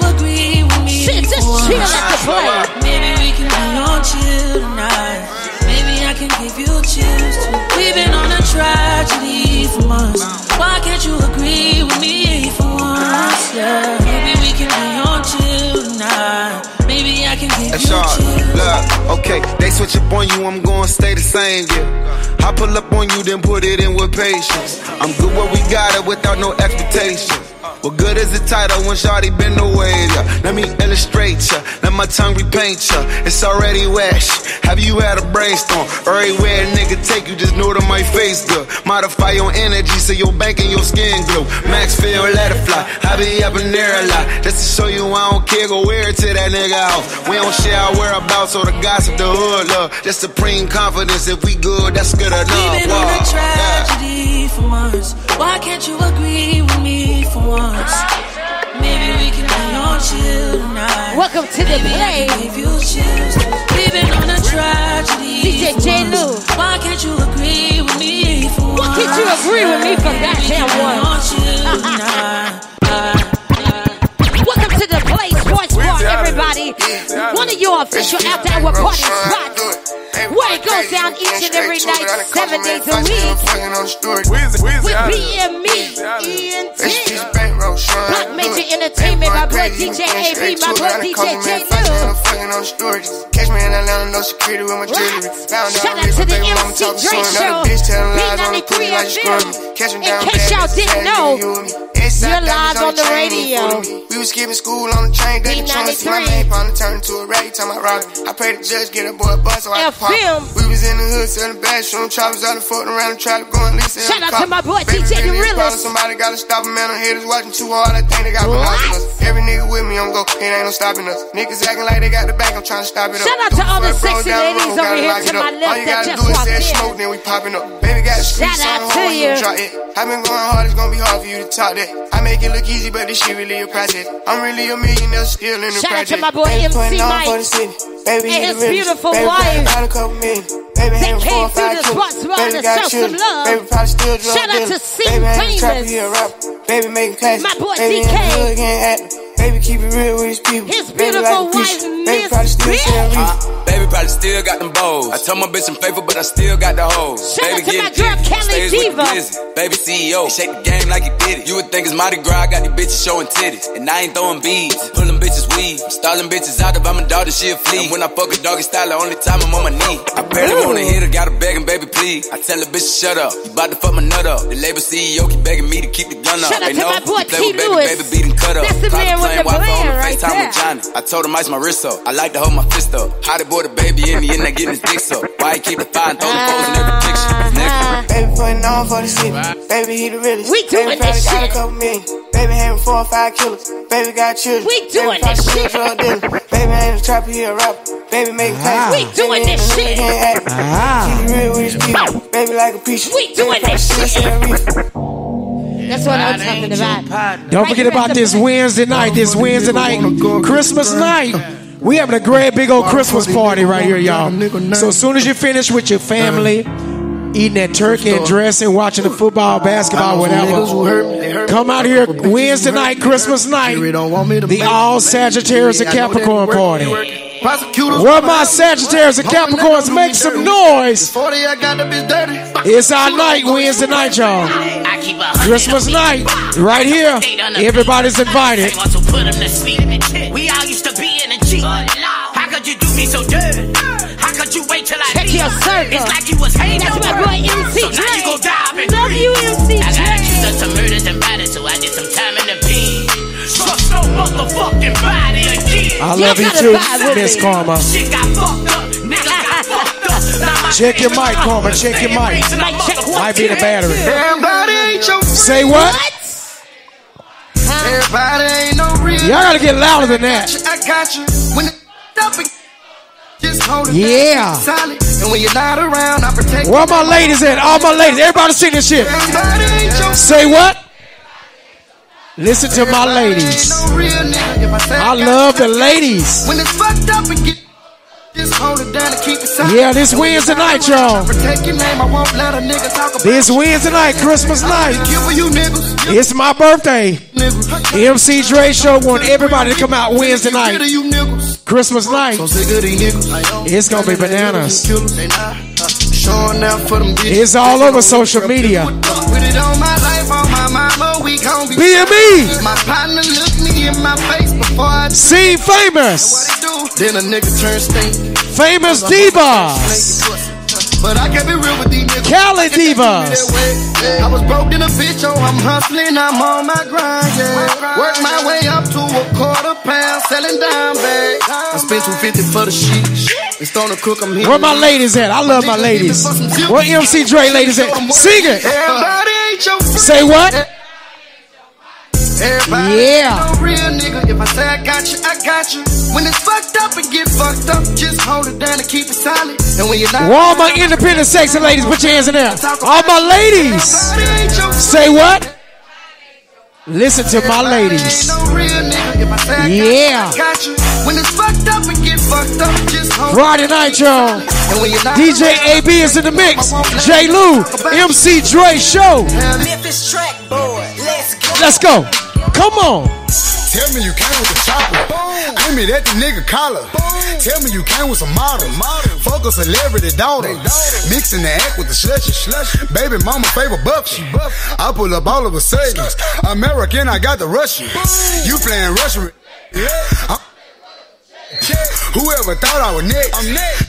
Shit, just chill at the play. Maybe we can be on chill tonight. Maybe I can give you chills too. We've been on a tragedy for months. Why can't you agree with me for once? Yeah, maybe we can be on chill tonight. Maybe I can give That's you all. chills. Look, okay, they switch up on you, I'm gonna stay the same, yeah. I pull up on you, then put it in with patience. I'm good where we got it without no expectations. What good is the title when shawty been away? Yeah. Let me illustrate ya, let my tongue repaint ya. It's already wet. Have you had a brainstorm? Everywhere a nigga take you, just know that my face good. Modify your energy so your bank and your skin glow. Max feel, let it fly. I be up in there a lot, just to show you I don't care. Go wear it to that nigga house. We don't share our whereabouts or the gossip, the hood love. Just supreme confidence. If we good, that's good enough. We've been on a tragedy for months. Why can't you agree with me for once? Maybe we can be on chill tonight. Welcome to the play. Give you chills. We've been on a tragedy. D J J-Lou. Why can't you agree with me for once? Why can't you agree with me for goddamn once? Welcome to the play sports bar, everybody. One of your official out there with party spots. Where it goes down each and every night, seven days a week. With B M E, E N T. Black Major Entertainment, my boy D J A B, my boy D J J-Lou. Catch me in Atlanta, no security with my jewelry. Shout out to the M C Dre Show, B ninety-three F M. In case y'all didn't know, you're live on the radio. We was skipping school on the train, got the chance. My main partner turned into a rag, time I rock. I pray the judge get a boy bus so I can pop. We was in the hood selling bathroom, choppers out and fucking around and try to go and listen. Shout out to my boy D J The Realest. Somebody gotta stop him, man. I'm haters watching too hard. I think they got binoculars. Every nigga with me on go, it ain't no stopping us. Niggas acting like they got the bank, I'm trying to stop it up. Shout out to all the sexy ladies over here to my left that just walked in. Smoke, then we popping up. Baby got the streets Shout out on to you. I've been going hard, it's gonna be hard for you to talk that. I make it look easy, but this shit really a project. I'm really a millionaire still in the Shout out project. to my boy M C Mike Baby, and his the beautiful baby, wife. got a couple million. Baby, They having four came or through five the kids. sports bar Baby, to got show some children. love. Baby, probably still drug Shout out dealer. to C Baby, ain't Famous. trapping, he a rapper. Baby, making cash. My boy Baby, D K. in the hood, getting active. Baby, keep it real with his people. His Baby, beautiful like a wife, preacher. Baby, Miss probably still sell Bitch. reef. Baby probably still got them bows. I told my bitch I'm faithful, but I still got the hoes. Shout Baby out to get my it, girl get it. Kelly Stays with the Diva. glizzy. Baby C E O, he shake the game like he did it. You would think it's Mardi Gras, I got these bitches showing titties. And I ain't throwing beads, pulling bitches weed. I'm stalling bitches out, if I'm a daughter, she'll flee. And when I fuck a doggy style, the only time I'm on my knee. I barely Ooh. wanna hit her, gotta beg him, baby, please. I tell the bitch to shut up, you bout to fuck my nut up. The label C E O keep begging me to keep the gun up. Shout out They to know my boy you play T. with baby, Lewis. baby, beat and cut up. That's the Closet man with playing the Wi-Fi on plan the right FaceTime with there. Johnny. I told him ice my wrist up. I like to hold my fist up. How they boy the baby in the end, they getting his dicks up. Why he keep the fire and throw the foes in every picture? Nigga. Baby, putting on for the city. Baby, he the realest. We doing Baby, probably this got shit. a couple million. Baby, having four or five killers. Baby, got children. We doing Baby, this probably shit. still drug dealer. Baby, ain't a trapper, he a rapper. Baby, making cash. We doing this shit. Ah. Keep it real with his people. Baby, like a preacher. We doing Baby, this probably shit. still sell reef. That's what I'm talking about. Don't forget about this Wednesday night. This Wednesday night, Christmas night. We having a great big old Christmas party right here, y'all. So as soon as you finish with your family, eating that turkey and dressing, watching the football, basketball, whatever, come out here Wednesday night, Christmas night, the all Sagittarius and Capricorn party. Where my Sagittarius and Capricorns, make some noise. It's our night, Wednesday night, y'all. Christmas night, right here. Everybody's invited. We all used to be in a G. How could you do me so dirty? How could you wait till I check your circle? It's like you was hating. That's my boy M C So now you go dive in Love you, M C I got accused of some murders and bodies, so I did some time in the pen. Trust no motherfucking body again. I love you too, Miss Karma. Shit got fucked up. Niggas got fucked up. Check your mic, Karma. Check your mic. Might be the battery. Everybody ain't your Say what? Everybody ain't no real. Y'all gotta get louder than that. I got you. When it up and just hold it Yeah. solid. And when you're not around, I protect Where my ladies at? All my ladies. Everybody sing this shit. Everybody ain't your Say what? Listen to my ladies. no real nigga. If I say I love the ladies. when it's fucked up and get just hold it down and keep it solid. Yeah, this Wednesday night, y'all. Protect your name. I won't let a nigga talk about This Wednesday night, Christmas night. Give for you niggas. It's my birthday. M C Dre Show want everybody to come out Wednesday night. Christmas night. It's gonna be bananas. Showing out for them bitches. It's all over social media. Put it on my life, on my mama, we gon' be B M E. My partner look me in my face before I See famous. Then a nigga turn stink. Famous divas. But I can't be real with these niggas. Cali divas. I was broke in a bitch, oh, I'm hustling, I'm on my grind, yeah. Work my way up to a quarter pound, selling dime bags. I spent two fifty for the sheets. It's on the cook, I'm here. Where my ladies at? I love my ladies. Where M C Dre ladies at? Sing it. Everybody ain't your friend. Say what? Everybody Yeah. ain't no real nigga. If I say I got you, I got you. When it's fucked up and get fucked up, just hold it down and keep it solid. And when you're not Where all my independent sexy ladies, put your hands in there. All my ladies. Say what? Listen to my ladies. no real nigga. If I say I Yeah. got you, I got you. When it's fucked up and get fucked up, just hold Friday night, y'all. And when you're not D J A B is in the mix. J. Lou, M C Dre Show. Memphis track boy, let's go. Let's go. Come on. Tell me you came with the chopper. Aim it at the nigga collar. Tell me you came with some models. Fuck a celebrity daughter. Mixing the act with the slushy. Baby mama favorite buffy. I pull up all of a sudden. American, I got the Russian. You playing Russian. I'm Whoever thought I was next? I'm next.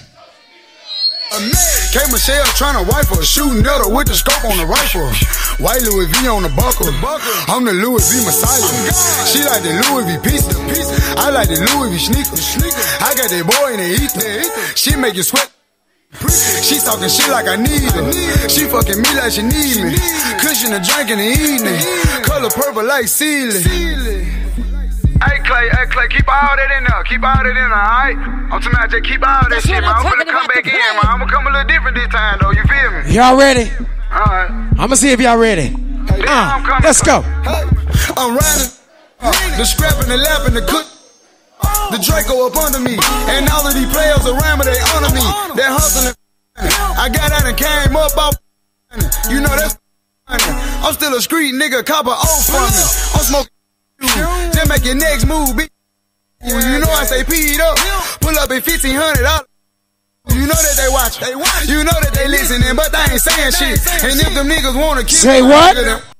K. Michelle tryna wipe her, shooting at her with the scope on the rifle. White Louis V on the buckle. I'm the Louis V Messiah. She like the Louis V pizza. I like the Louis V sneakers. I got that boy in the ether. She make you sweat. She talking shit like I need her. She fucking me like she need me. Cushion the drink in the evening. Color purple like ceiling. Hey Clay, hey Clay, keep all that in there. Keep all that in there, alright? I'm talking about just keep all that That's shit, what man. I'm I'm gonna talking come about, back the in, man. I'm gonna come a little different this time, though. You feel me? Y'all ready? Alright. I'ma see if y'all ready. Uh, let's go. I'm riding. The scrap and the lap and the cook. The Draco up under me. And all of these players around me, they honor me. They're hustling. I got out and came up off. You know that's. I'm still a street nigga, cop a oath from me. I'm smoking. Just make your next move, bitch. You know I say P'd up. Pull up at fifteen hundred dollars. You know that they watch. You know that they listening, but they ain't saying shit. And if them niggas wanna kill Say what?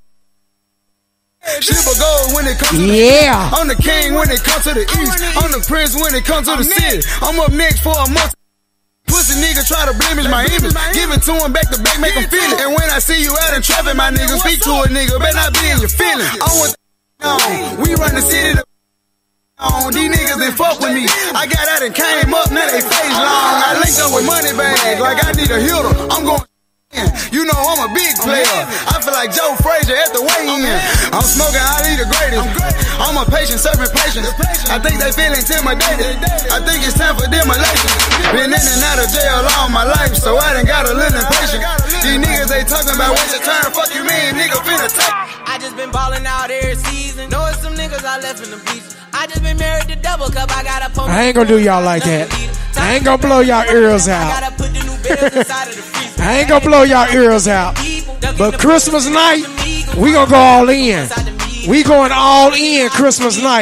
Slip a gold when it comes to the Yeah. east. I'm the king when it comes to the east. I'm the prince when it comes to the city. I'm up next for a month. Pussy nigga try to blemish my image. Give it to him back to back, make him feel it. And when I see you out in traffic, my nigga, speak to a nigga. Better not be in your feelings. I want on. We run the city to on. These niggas they fuck with me. I got out and came up, now they face long. I linked up with money bag like I need a hitter. I'm going. You know I'm a big player. I feel like Joe Frazier at the weigh-in. I'm smoking, I need the greatest. I'm a patient, serving patience. I think they feel intimidated. I think it's time for demolition. Been in and out of jail all my life, so I done got a little impatient. These niggas they talking about what's your turn. Fuck you mean, nigga finna take. I just been ballin' out every season. Know it's some niggas I left in the beach. I just been married to double cup. I got a pump. I ain't gonna do y'all like that. I ain't gonna blow y'all ears out. I ain't gonna blow y'all ears out. But Christmas night, we gonna go all in. We going all in Christmas night.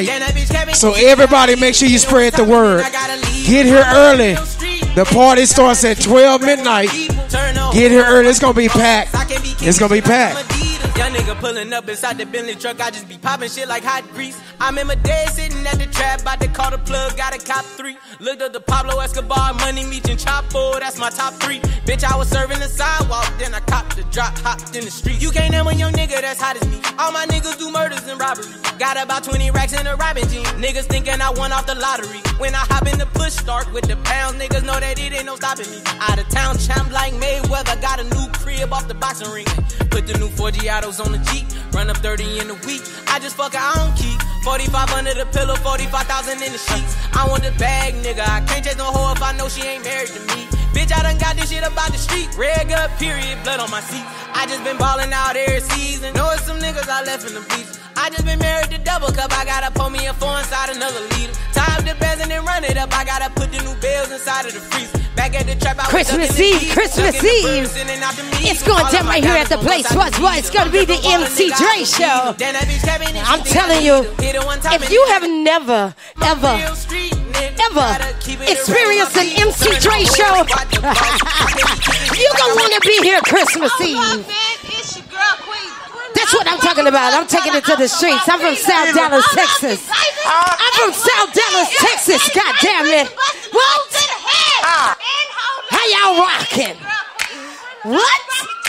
So everybody make sure you spread the word. Get here early. The party starts at twelve midnight. Get here early. It's going to be packed. It's going to be packed. Young nigga pulling up inside the Bentley truck, I just be popping shit like hot grease. I'm in my day sitting at the trap, about to call the plug, got a cop three. Looked up the Pablo Escobar, Money Meech and Chapo, that's my top three. Bitch, I was serving the sidewalk, then I copped the drop, hopped in the street. You can't name a young nigga that's hot as me. All my niggas do murders and robberies. Got about twenty racks in a robbing jean. Niggas thinking I won off the lottery. When I hop in the push start with the pounds, niggas know that it ain't no stopping me. Out of town champ like Mayweather, got a new crib off the boxing ring. Put the new four G autos on the Jeep, run up thirty in a week. I just fuck I don't keep forty-five under the pillow, forty-five thousand in the sheets. I want the bag, nigga. I can't chase no hoe if I know she ain't married to me. Bitch, I done got this shit about the street. Red gut, period, blood on my seat. I just been ballin' out every season. Know it's some niggas I left in the beach. I just been married to double cup. I gotta pour me a four inside another liter. Tie up the bands and then run it up. I gotta put the new bells inside of the freezer. Back at the trap, I Christmas Eve, Christmas Eve. It's going down right here at the place. What's what? It's gonna be the M C Dre show. I'm telling you, if you have never, ever, ever experienced an M C Dre show, you're gonna want to be here Christmas Eve. That's what I'm talking about. I'm taking it to the streets. I'm from South Dallas, Texas. I'm from South Dallas, Texas. God damn it. What? How y'all rocking? What?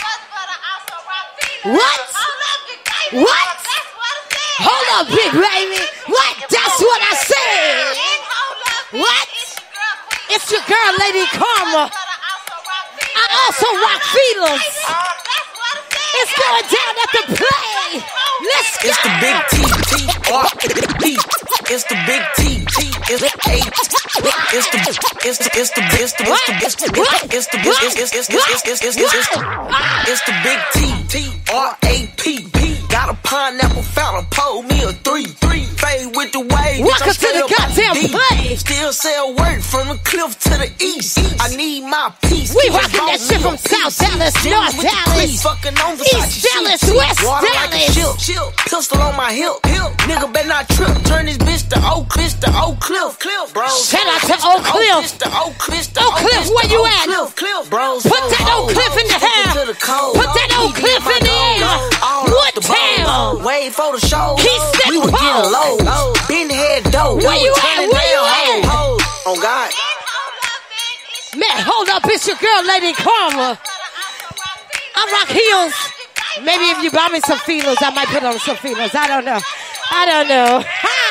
What? What? Hold up, big baby. What? That's what I said. What? It's your girl, Lady Karma. I also rock feelers. It's going down at the play. Let's go. It's the big T, T, R, P. It's the big T, T, it's the eight. It's the, it's the, it's the, it's the, it's the, it's the, it's the, it's the, it's the, it's the, it's the, it's the big T, T, R, A, P. Got a pineapple fountain, pull me a three, three. Fade with the wave. Welcome to the goddamn play. Still sell work from the cliff to the east. I need my piece. We rocking that shit from South Dallas, North Dallas, East Dallas, West Dallas. Pistol on my hip, hip. Nigga better not trip. Turn this bitch to Oak Cliff, to Oak Cliff, Cliff, bro. Shout out to Oak Cliff. Oak Cliff, Oak Cliff, where you at? Cliff, Cliff, bro. Put that Oak Cliff in the air. Put that Oak Cliff in the air. What town? Wait for the show. Keep we were getting low. Been head dough. Where you at? Where you at? Oh God. Man, hold up. It's your girl, Lady Karma. I rock heels. Maybe if you buy me some feelers, I might put on some feelers. I don't know. I don't know.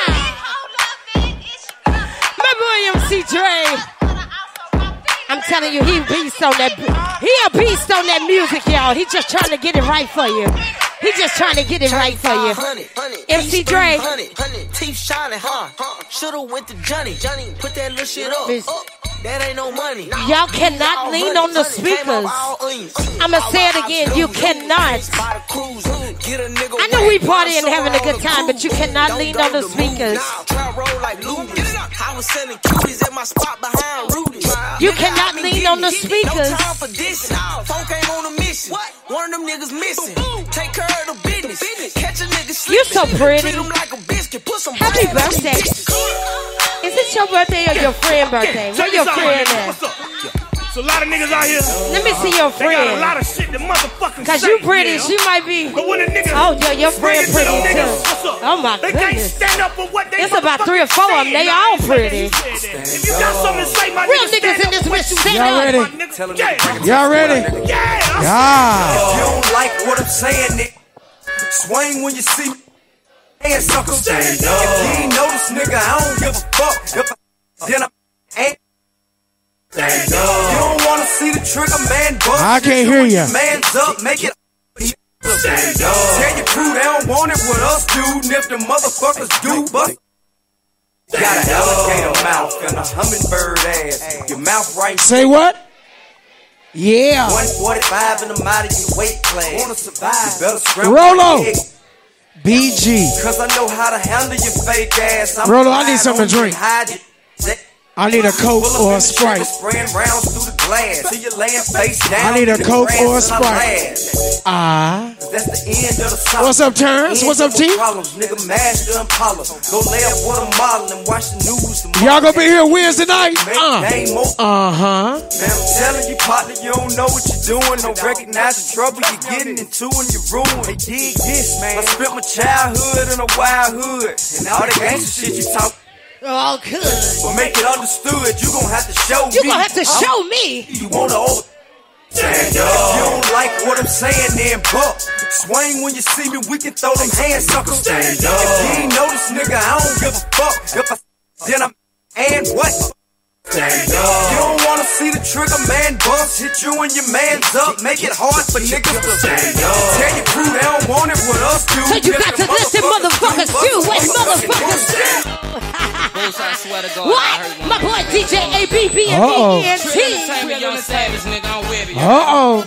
Ha! My boy M C Dre. I'm telling you, he a beast on that. He a beast on that music, y'all. He just trying to get it right for you. He just trying to get it right for you. M C Dre. Teeth shining, huh? Shoulda went to Johnny. Johnny, put that little shit up. That ain't no money. Y'all cannot lean on the speakers. I'ma say it again. You cannot. I know we partying and having a good time, but you cannot lean on the speakers. You cannot lean on the speakers. One of them niggas missing. Take care of the business. Catch a nigga sleeping. You so pretty. Like a biscuit. Put some happy birthday. Is it your birthday or your friend's birthday? Where your friend at? So a lot of niggas out here. Let me see your friend. They got a lot of shit that motherfucking Cause say, you pretty, yeah. she might be. But when the niggas oh yeah, your friend pretty too. Oh my they goodness. Can't stand up for what they It's about three or four of them. They all pretty. If you got something to say, my real niggas in this bitch, stand up. Y'all ready? Yeah. Yeah. If you don't like what I'm saying, Nick, swing when you see me. And sucker, stand up. If you ain't notice, nigga, I don't give a fuck. If I, then I ain't. Stand up. You don't wanna see the trigger, man. Bust. I can't hear you. Man's up, make it. Stand up. Tell your crew they don't want it with us, dude. And if the motherfuckers do, bust. Got an alligator mouth and a hummingbird ass. Your mouth right. Say what? Yeah. one forty-five in the out of your weight class. Wanna survive? You better scramble. Rolo. B G. Cause I know how to handle your fake ass. I'm Rolo, I need something to drink. I need a Coke or a Sprite. I need a Coke or a Sprite. Ah. That's the end of the song. What's up, Terrence? What's up, T? Problems, nigga, master and Impala. Go lay up with a model and watch the news. Y'all gonna be here Wednesday night? Uh. Uh-huh. Man, I'm telling you, partner, you don't know what you're doing. Don't recognize the trouble you're getting into in your room. Hey, dig this, man. I spent my childhood in a wild hood. And all that gangster shit you talk. Oh, good. But make it understood, you gon' have to show you me. You gon' have to show I'm, me. You wanna over. Stand up. If you don't like what I'm saying, then buck. Swing when you see me, we can throw them hands, sucker. Stand up. If you ain't notice, nigga, I don't give a fuck. If I then I'm and what? Stand up. You don't wanna see the trigger man bust, hit you and your man's up, make it hard for niggas to stand up. Tell your crew they don't want it with us, dude. So you got to listen, motherfuckers, do what motherfuckers do. I swear to God, what? My boy D J A B B and E N T. Uh-oh.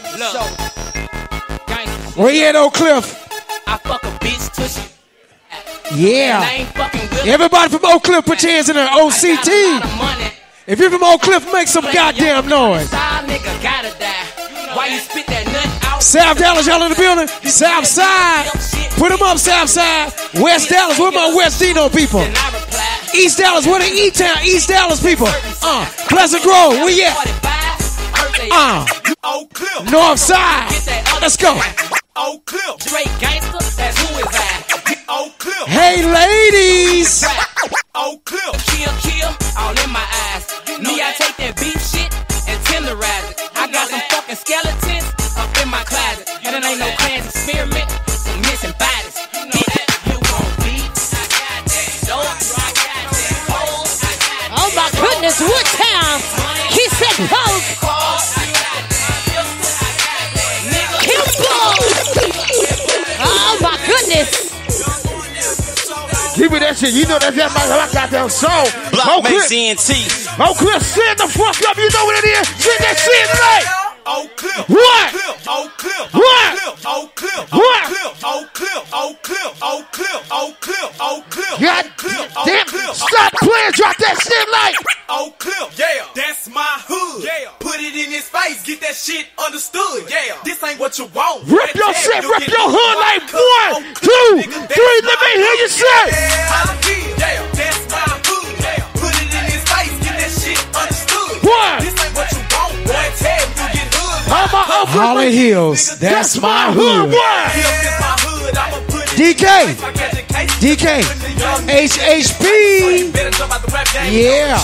Where you at, Oak Cliff? I fuck a bitch tushy. Yeah. Everybody from Oak Cliff, put your hands in there. O C T. If you're from Oak Cliff, make some goddamn noise. Why you spit that nut out? South Dallas, y'all in the building? South Side. Put them up, South Side. West Dallas, where my West Dino people? East Dallas, where the E-Town, East Dallas people? Uh, Pleasant Grove, where you at? Uh, North Side. Let's go. Oak Cliff. Straight gangster, that's who is that? Oak Cliff. Hey, ladies. Oak Cliff. Kill, kill, all in my eyes. Me, I take that beef shit and tenderize it. I got some fucking skeletons up in my closet. And it ain't no class experiment, some missing bodies. You know that you won't be. Oh my goodness, Woodtown. He said poke. Oh my goodness. Give me that shit. You know that's that my goddamn song. Block makes E N T. Oh, Cliff, send the fuck up. You know what it is. Send that shit tonight. Oak Cliff. What? Oak Cliff. What? Oak Cliff. What? Oak Cliff. Oak Cliff. Oak Cliff. Oak Cliff. Oak Cliff. God damn. Stop playing. Drop that shit like. Oak Cliff. Yeah. That's my hood. Yeah. Put it in his face. Get that shit understood. Yeah. This ain't what you want. Rip your shit. Rip your hood like one, two, three. Let me hear you say. Yeah. That's my hood. Yeah. Put it in his face. Get that shit understood. What? This ain't what you want. Boy, tell you get hood. Holly Hills. That's my hood. D K. D K. H H P. Yeah.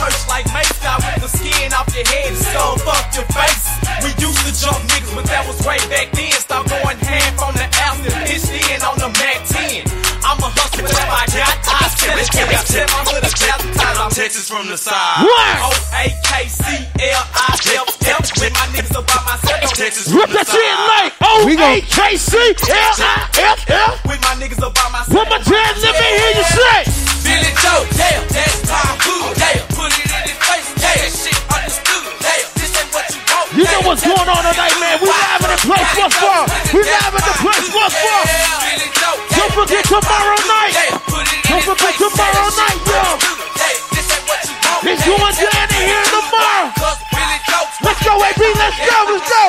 We used to jump niggas, but that was way back then. Stop going half on the ass and pitched in on the Mac ten. I'm a hustler, whatever I got, I sell it. I tell my hood a thousand times. I'm Texas from the side. What? O A K C L I F F. With my niggas up by myself. Texas Rip that shit like O A K C L I F F. With my niggas up by myself. One more time, let me hear you say. Billy Joe, yeah, that's my hood, yeah. Put it in his face, yeah. Shit understood, yeah. This ain't what you want. You know what's going on tonight, man. We live in the place what's for. We live in the place what's for. Don't forget tomorrow night. Don't forget tomorrow night, yo. It's going down in here tomorrow. Let's go, A B. Let's go. Let's go.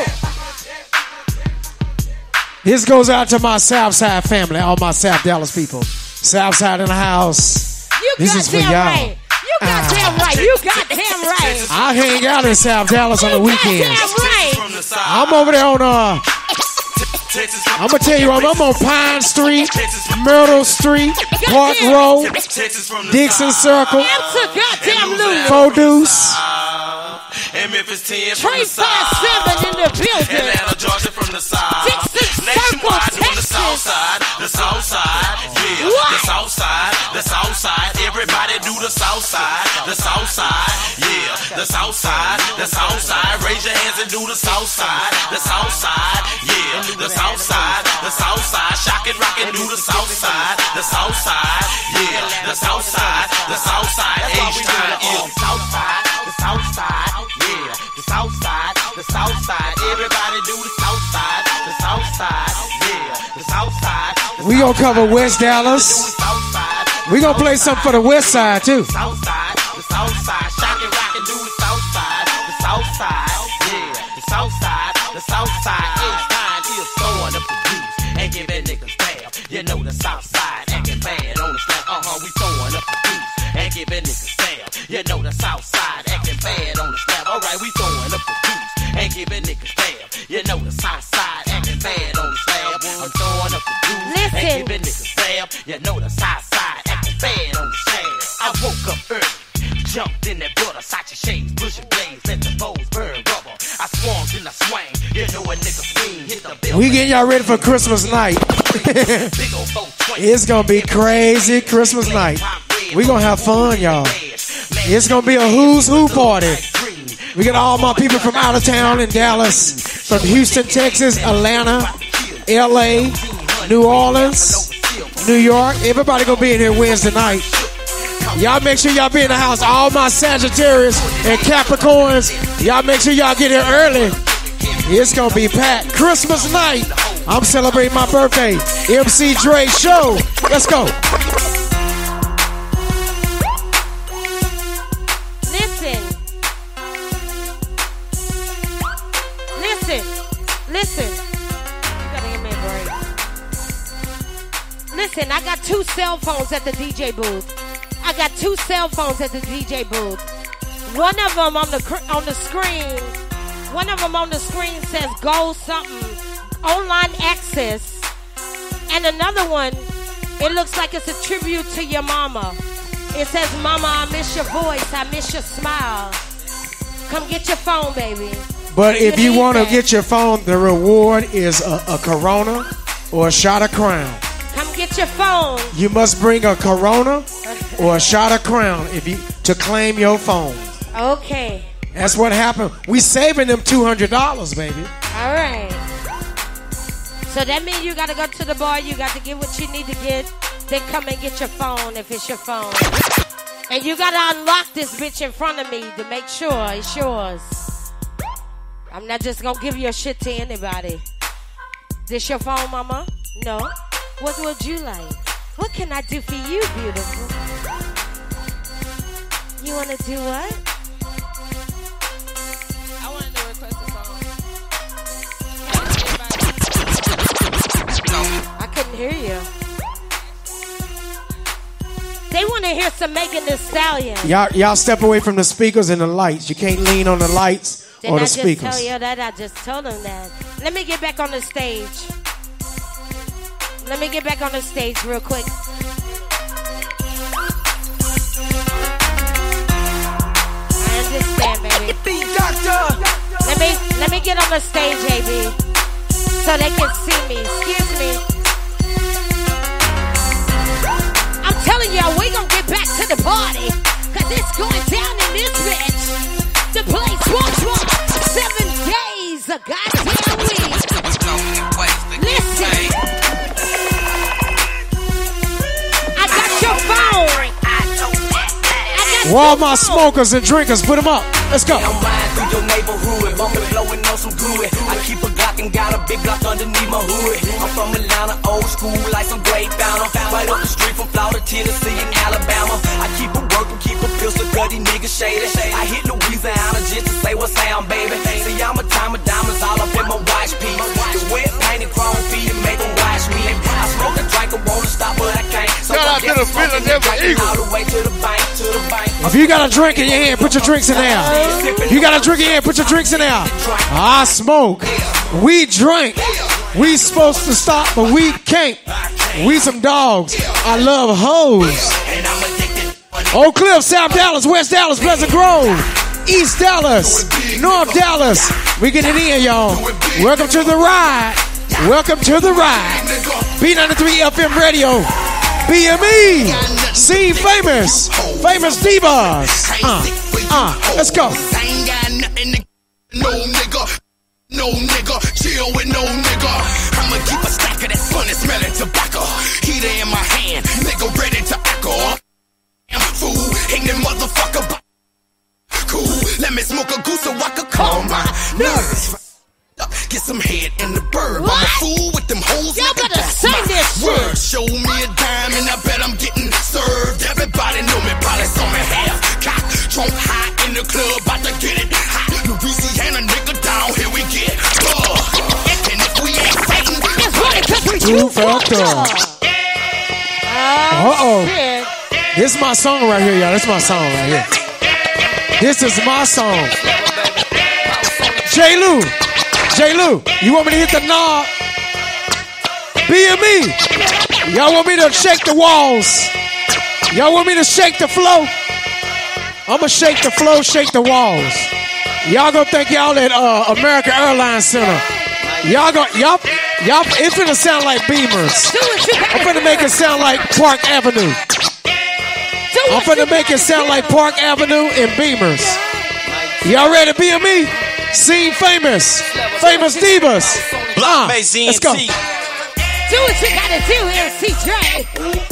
This goes out to my Southside family, all my South Dallas people. Southside in the house. You this is for y'all. Right. You got damn right. You got damn right. I hang out in South Dallas on the weekends. Right. I'm over there on uh I'm gonna tell you, I'm, I'm on Pine Street, Myrtle Street, Park Road, Dixon Circle, Four Deuce. And Memphis ten from the side. In the building. Atlanta, Georgia from the side. Dixon Nationwide on the south side. The south side. Yeah. What? The south side. The south side. Everybody do the south side. The south side. Yeah. The south side. The south side. Raise your hands and do the south side. The south side. Yeah. The south side. The south side. Shock it, rock it, do the south side. The south side. Yeah. The south side. The south side. H-Town is south side. The south side. Yeah, the south side, the south side. Everybody do the south side, the south side. Yeah, the south side. The we gonna cover West Dallas. We gonna play something for the West Side too. South side, the south side. Shock it, rock south side is fine, is throwing up the juice and giving niggas bam. You know the south side acting bad on the slab. Uh-huh, we throwing up the juice and giving niggas bam. You know the south side acting bad on the slab. Alright, we throwing up the juice and giving niggas bam. You know the south side acting bad on the slab. I'm throwing up the juice Listen. and giving niggas bam. You know the south side acting bad on the slab. I woke up early, jumped in that butter, Sachi shades, pushing blades, let the bows burn rubber. I swung in the swing, you know a nigga swing, hit the bill. We getting y'all ready for Christmas night. It's gonna be crazy Christmas night. We gonna have fun, y'all. It's gonna be a who's who party. We got all my people from out of town in Dallas, from Houston, Texas, Atlanta, L A, New Orleans, New York. Everybody gonna be in here Wednesday night. Y'all make sure y'all be in the house. All my Sagittarius and Capricorns, y'all make sure y'all get here early. It's gonna be packed. Christmas night. I'm celebrating my birthday. M C Dre show. Let's go. Listen. Listen. Listen. You gotta give me a break. Listen, I got two cell phones at the D J booth. I got two cell phones at the D J booth. One of them on the cr- on the screen. One of them on the screen says "Go something," online access, and another one, it looks like it's a tribute to your mama. It says, "Mama, I miss your voice. I miss your smile. Come get your phone, baby." But if you need want to that. get your phone, the reward is a, a Corona or a shot of Crown. Come get your phone. You must bring a Corona or a shot of Crown if you to claim your phone. Okay. That's what happened. We saving them two hundred dollars, baby. All right. So that means you got to go to the bar. You got to get what you need to get. Then come and get your phone if it's your phone. And you got to unlock this bitch in front of me to make sure it's yours. I'm not just going to give your shit to anybody. This your phone, mama? No. What would you like? What can I do for you, beautiful? You want to do what? I wanted to request a song. I couldn't hear you. They want to hear some Megan Thee Stallion. Y'all, y'all step away from the speakers and the lights. You can't lean on the lights Didn't or I the just speakers. tell you that? I just told them that. Let me get back on the stage. Let me get back on the stage real quick. I understand, baby. Let me let me get on the stage, A B, so they can see me. Excuse me. I'm telling y'all, we gonna get back to the party, cause it's going down in this bitch. The place was one seven days a goddamn week. Listen. I got your phone. Where all my smokers and drinkers, put them up. Let's go. I'm riding through your neighborhood, bumping, blowing on some good. I keep a Glock and got a big block underneath my hood. I'm from Atlanta, old school, like some great founder. Right up the street from Florida, Tennessee, and Alabama. I keep a working, keep a pistol, cause these niggas shady. I hit Louisiana just to say what's down, baby. See, I'm a time of diamonds all up in my watch piece. The wet painted chrome feet and make them watch me. I smoke a drink, I wanna stop, but I can't. So Shout out to the Philadelphia Eagles. All the way to the bank, to the bank. If you got a drink in your hand, put your drinks in there. If you got a drink in your hand, put your drinks in there. I smoke. We drink. We supposed to stop, but we can't. We some dogs. I love hoes. Oak Cliff, South Dallas, West Dallas, Pleasant Grove, East Dallas, North Dallas. We get it in, y'all. Welcome to the ride. Welcome to the ride. B ninety-three F M Radio. B M E. See famous. Famous divas. Uh, uh, let's go. Ain't got nothing to no nigga. No nigga, chill with no nigga. I'ma keep a stack of that funny smelling tobacco. Heater in my hand, nigga ready to echo. I'm fool, ain't that motherfucker. Cool, let me smoke a goose so I can calm my nerves. Get some head in the bird. I'm a fool with them hoes. Y'all nigga, better that's sing my this word. shit. Show me a dime and I bet I'm getting served. Everybody know me, probably saw me half cock. Drunk high in the club, about to get it hot. Louisiana nigga down, here we get. Uh. Two factor. Uh oh. This is my song right here, y'all. This is my song right here. This is my song. J. Lou. J. Lou, you want me to hit the knob? B M E. Y'all want me to shake the walls? Y'all want me to shake the flow? I'ma shake the flow, shake the walls. Y'all gonna think y'all at uh, American Airlines Center. Y'all go, y'all, y'all, it's gonna sound like Beamers. I'm gonna make it sound like Park Avenue. I'm gonna make it sound like Park Avenue and Beamers. Y'all ready to B M E? Scene famous, famous divas. Uh, let's go. Do what you gotta do, M C Dre.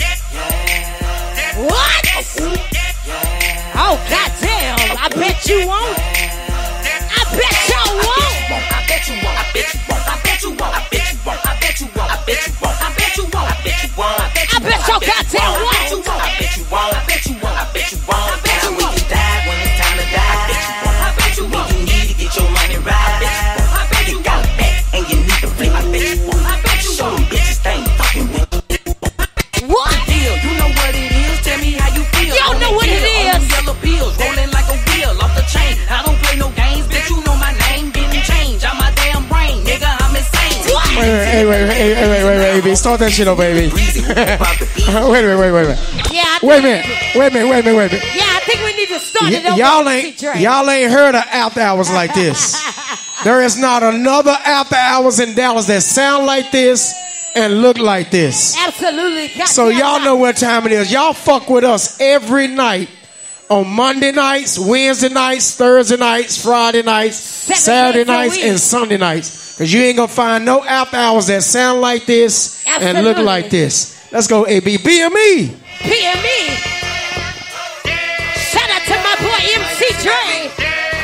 What? Oh, goddamn. I bet you won't. I bet y'all won't. I bet you won't. I bet you won't. I bet you won't. I bet you won't. I bet you won't. I bet you won't. I bet you won't. I bet you won't. I bet y'all goddamn won't. I bet you won't. I bet you won't. I bet you won't. I bet you won't. I bet you won't. You die when it's time to die. I bet you won't. I bet you won't. You need to get your money right. I bet you won't. I bet you got it back and you need to flip. I bet you won't. I bet you show them bitches they ain't fucking with. What? Deal. You know what it is. Tell me how you feel. Y'all know what it is. Yellow pills rolling like a wheel off the chain. I don't play no games, bitch. You know my name didn't change. I'm my damn brain, nigga. I'm insane. Wait, wait, wait, wait, wait, wait, wait, wait, baby. Start that shit up, baby. wait, wait, wait, wait, wait. Yeah. I Wait a minute. Wait a minute. Wait a minute. Wait a minute. Yeah, I think we need to start it Y- over. y'all ain't y'all ain't heard of after hours like this. There is not another after hours in Dallas that sound like this and look like this. Absolutely. So y'all know what time it is. Y'all fuck with us every night on Monday nights, Wednesday nights, Thursday nights, Friday nights, Saturday nights, and Sunday nights. Because you ain't going to find no after hours that sound like this and look like this. Let's go, A B. B M E. B M E. Shout out to my boy M C Dre.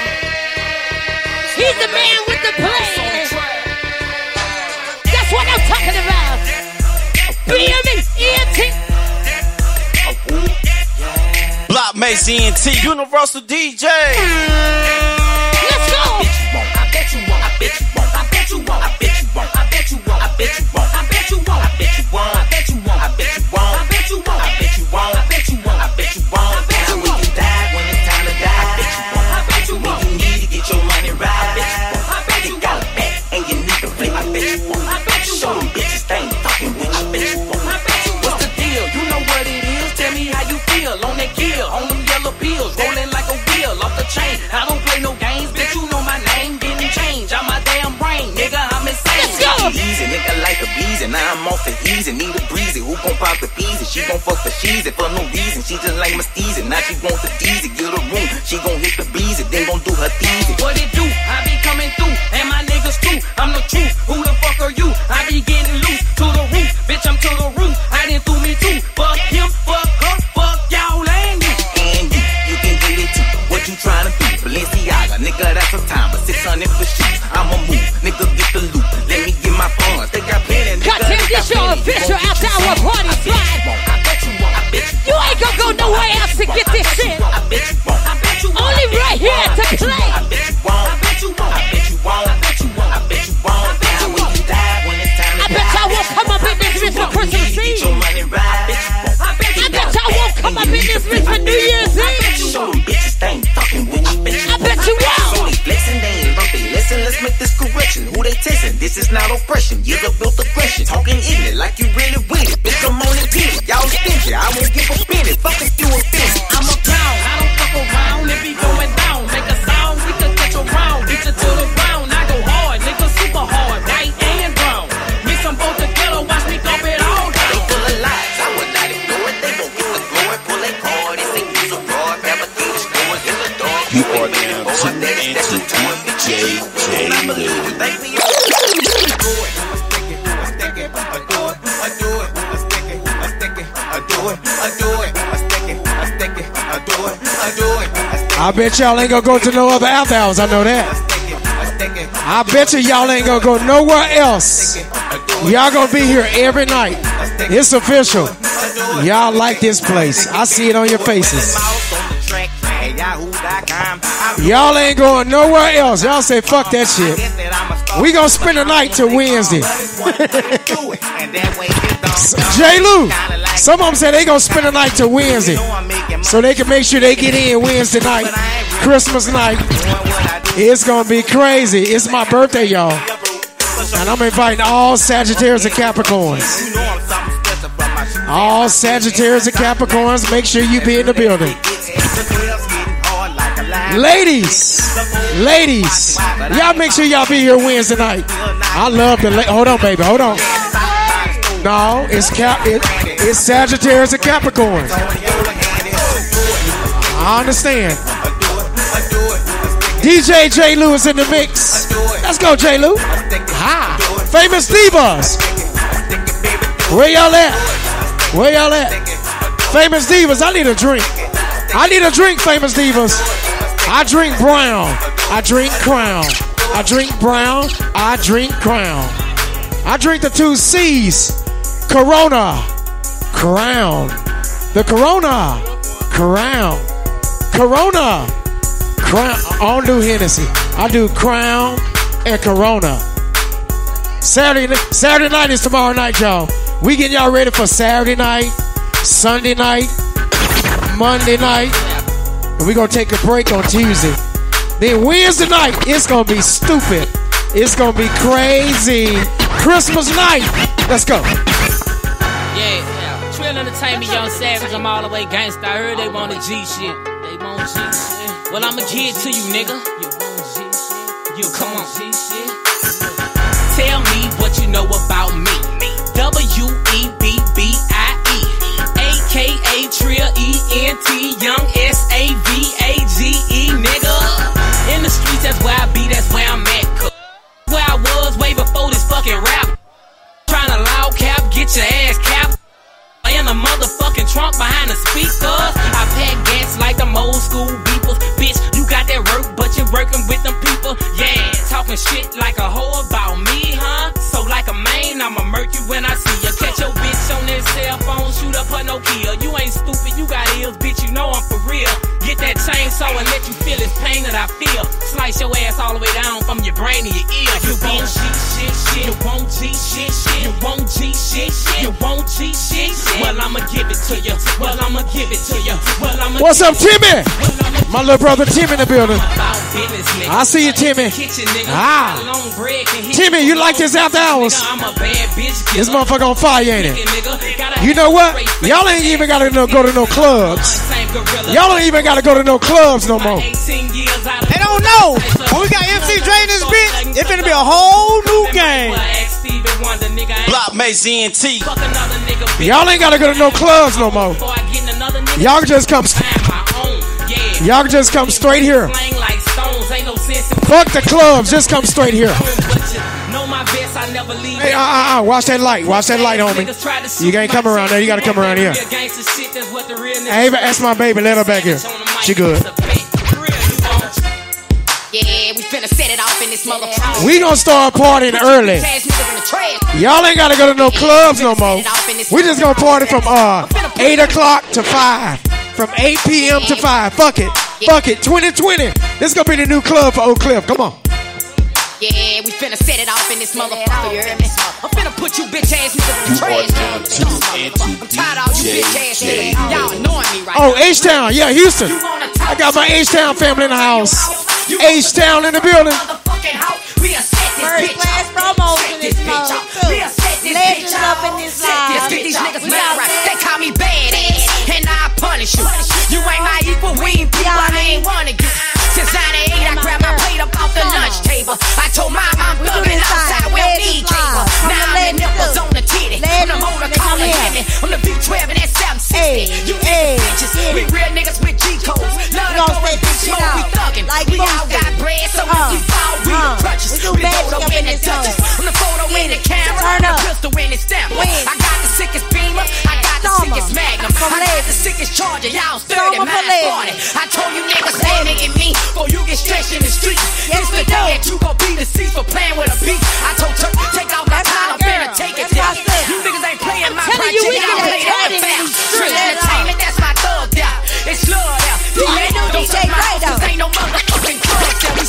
He's the man with the plan. That's what I'm talking about. B M E. E N T. Block Mace E N T. Universal D J. Let's go. I bet you won't. I bet you won't. I bet you won't. I bet you won't. I bet you won't. I bet you won't. I bet you won't. I bet you won't. I bet you won't. I bet you won't. I bet you won't. I bet you won't. I bet you won't. I bet you won't. I bet you won't. You die when it's time to die. I bet you won't. I bet you won't. You need to get your money right. I bet you won't. I bet you got it back and you need to flip. I bet you won't. I bet you show them bitches they ain't fucking with you. I bet you won't. I bet you won't. What's the deal? You know what it is. Tell me how you feel on that kill, on them yellow pills, rolling like a wheel off the chain. I don't play no games, bitch. You know my name didn't change. I'm my damn brain, nigga. I'm insane. Let's go. Easy, nigga, like a bees, and now I'm off the easy. Need a breezy, who gon' pop the peasy? She gon' fuck the cheesy for no reason. She just like my steezy. Now she wants the deezy. Get a room, she gon' hit the breezy, then gon' do her teasy. What it do? I be coming through, and my niggas too. I'm the truth. Who the fuck are you? I be getting loose to the roof, bitch. I'm to the roof. I didn't through me too. Fuck him, fuck her, fuck y'all and you. And you, you can get it too. What you tryna do? Balenciaga, nigga, that's a time. But six hundred for shoes. I'ma move, nigga, get the loot. Let me get my funds. They got plenty, nigga. Goddamn, this your official after hour party slide. You ain't gonna go nowhere else to get this shit. Only right here to play. I bet you won't. I bet you won't. I bet you won't. I bet you won't. I bet you won't. I bet you won't. You die when it's time to I bet y'all won't come up in this bitch for Christmas Eve. I bet y'all won't come up in this bitch for New Year's Eve. Show them bitches they ain't fucking with you. I bet you won't. So they flexing, they ain't learned they lesson. Let's make this correction. Who they testing? This is not oppression. Years of built aggression. Talking ignorant like you really with it. Bitch, come on and get it. Y'all stingy. I won't give a minute. Fuck if you a bitch. I'm a clown. I don't fuck around. It be going down. Make a sound. We can catch a round. Beat you to the ground. I go hard. Nigga, super hard. White and brown. Mix them both together. Watch me dump it all down. They full of lies. I would not ignore it. They won't get the glory. Pull a card. If they use a rod. Fabricate the scores in the door. You are now tuned into D J J Lou. I bet y'all ain't gonna go to no other after hours. I know that. I bet you y'all ain't gonna go nowhere else. Y'all gonna be here every night. It's official. Y'all like this place. I see it on your faces. Y'all ain't going nowhere else. Y'all say fuck that shit. We gonna spend the night till Wednesday. J. Lou, some of them say they gonna spend the night till Wednesday, so they can make sure they get in Wednesday night, Christmas night. It's gonna be crazy. It's my birthday, y'all, and I'm inviting all Sagittarius and Capricorns. All Sagittarius and Capricorns, make sure you be in the building. Ladies, ladies, y'all make sure y'all be here Wednesday night. I love the. La- hold on, baby, hold on. No, it's Cap. It, it's Sagittarius and Capricorn. I understand. D J J. Lou is in the mix. Let's go, J. Lou. Hi, Famous Divas. Where y'all at? Where y'all at? Famous Divas. I need a drink. I need a drink, Famous Divas. I drink brown. I drink crown. I drink brown. I drink crown. I drink the two C's. Corona. Crown. The Corona. Crown. Corona. Crown. I don't do Hennessy. I do Crown and Corona. Saturday, Saturday night is tomorrow night, y'all. We getting y'all ready for Saturday night, Sunday night, Monday night. And we're going to take a break on Tuesday. Then Wednesday night, it's going to be stupid. It's going to be crazy. Christmas night. Let's go. Yeah, yeah. Trill Entertainment, Young Savage. I'm all the way gangsta. I heard they want the G shit. They want G shit. Well, I'ma give it to you, nigga. You want G shit? You come on. G shit. Tell me what you know about me. W E B B I E. A K A Trill E N T, Young S A V A G E, nigga. In the streets, that's where I be, that's where I'm at. Where I was way before this fucking rap. Tryna loud cap, get your ass capped. In the motherfucking trunk behind the speakers. I pack gas like them old school beepers. Bitch, you got that work, but you're working with them people. Yeah, talking shit like a hoe about me, huh? So like a man, I'ma murk you when I see you. Catch your bitch on that cell phone, shoot up her Nokia. You ain't stupid, you got ears, bitch, you know I'm for real. Get that chainsaw and let you feel this pain that I feel. Slice your ass all the way down from your brain to your ears. You want G shit, shit. You want G shit, shit. You want G shit, shit. You want G shit, shit. Well, I'ma give it to you. Well, I'ma give it to you. Well, I'ma What's up, Timmy? My little brother Timmy in the building. I see you, Timmy. Ah. Timmy, you like this after hours? This motherfucker on fire, ain't it? You know what? Y'all ain't even gotta no, go to no clubs. Y'all don't even gotta go to no clubs no more. They don't know. When we got M C Dre in this bitch, it's gonna be a whole new game. Block Mazy and T. Y'all ain't gotta go to no clubs no more. Y'all can just come. Y'all can just come straight here. Fuck the clubs, just come straight here. Hey, uh, uh, uh, watch that light. Watch that light, homie. You can't come around there. You gotta come around here. Hey, that's my baby. Let her back here. She good. Yeah, we finna set it off in this motherfucker. We gonna start partying early. Y'all ain't gotta go to no clubs no more. We just gonna party from uh eight o'clock to five. From eight p.m. to five. Fuck it. Fuck it. twenty twenty. This gonna be the new club for Oak Cliff. Come on. Yeah, we finna set it off in this motherfucker. You heard me? I'm finna put you bitch ass niggas in the trash. I'm tired of all you bitch ass niggas. Y'all annoying me right now. Oh, H-Town. Yeah, Houston. I got my H-Town family in the house. H-Town in the building. First class promos in this motherfucker. Legends up in this live. Let's get these niggas mad right. They call me badass, and I punish you. You ain't my equal, we ain't people, I ain't one of you. Since ninety-eight, I grabbed my plate up off the lunch table. I told mom I'm thugging outside, we don't need cable. Now I'm the nipples on the titty. I'm the motor calling Hemi. I'm the B twelve and that seven sixty. You niggas bitches, we real niggas with G codes. Love to go and smoke, we thugging. We all got bread, so when we fall, we the crutches. We photo in the Dutchess. I'm the photo in the camera, the pistol in the stamp. I got the sickest beamer, I got the sickest magnum. I got the sickest charger, y'all thirty, mine forty. I told you niggas aiming at me. Before you get stretched in the street, it's the day that you gon' be deceased for playing with a beat. I told Turk, take out my time, I'm finna take it down. You niggas ain't playing my project, y'all playing my fast. Trill Entertainment, that's my thug out. It's love out. D A, don't say my cause ain't no motherfucking drugs out. We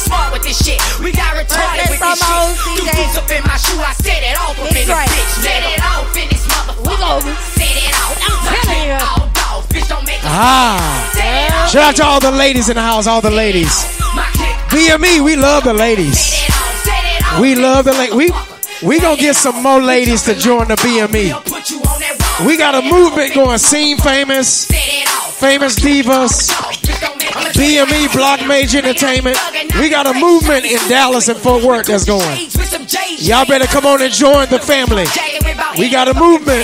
smart with this shit. We got retarded with this shit. Two dudes up in my shoe, I set it off up in this bitch. Set it off in this motherfucker. Set it off. I'm telling you. All dogs, bitch, don't make it. Ah. Shout out to all the ladies in the house, all the ladies. B M E, we love the ladies. We love the ladies. We, we gonna get some more ladies to join the B M E. We got a movement going. Scene Famous, Famous Divas, B M E, Block Major Entertainment. We got a movement in Dallas and Fort Worth that's going. Y'all better come on and join the family. We got a movement.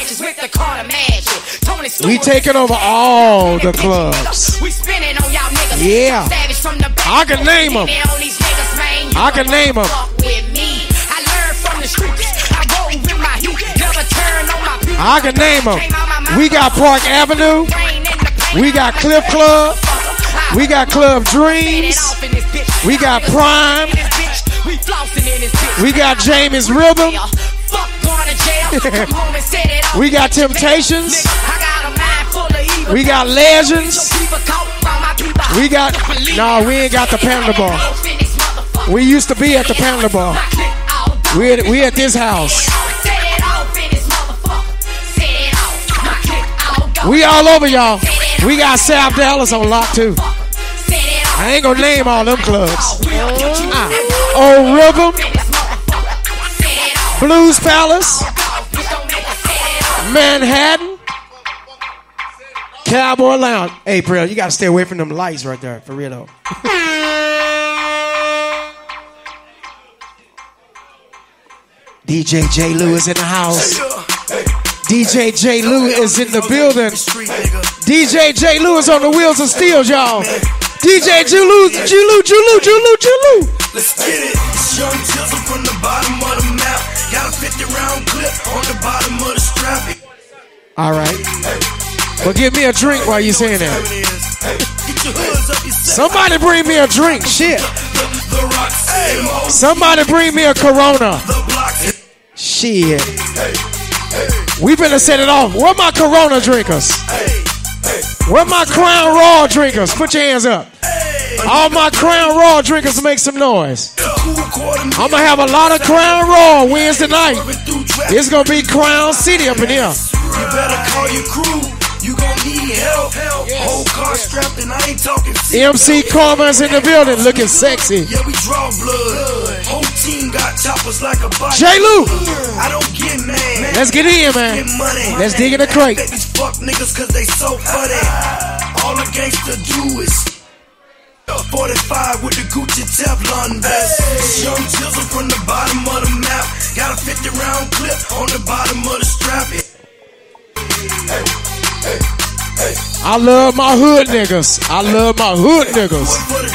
We taking over all the clubs. Yeah. I can name them. I can name them. I can name them. We got Park Avenue. We got Cliff Club. We got Club Dreams. We got Prime. We got Jamie's Rhythm. We got Temptations. We got Legends. We got, no, we ain't got the Panda Bar. We used to be at the Panda Bar. We at, we at this house. We all over, y'all. We got South Dallas on lock too. I ain't gonna name all them clubs. Uh, Old Rhythm, Blues Palace, Manhattan, Cowboy Lounge. Hey, Brill, you gotta stay away from them lights right there, for real though. D J J. Lewis in the house. D J J. Lewis is in the building. D J J. Lewis on the wheels of steel, y'all. D J Julu, Julu, Julu, Julu, Julu. Let's get it. It's Young Jizzle from the bottom of the map. Got a fifty round clip on the bottom of the strap. All right. Well, give me a drink while you're saying that. Somebody bring me a drink. Shit. Somebody bring me a Corona. Shit. We better set it off. Where my Corona drinkers? Where my Crown Raw drinkers? Put your hands up. All my Crown Raw drinkers make some noise. I'm gonna have a lot of Crown Raw Wednesday night. It's gonna be Crown City up in here. You better call your crew. You gon' need help. Whole car strapped and I ain't talking. M C Carmen's in the building looking sexy. Yeah, we draw blood. Whole team got choppers like a body. J. Lou. I don't get mad. Let's get in, man. Let's dig in the crate. These fuck niggas cause they so funny. All a gangster do is forty-five with the Gucci Teflon vest. It's Young Jizzle from the bottom of the map. Got a fifty round clip on the bottom of the strap. Hey, hey, hey. I love my hood niggas. I love my hood niggas.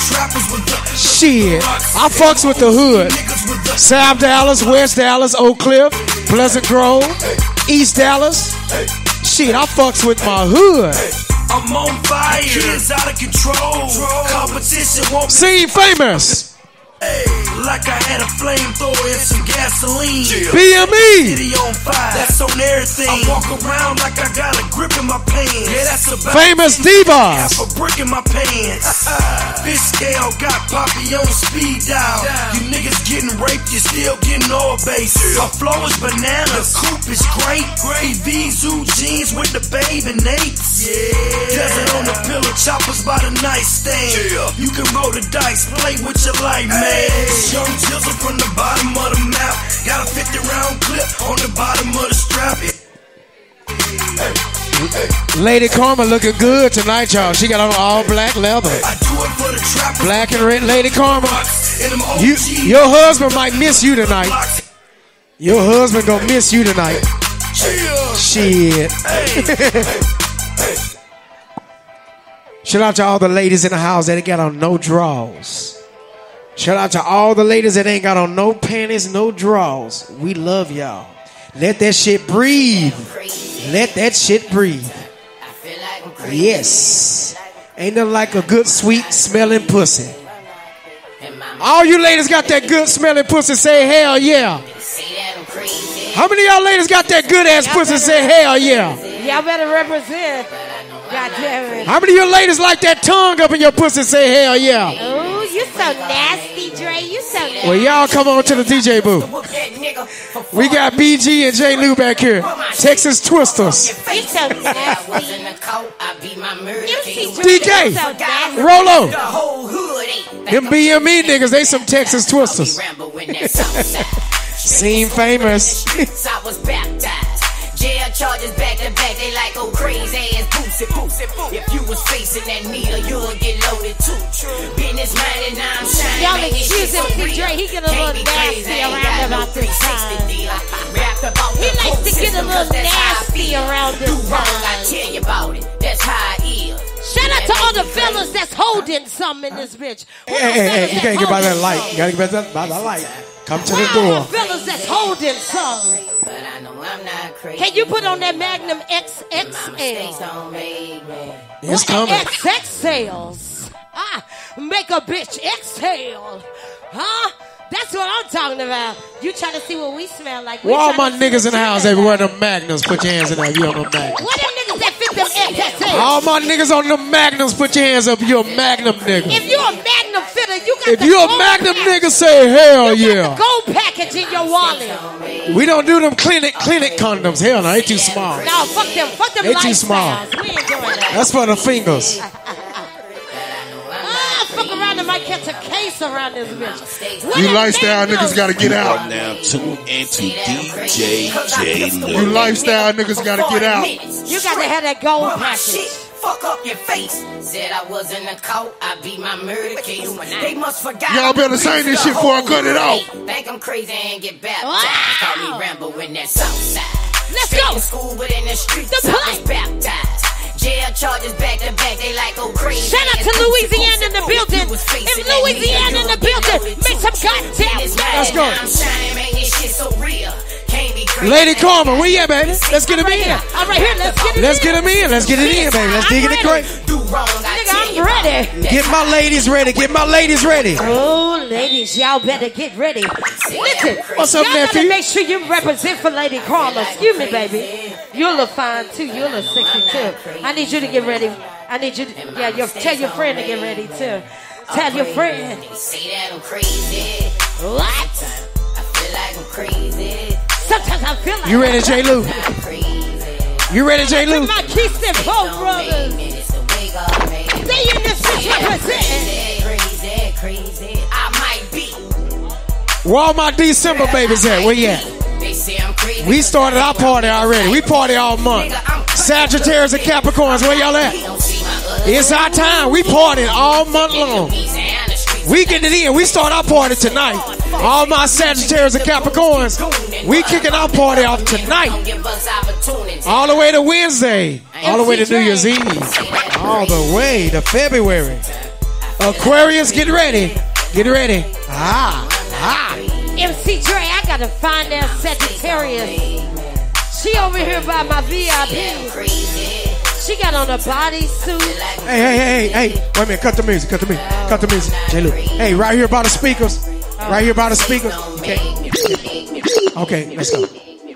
Shit. I fucks with the hood. South Dallas, West Dallas, Oak Cliff, Pleasant Grove, East Dallas. Shit, I fucks with my hood. I'm on fire. Kids out of control. Competition won't Scene Famous. Hey, like I had a flamethrower and some gasoline. B M E. City on fire. That's on everything. I walk around like I got a grip in my pants. Yeah, that's about Famous Divas. Half a brick in my pants. Fish scale got Poppy on speed dial. You niggas getting raped, you still getting all base. My flow is banana. The coupe is great. Great V Zoo jeans with the babe and Nates. Yeah. Desert on the pillow, choppers by the nightstand. Yeah. You can roll the dice, play with your life, man. Young Jizzle from the bottom of the map. Got a fifty round clip on the bottom of the strap. Lady Karma looking good tonight, y'all. She got on all black leather. Black and red Lady Karma. You, your husband might miss you tonight. Your husband gonna miss you tonight. Shit. Shout out to all the ladies in the house that ain't got on no drawers. Shout out to all the ladies that ain't got on no panties, no drawers. We love y'all. Let that shit breathe. Let that shit breathe. Yes. Ain't nothing like a good, sweet smelling pussy. All you ladies got that good smelling pussy, say hell yeah. How many of y'all ladies got that good ass pussy, say hell yeah? Y'all better represent. God damn it. How many of you ladies like that tongue up in your pussy, say hell yeah? Oh You so nasty, Dre. You so nasty. Well, y'all come on to the D J booth. We got B G and J. Lou back here. Texas Twisters. You so nasty. D K, Rolo. Them B M E niggas, they some Texas Twisters. Seem famous. I was baptized. Jail charges back to back, they like oh crazy ass boosie boosie. If you was facing that needle, you'll get loaded too. Business minded, now I'm shining. Y'all excuse him, see Dre, he get a little nasty around about this time. He likes to get a little nasty around this time. I tell you about it, that's how it is. Shout out to all the fellas that's holding something in this bitch. Hey, hey, hey, you gotta get by that light. You gotta get by that, by that light. Come to the door. All the fellas that's holding something. But I know I'm not crazy. Can you put on that Magnum X X L? It's coming. X X Ls. Ah, make a bitch exhale. Huh? That's what I'm talking about. You trying to see what we smell like. We Well, all my tryna see niggas in the what house, you they smell wear them Magnums. Put your hands in there. You on them Magnums. What them niggas that fit them X X Ls? All my niggas on them Magnums, put your hands up. You're a Magnum nigga. If you're a Magnum fitter, you got If the you a gold Magnum pack- nigga, say hell you yeah. got the gold package in your wallet. We don't do them clinic clinic condoms. Hell no, they too small. No, fuck them. Fuck them They too lifestyles. small. We ain't doing that. That's for the fingers. Ah, fuck around and might catch a case around this bitch. What You a lifestyle Magnum. niggas gotta get out. Now tune into D J J You lifestyle niggas gotta get out. You got to have that gold package. Fuck up your face. Said I was in the court. I beat my murder case. They must forgot. Y'all better say this shit before I cut it off. Think I'm crazy and get baptized. Call me Rambo in that south side. Let's Straight go. to school, but in the streets, The I was baptized. Jail charges back to back. They like oh crazy. Shout out to Louisiana in the building. If Louisiana in the building, make some goddamn noise. Let's go. I'm shining, man. This shit so real. Can't be crazy. Lady Karma, where you at, baby? Let's get him Right in. here. All right, here. Let's get it Let's in. get him in. Let's get it in, baby. Let's dig in the crate. Nigga, I'm ready. Get my ladies ready. Get my ladies ready. Oh, ladies, y'all better get ready. Listen, What's up, y'all nephew? gotta make sure you represent for Lady Karma. Excuse me, baby. You look fine too. You look sexy too. I need you to get ready. I need you to, yeah, your, tell your friend to get ready too. Tell your friend. Say that I'm crazy. What? I feel like I'm crazy. Sometimes I feel like You ready, J. Lou? You ready, J. Lou? my Keith and Poe brothers. They in this bitch representing. Crazy, crazy. I might be. Where all my December babies at? Where you at? They say I'm crazy. We started our party already. We party all month. Sagittarius and Capricorns, where y'all at? It's our time. We party all month long. We get it in. We start our party tonight. All my Sagittarius and Capricorns, we kicking our party off tonight. All the way to Wednesday. All the way to New Year's Eve. All the way to February. Aquarius, get ready. Get ready. Ah, ah. M C Dre, I gotta find that Sagittarius. She over here by my V I P. She got on a bodysuit. Hey, hey, hey, hey, hey. Wait a minute. Cut the music. Cut the music. Cut the music. J. Lou. Hey, right here by the speakers. Right here by the speakers. Okay. Okay, let's go.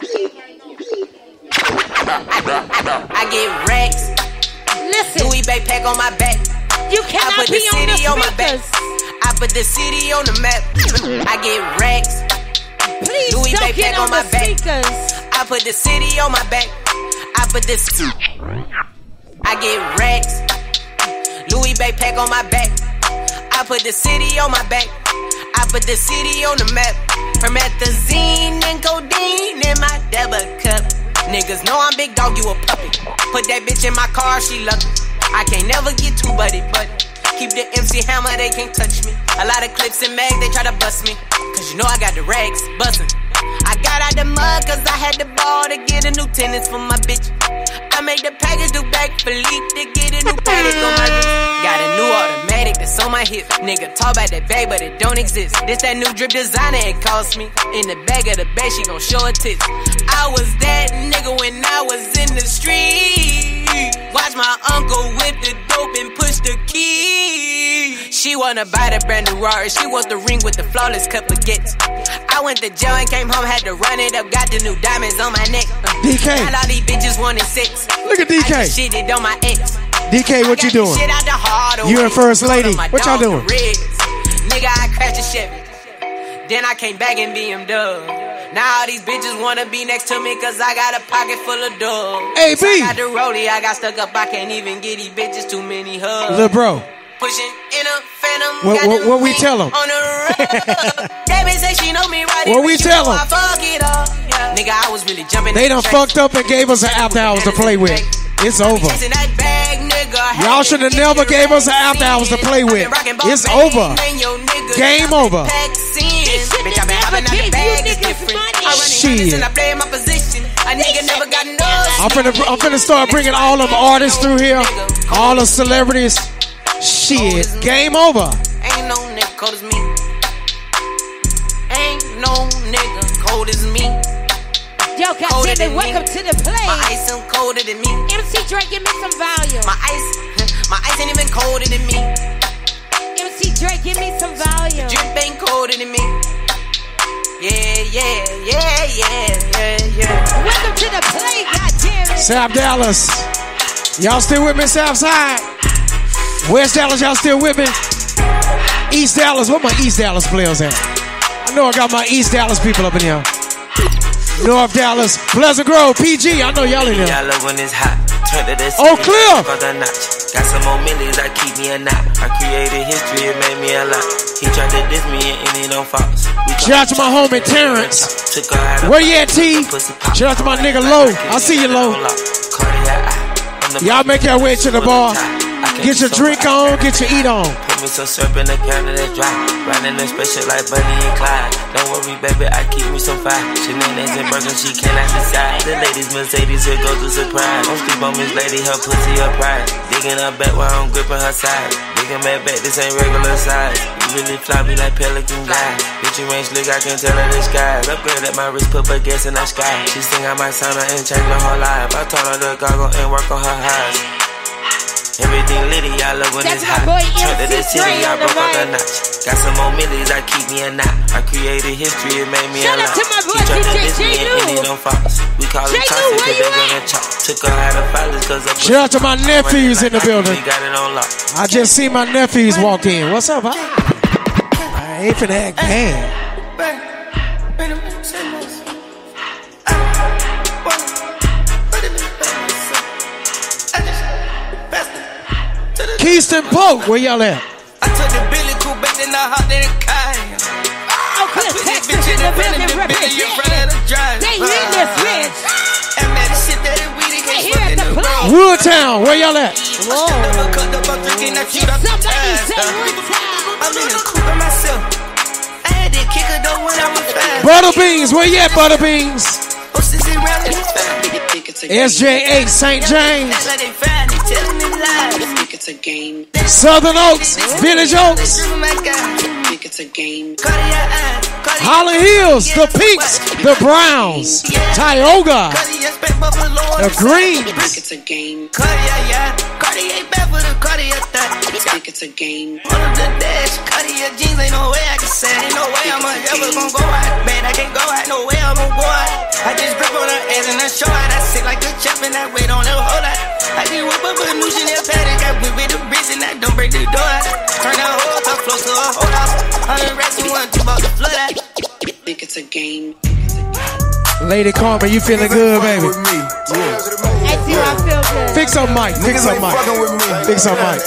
I get racks. Listen. Louis backpack on my back. You I cannot put be the on the city on my back. speakers. I put the city on the map. I get racks. Please Louis don't backpack get on on my the back. speakers. I put the city on my back. I put this. I get racks. Louis backpack on my back. I put the city on my back. I put the city on the map. Promethazine and codeine in my debit cup. Niggas know I'm big dog, you a puppy. Put that bitch in my car, she lucky. I can't never get too buddy, but keep the M C hammer, they can't touch me. A lot of clips and mags, they try to bust me. Cause you know I got the rags, bustin'. I got out the mud cause I had the ball to get a new tennis for my bitch. I made the package do back Philippe to get a new paddock on my wrist. Got a new automatic that's on my hip. Nigga talk about that bag but it don't exist. This that new drip designer it cost me. In the bag of the bag she gon' show her tits. I was that nigga when I was in the street. Watch my uncle whip the dope and push the key. She wanna buy the brand new Rari. She wants the ring with the flawless cup baguettes. I went to jail and came home, had to run it up. Got the new diamonds on my neck. D K. Got all these bitches wanting sex. Look at D K. I just shitted on my ex. D K, what you doing? Shit out the heart You and First Lady. What y'all doing? crashed a Chevy. Then I came back in B M W. Now all these bitches wanna be next to me cause I got a pocket full of dough. Hey, B. I got the rollie, I got stuck up, I can't even get these bitches too many hugs. Lil' bro. Pushing in a phantom. What, what, what we tell him? On the road. That bitch say she know me right. What we tell him? I fuck it up. Yeah. Nigga, I was really jumping. They done fucked up and gave us an after hours to play with. It's over. Y'all should have never gave us an after hours to play with. It's over. Game over. Bitch, I been hopping out the bag, it's different. I run Shit. and I play my position. A nigga never got no. I'm finna, I'm finna start bringing all them artists through here. All the celebrities. Shit. Game over. Ain't no nigga cold as me. Ain't no nigga cold as me. Yo, goddammit, welcome to the play. My ice ain't colder than me. M C Dre, give me some volume. My ice, my ice ain't even colder than me. M C Dre, give me some volume. Drip ain't colder than me. Yeah, yeah, yeah, yeah, yeah, yeah. Welcome to the play, goddammit. South Dallas. Y'all still with me, South Side? West Dallas, y'all still with me? East Dallas, where my East Dallas players at? I know I got my East Dallas people up in here. North Dallas, Pleasant Grove, P G, I know y'all in there. Y'all love when it's hot. Turn to this. Oh, clear. Got some more millions, I keep me a knot. I created history, it made me a lot. He tried to diss me and it don't fall. Shout out to my homie Terrence. Where you at, T? Shout out to my nigga Low. I see you, Low. Y'all make your way to the bar. Get your drink on, get your eat on. Put me some syrup in the counter that's dry. Riding a special like Bunny and Clyde. Don't worry, baby, I keep me some fire. Shenanigans and burgers, she cannot decide. The ladies Mercedes, here goes the surprise. Don't sleep on Miss Lady, her pussy, her pride. Digging her back while I'm gripping her side. Digging back back, this ain't regular size. You really fly me like Pelican guy. Get your range, look, I can tell her the sky. Upgrade at my wrist, put her gas in the sky. She sing I might sign her and change her whole life. I told her to goggle and work on her eyes. Everything litty, I love when That's it's hot. my boy, Turn to M C the city, I Dre on the broke up the right. notch. Got some more millions, I keep me a knot. I created history, it made me Shout a out lot. to my boy, He tried to D J diss me and J-New. it don't false. We call J-New, it toxic, where cause you they gonna at? chop. Took her out of violence, cause I Shout out to my nephews in the building. got it on lock. I just see my nephews walk in. What's up? I, I ain't finna act bad. Keystone Polk, where y'all at? I took the Billy Cool back then I hopped in the car. Oh, Cliff Texas in the building representing. They in this bitch. And man, the shit that it weedy Right here at the play. Woodtown, where y'all at? Whoa. Somebody say Woodtown. I'm in the coupe by myself. I had to kick her though when I was fast. Butterbeans, where you at, Butterbeans? S J eight, Saint James. It's a game. Southern Oaks, Village Oaks. It's a game. Holland Hills, the Pinks, the Browns, Tioga, the Greens. It's a game. Cartier, Cartier back for the Cartier thigh. Think it's a game. One of the dash, Cartier jeans, ain't no way I can say. Ain't no way I'm ever gonna go out. Man, I can't go out, no way I'm gonna go out. I just grip on her ass and I show out. I sit like a champ and I wait on her whole lot. I just whip up a new Chanel pattern, got whip with the bricks and I don't break the door out. Turn that whole top floor to a whole house. Hundred racks and one, two about the flood out. Think it's a game. Lady Carmen, you feeling good, baby? Hey, T, I feel good. Fix up mic, fix up mic, fix up mic.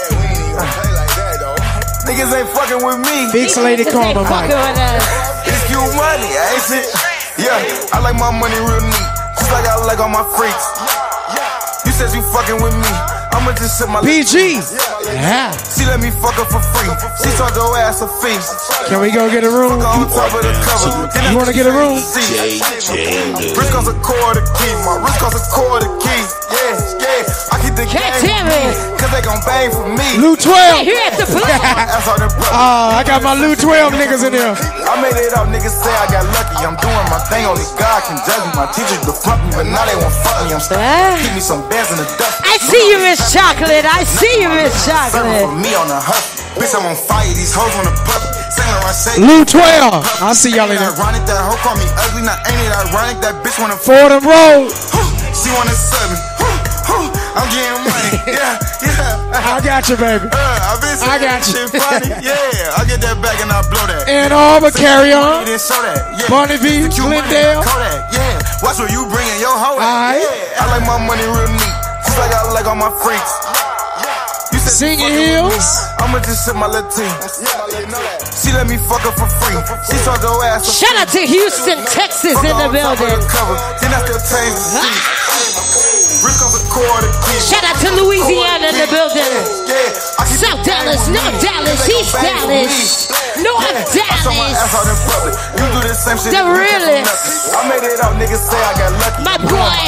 Niggas ain't fucking with me. Fix Lady Carmen mic. It's you money, ain't it? Yeah, I like my money real neat, just like I like all my freaks. You said you fucking with me, I'ma just sit my P G. Yeah. She let me fuck her for free. She taught your ass a fee. Can we go get a room? On top of the cover. You wanna get a room? Wrist costs a quarter key. My wrist costs a quarter key. Yeah, yeah. I keep the game cause they gon' bang for me. Lou twelve. Here at the play. Oh, I got my Lou twelve niggas in there. I made it up, niggas say I got lucky. I'm doing my thing, only God can judge me. My teachers to front me, but now they won't fuck me. I'm stuck. Keep me some bands in the dust. I see you, Miss Chocolate. I see you, Miss Chocolate. For me on the hustle. Bitch, I'm on fire. These hoes wanna puff. Lou twelve. I see y'all in there. Ironic, that hoe call me ugly. Not ain't it ironic? That bitch wanna Fordham Road. She wanna sub me. I'm getting money. Yeah, yeah. I got you, baby. Uh, I, been I got you. Shit funny. Yeah, I get that back and I blow that. And Auburn, carry on. You didn't show that. Yeah. Barney V, Glendale. Kodak. Yeah, watch what you bringing your hoe. Alright. Yeah, I like my money real neat. Just like I like all my freaks. You said Singing Hills. I'ma just sip my little tea. She let me fuck her for free. She saw your ass. Shout out to Houston, Texas in the building. Then I still change the seat. Rick off the quarter key. Shout out to Louisiana in the building. South Dallas, North Dallas, East Dallas, North Dallas. The realest. I made it out, niggas say I got lucky. My boy.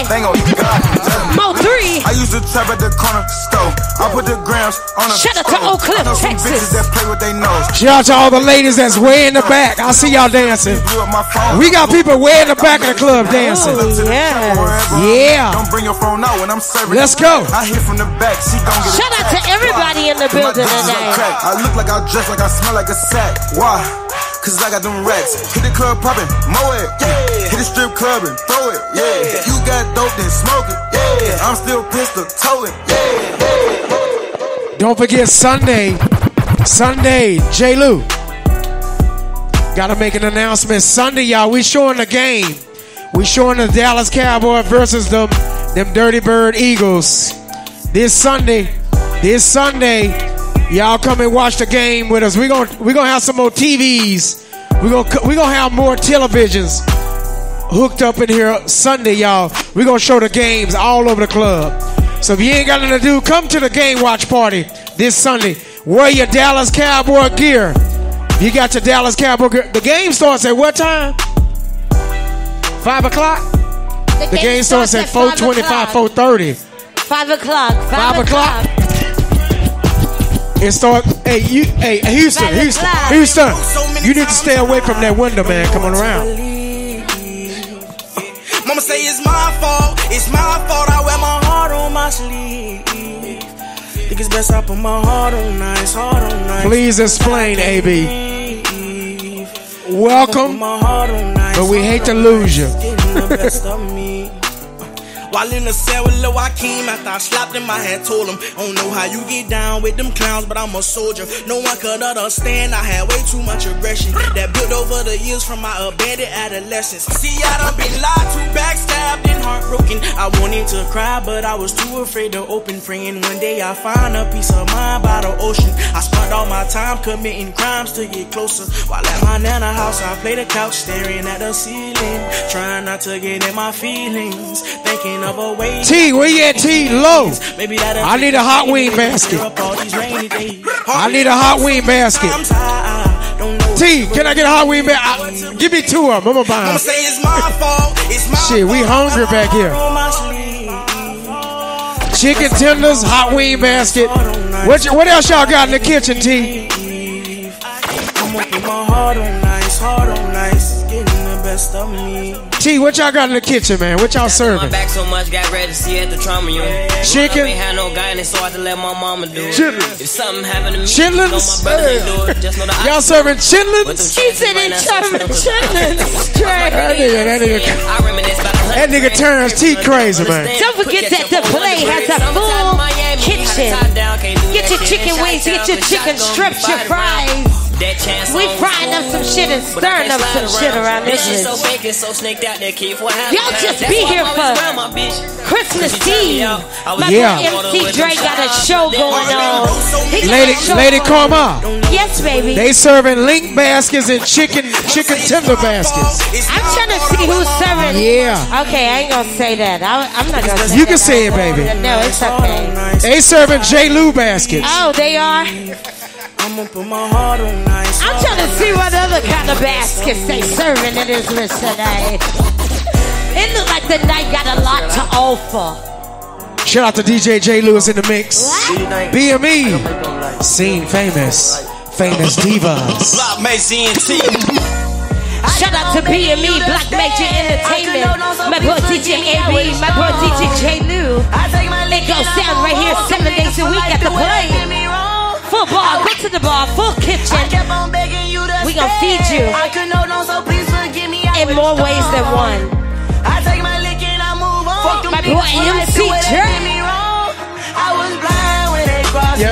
Mo three. I used to trap at the corner store. I put the grams on a Shout out to Oak Cliff, Texas. That play with they nose. Shout out to all the ladies that's way in the back. I see y'all dancing. We got people way in the back of the club dancing. Oh, yeah. Yeah. Don't bring your phone out when I'm serving. Let's go. I hit from the back. She gon' get it. Shout out to everybody in the building tonight. I look like I dress like I smell like a sack. Why? Cause I got them racks. Hit the club poppin', mow it. Yeah. Hit the strip club and throw it. Yeah. You got dope, then smoke it. Yeah. I'm still pistol, tow it. Yeah. Don't forget Sunday. Sunday, J. Lou. Gotta make an announcement. Sunday, y'all, we showing the game. We showing the Dallas Cowboys versus them, them Dirty Bird Eagles. This Sunday, this Sunday, y'all come and watch the game with us. We're gonna we gonna have some more T Vs. We're gonna we gonna have more televisions hooked up in here Sunday, y'all. We're gonna show the games all over the club. So if you ain't got nothing to do, come to the game watch party this Sunday. Wear your Dallas Cowboy gear. You got your Dallas Cowboy gear. The game starts at what time? Five o'clock? The, the game, game starts, starts at four twenty-five, four thirty. Five o'clock. Five, Five o'clock. o'clock. It start. Hey, you. Hey, Houston, Houston, Houston. You need to stay away from that window, man. Come on around. Mama say it's my fault. It's my fault. I wear my heart on my sleeve. Think it's best I put my heart on nice, heart on nice. Please explain, A B. Welcome, but we hate to lose you. While in the cell with Lil Joaquin, after I slapped him, I had told him, I don't know how you get down with them clowns, but I'm a soldier. No one could understand, I had way too much aggression that built over the years from my abandoned adolescence. See, I done been lied to, backstabbed and heartbroken. I wanted to cry, but I was too afraid to open. Praying one day I find a peace of mind by the ocean. I spent all my time committing crimes to get closer. While at my nana house, I play the couch, staring at the ceiling, trying not to get in my feelings, thinking of a way. T, where you at, T? Low. I need a hot wing basket. I need a hot wing basket. T, can I get a hot wing basket? Give me two of them. I'm gonna buy them. Shit, we hungry back here. Chicken tenders, hot wing basket. What, what else y'all got in the kitchen, T? I'm gonna put my heart on nice, heart on nice, getting the best of me. T, what y'all got in the kitchen, man? What y'all serving? My back so much, got ready to see at the trauma unit. Chicken. Ain't had no guidance, so I had to let my mama do it. Chitlins. If something happened to me, chitlins? know my brother ain't do it. Just know that y'all serving chitlins? She said it serving chitlins. That nigga, that nigga, that nigga turns T crazy, man. Don't forget that the play has a full kitchen. Get your chicken wings, get your chicken strips, your fries. We frying up some shit and stirring up some shit around this bitch. Y'all just be here for Christmas Eve. My yeah. boy M C Dre got a show going on. Lady, show Lady going Karma. Yes, baby. They serving link baskets and chicken chicken tender baskets. I'm trying to see who's serving. Yeah. Okay, I ain't gonna say that. I, I'm not gonna say you that. can say it, baby. No, it's okay. They serving J. Lou baskets. Oh, they are? I'm gonna put my heart on nice. I'm trying to see what other kind of baskets they serving in this list today. It look like the night got a lot to offer. Shout out to D J J. Lewis in the mix. B M E. Scene famous. Famous divas. Block Macy and T. Shout out to B M E, Black Major Entertainment. My boy D J A B, my boy D J J. Lou. It goes down right here seven days a week at the play. Full bar, go to the bar, full kitchen. We gon' feed you in more ways than one. My boy M C Dre. Yeah,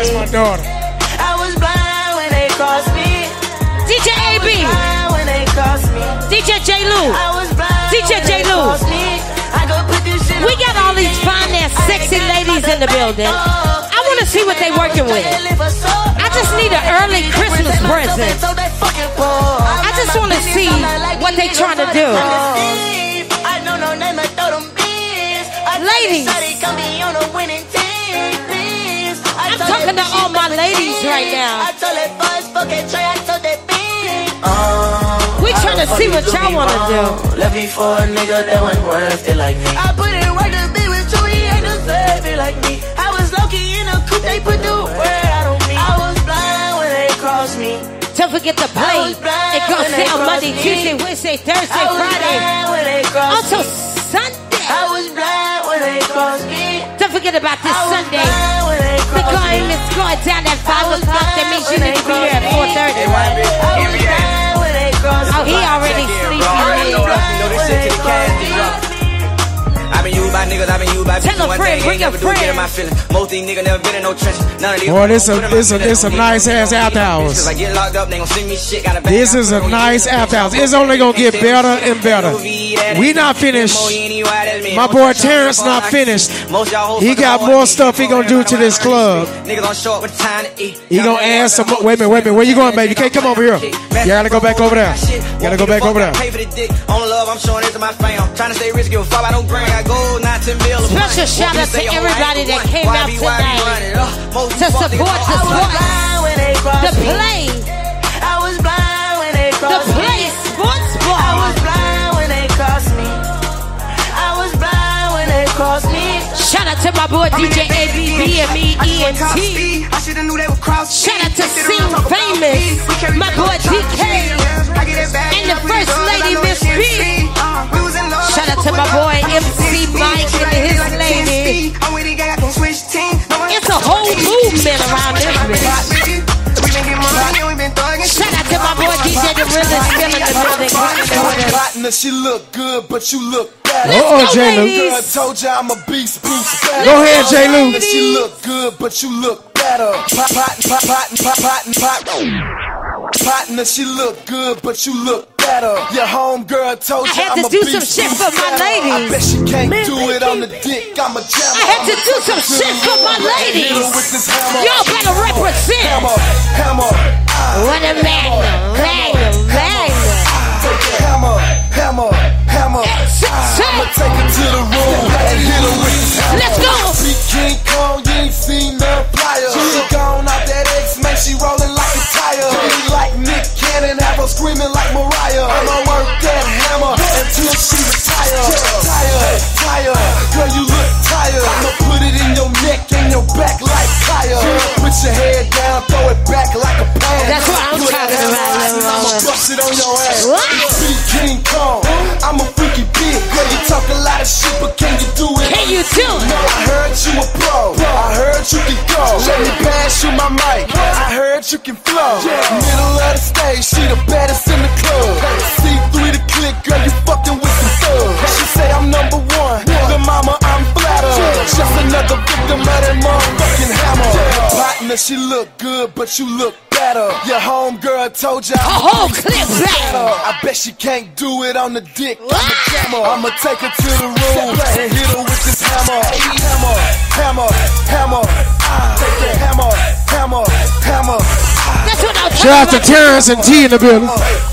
ladies in the building. I want to see what they working with. I just need an early Christmas present. I just want to see what they trying to do. Ladies, I'm talking to all my ladies right now. We trying to see what y'all want to do. Left me for a nigga that wasn't worth it like me. I put it right to be with you, he ain't deserve it like me. I was low-key in a coupe, they put the word out on me. I was blind when they crossed me. Don't forget to play. It goes down Monday, Tuesday, Wednesday, Thursday, Friday. Until Sunday. I was blind when they crossed me. Don't forget about this Sunday. The game is going down at five o'clock. That means you need to be here at four thirty, right? Oh, he already sleepy. I've been used by niggas, I've been used by Tell a friend, bring a friend. My feelings. Most these niggas never been in no trenches. None of these. Boy, this a this a this a nice ass after hours. Like get locked up, they gon' send me shit. Got a This is a nice after hours. It's only gonna get better and better. We not finished. My boy Terrence not finished. He got more stuff he gonna do to this club. Niggas on short with time to eat. He gonna add some. Wait a minute, wait a minute. Where you going, baby? You can't come over here. You gotta go back over there. You gotta go back over there. Pay for the dick. On love, I'm showing it to my fam. Trying to stay rich, give a fuck. I don't bring. I gold, not ten bills. Special shout out to everybody that came out tonight to support the sports, the play, the play sports bar. I was blind when they crossed me. I was blind when they crossed me. Shout out to my boy D J A B B M E E N T. Shout out to Sing Famous, my boy D K, and the First Lady Miss B. Shout out to my boy M C Mike and his lady. It's a whole movement around this bitch. Shout out to my boy D J The Realest still in the building. Partner, she look good, but you look better. Uh-oh, J. Lou. Girl, told you I'm a beast, beast better. Go ahead, J. Lou. She look good, but you look better. Pot, pot, pot, pot, pot, pot, pot. Partner, she look good, but you look better. Your homegirl told you I had I'm to a do beast, some shit beast for my better. ladies. I bet she can't do it on the dick. I'm a jammer. I had to do some shit for my ladies. Y'all better represent. Hammer, hammer. What a magnum, magnum, magnum. Hammer, hammer, hammer. I'ma take it to the room and hit her with this hammer. Let's go. Big King Kong, you ain't seen no flyer. She gone out that X, man, she rolling like a tire. Pretty like Nick Cannon, have her screaming like Mariah. I'ma work that hammer until she retire. Tired, tired, girl, you look tired. I'ma put it in your neck and your back like tire. Put your head down, throw it back like a pan. That's what I'm talking about, little mama. I'ma bust it on your ass. Big King Kong, I'm a freaky bitch. Girl, you talk a lot of shit, but can you do it? Can you do it? No, I heard you a pro. I heard you can go. Let me pass you my mic. I heard you can flow. Middle of the stage, she the baddest in the club. See through the click, girl, you fucking with some thugs. She say I'm number one. The mama, I'm flattered. Just another victim of that motherfucking hammer. Partner, she look good, but you look better. Your homegirl told you I'm a whole clip better. I bet she can't do it on the dick. I'm a jammer. I'ma take her to the room and hit her with this hammer. Hammer, hammer, hammer. Take that hammer, hammer, hammer. That's what I'm Shout out to Terrence and T in the building.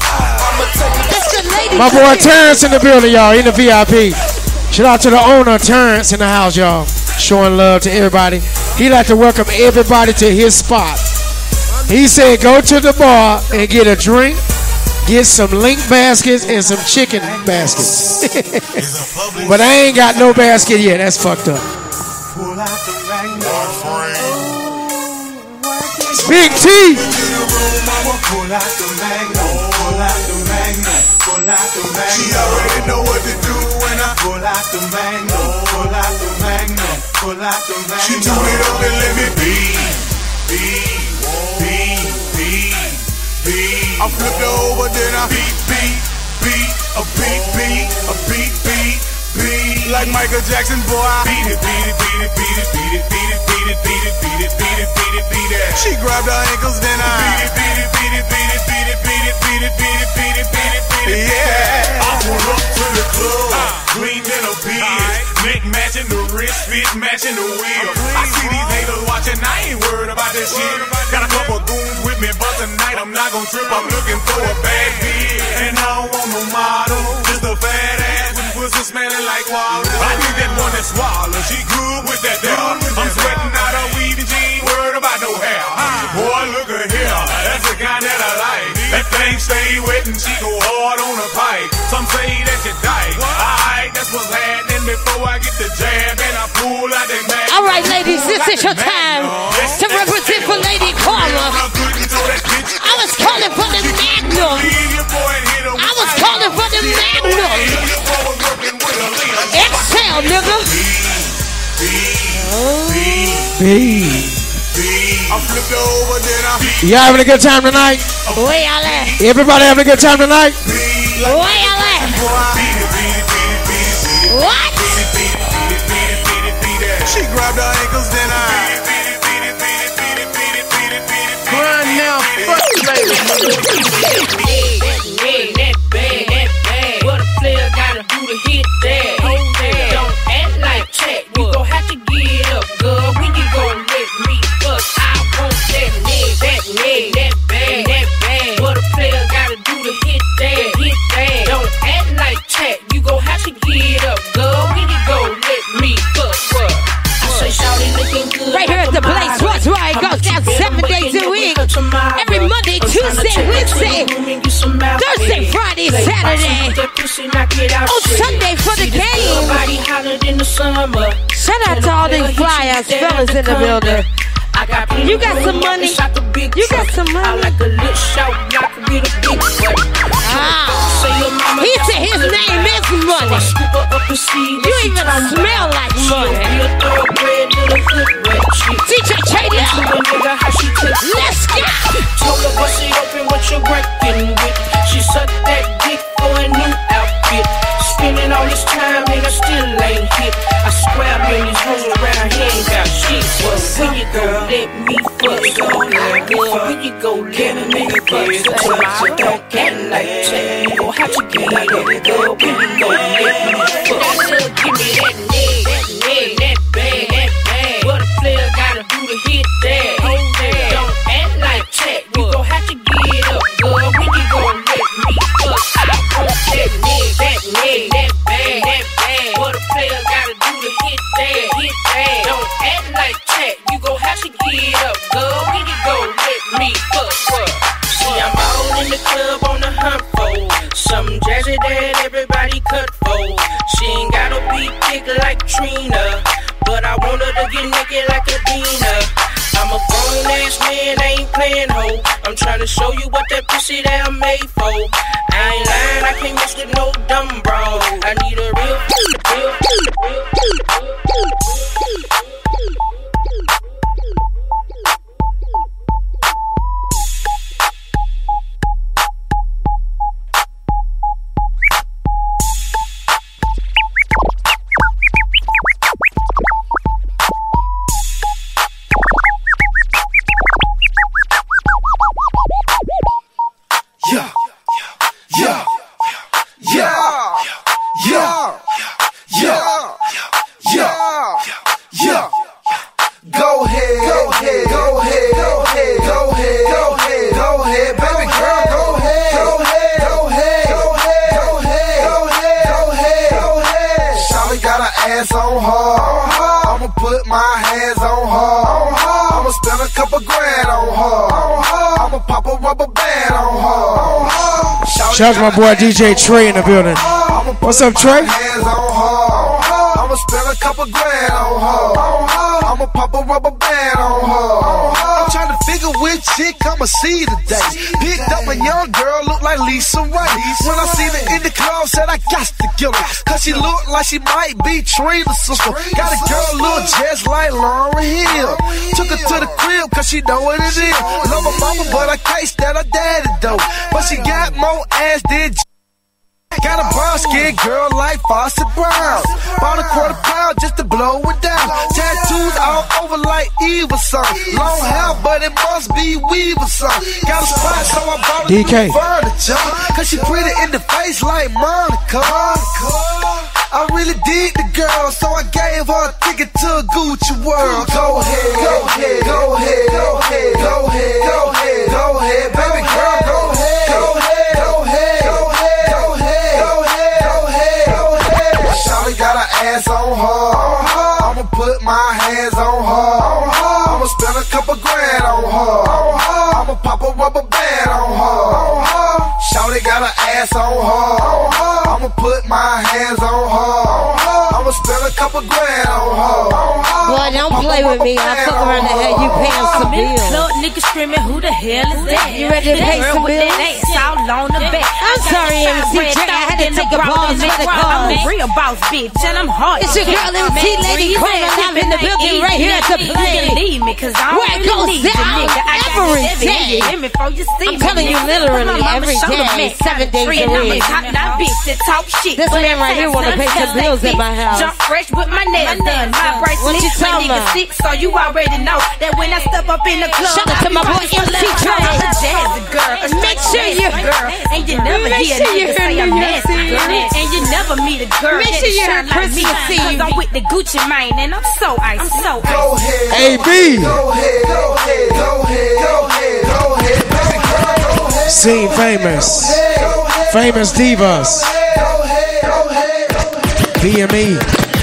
My boy Terrence in the building, y'all, in the V I P. Shout out to the owner, Terrence, in the house, y'all. Showing love to everybody. He like to welcome everybody to his spot. He said go to the bar and get a drink, get some link baskets and some chicken baskets. But I ain't got no basket yet. That's fucked up. Big T. She already know what to do when I pull out the magnum, pull out the magnum, pull out the magnum. She do it up and let me be, be, be, be, be. I flip it over, then I beat, beat, beat, a beat, beat, a beat, beat, beat. Like Michael Jackson, boy, I beat it, beat it, beat it, beat it, beat it, beat it, beat it, beat it, beat it, beat it, beat it, beat it. She grabbed her ankles, then I beat it, beat it, beat it, beat it, beat it, beat it, beat it, beat it, beat it, beat it, beat it. Yeah, I pull up to the club, green in a beard. Neck matching, the wrist fit matching the wheel. I see these haters watching, I ain't worried about that shit. Got a couple goons with me, but tonight I'm not gon' trip. I'm looking for a bad bitch, and I don't want no model, just a fat ass with pussy smelling like water. I need that one that swallow, she good with that there. I'm sweating out her weed and she ain't worried about no hair. Boy, look at here, that's the kind that I like. That thing stay wet and she go hard on the pipe. Some say that she died. Alright, that's what's happening before I get the jab and I pull out the mag. All right, ladies, this is your time to represent for Lady Karma. I was calling for the Magnum. I was calling for the Magnum. Exhale, nigga. B. I flipped over, then I. Y'all having a good time tonight? Where y'all at? Everybody having a good time tonight? Where y'all at? What? She grabbed her ankles, then I. Grind now, fuck later. That bag, that bag. What a player gotta do to hit that? Don't act like chat. You gon' have to get up, girl. When you gon' let me fuck? I want that leg, that leg, that bag, that bag. What a player gotta do to hit that? Hit that. Don't act like chat. You gon' have to get up, girl. When you gon' let me fuck? What? Right here at the place, what's right? Goes down seven days a week. Every Monday, Tuesday, Wednesday, Thursday, Friday, Saturday. On Sunday for the game. Shout out to all these flyers, fellas in the building. You got some money. You got some money. Ah. He said his name is Money. You even smell like money. D J Trader, let's go. Told her bust it open what you're working with. She sucked that dick for a new outfit. Spending all this time, nigga, still ain't hit. I swear when these hoes around here ain't got shit. Well, when you go let me fuck, so girl, when you go let me fuck, so don't get like that. You gon' have to get like that, girl. When you go let me fuck, so give me that leg, that leg, that bag, that bag. What a player gotta do to hit that? Don't act like that. You gon' have to get up, girl. When you gon' let me fuck, I want that leg, that leg, that bag, that bag. What a player gotta do to hit that? Hit that. Don't act like that. You gon' have to get up, girl. When you gon' let me fuck, what? See, I'm all in the club on the hunt for something jazzy that everybody cut for. She ain't gotta be thick like Trina, but I want her to get naked like a Dina. I'm a grown ass man, I ain't playing hoe. I'm trying to show you what that pussy that I'm made for. I ain't lying, I can't mess with no dumb bro. I need a real, real, real, real. Yeah, yeah, yeah, yeah, yeah, yeah, yeah. Go ahead, go ahead, go ahead, go ahead, go ahead, go ahead, go ahead, baby girl, go ahead, go ahead, go ahead, go ahead, go ahead, go ahead, go ahead, go ahead. Shawty got her ass on her. I'ma put my hands on her. I'ma spend a couple grand on her. I'ma pop a rubber band on her. Shout out to my boy D J Trey in the building. What's up, Trey? I'ma spend a couple grand on her. I'ma pop a rubber band on her. I'm trying to figure which chick I'ma see today. Picked up a young girl, look like Lisa Ray. When I seen her in the club, said I got to get her, cause she look like she might be Trina's sister. Got a girl look just like Lauryn Hill. Took her to the crib cause she know what it is. Love her mama, but I can't stand her daddy though. But she got more ass than got a brown skin girl like Fawcett Brown. Bought a quarter pound just to blow it down. Tattoos all over like Eva son. Long hair, but it must be Weaver son. Got a spot, so I bought her D K. furniture. Cause she pretty in the face like Monica. I really dig the girl, so I gave her a ticket to a Gucci World. Go ahead, go ahead, go ahead, go ahead, go ahead, go ahead, go ahead, baby girl, go ahead, go ahead, go ahead, go ahead, go ahead, go ahead, go ahead, go ahead. Shawty got her ass on her. I'ma put my hands on her. I'ma spend a couple grand on her. I'ma pop a rubber band on her. Shawty got her ass on her. I'ma put my hands on her. I'ma spend a couple grand on her. Boy, don't play with me. I fuck around and have you paying some bills. Club niggas screaming, who the hell is that? You ready to pay some bills? All on the back. I'm sorry, M C J. I had to take a pause for the call. I'm a real boss, bitch, and I'm hard. It's your girl, M C Lady Queen. I'm in the building right here at the You play. can leave me, cause I Where it goes down every day. I'm telling you literally every day, seven days a week. This man right here wanna pay some bills at my house. Jump fresh with my nails done. My What bracelet, you my talking nigga about? sick, so you already know that when I step up in the club, Shout out to my boy M C Trey. I'm a jazzy girl. Make sure you girl, and you never Make hear a sure you nigga hear say I'm New nasty York girl, City. and you never meet a girl Make that sure you hear shine like me, Christmas Eve. cause I'm with the Gucci mane, and I'm so icy. I'm so icy. Go ahead, A B. go ahead, go ahead, go ahead, go ahead, go ahead, baby girl, go ahead. Scene famous. Famous divas. B M E.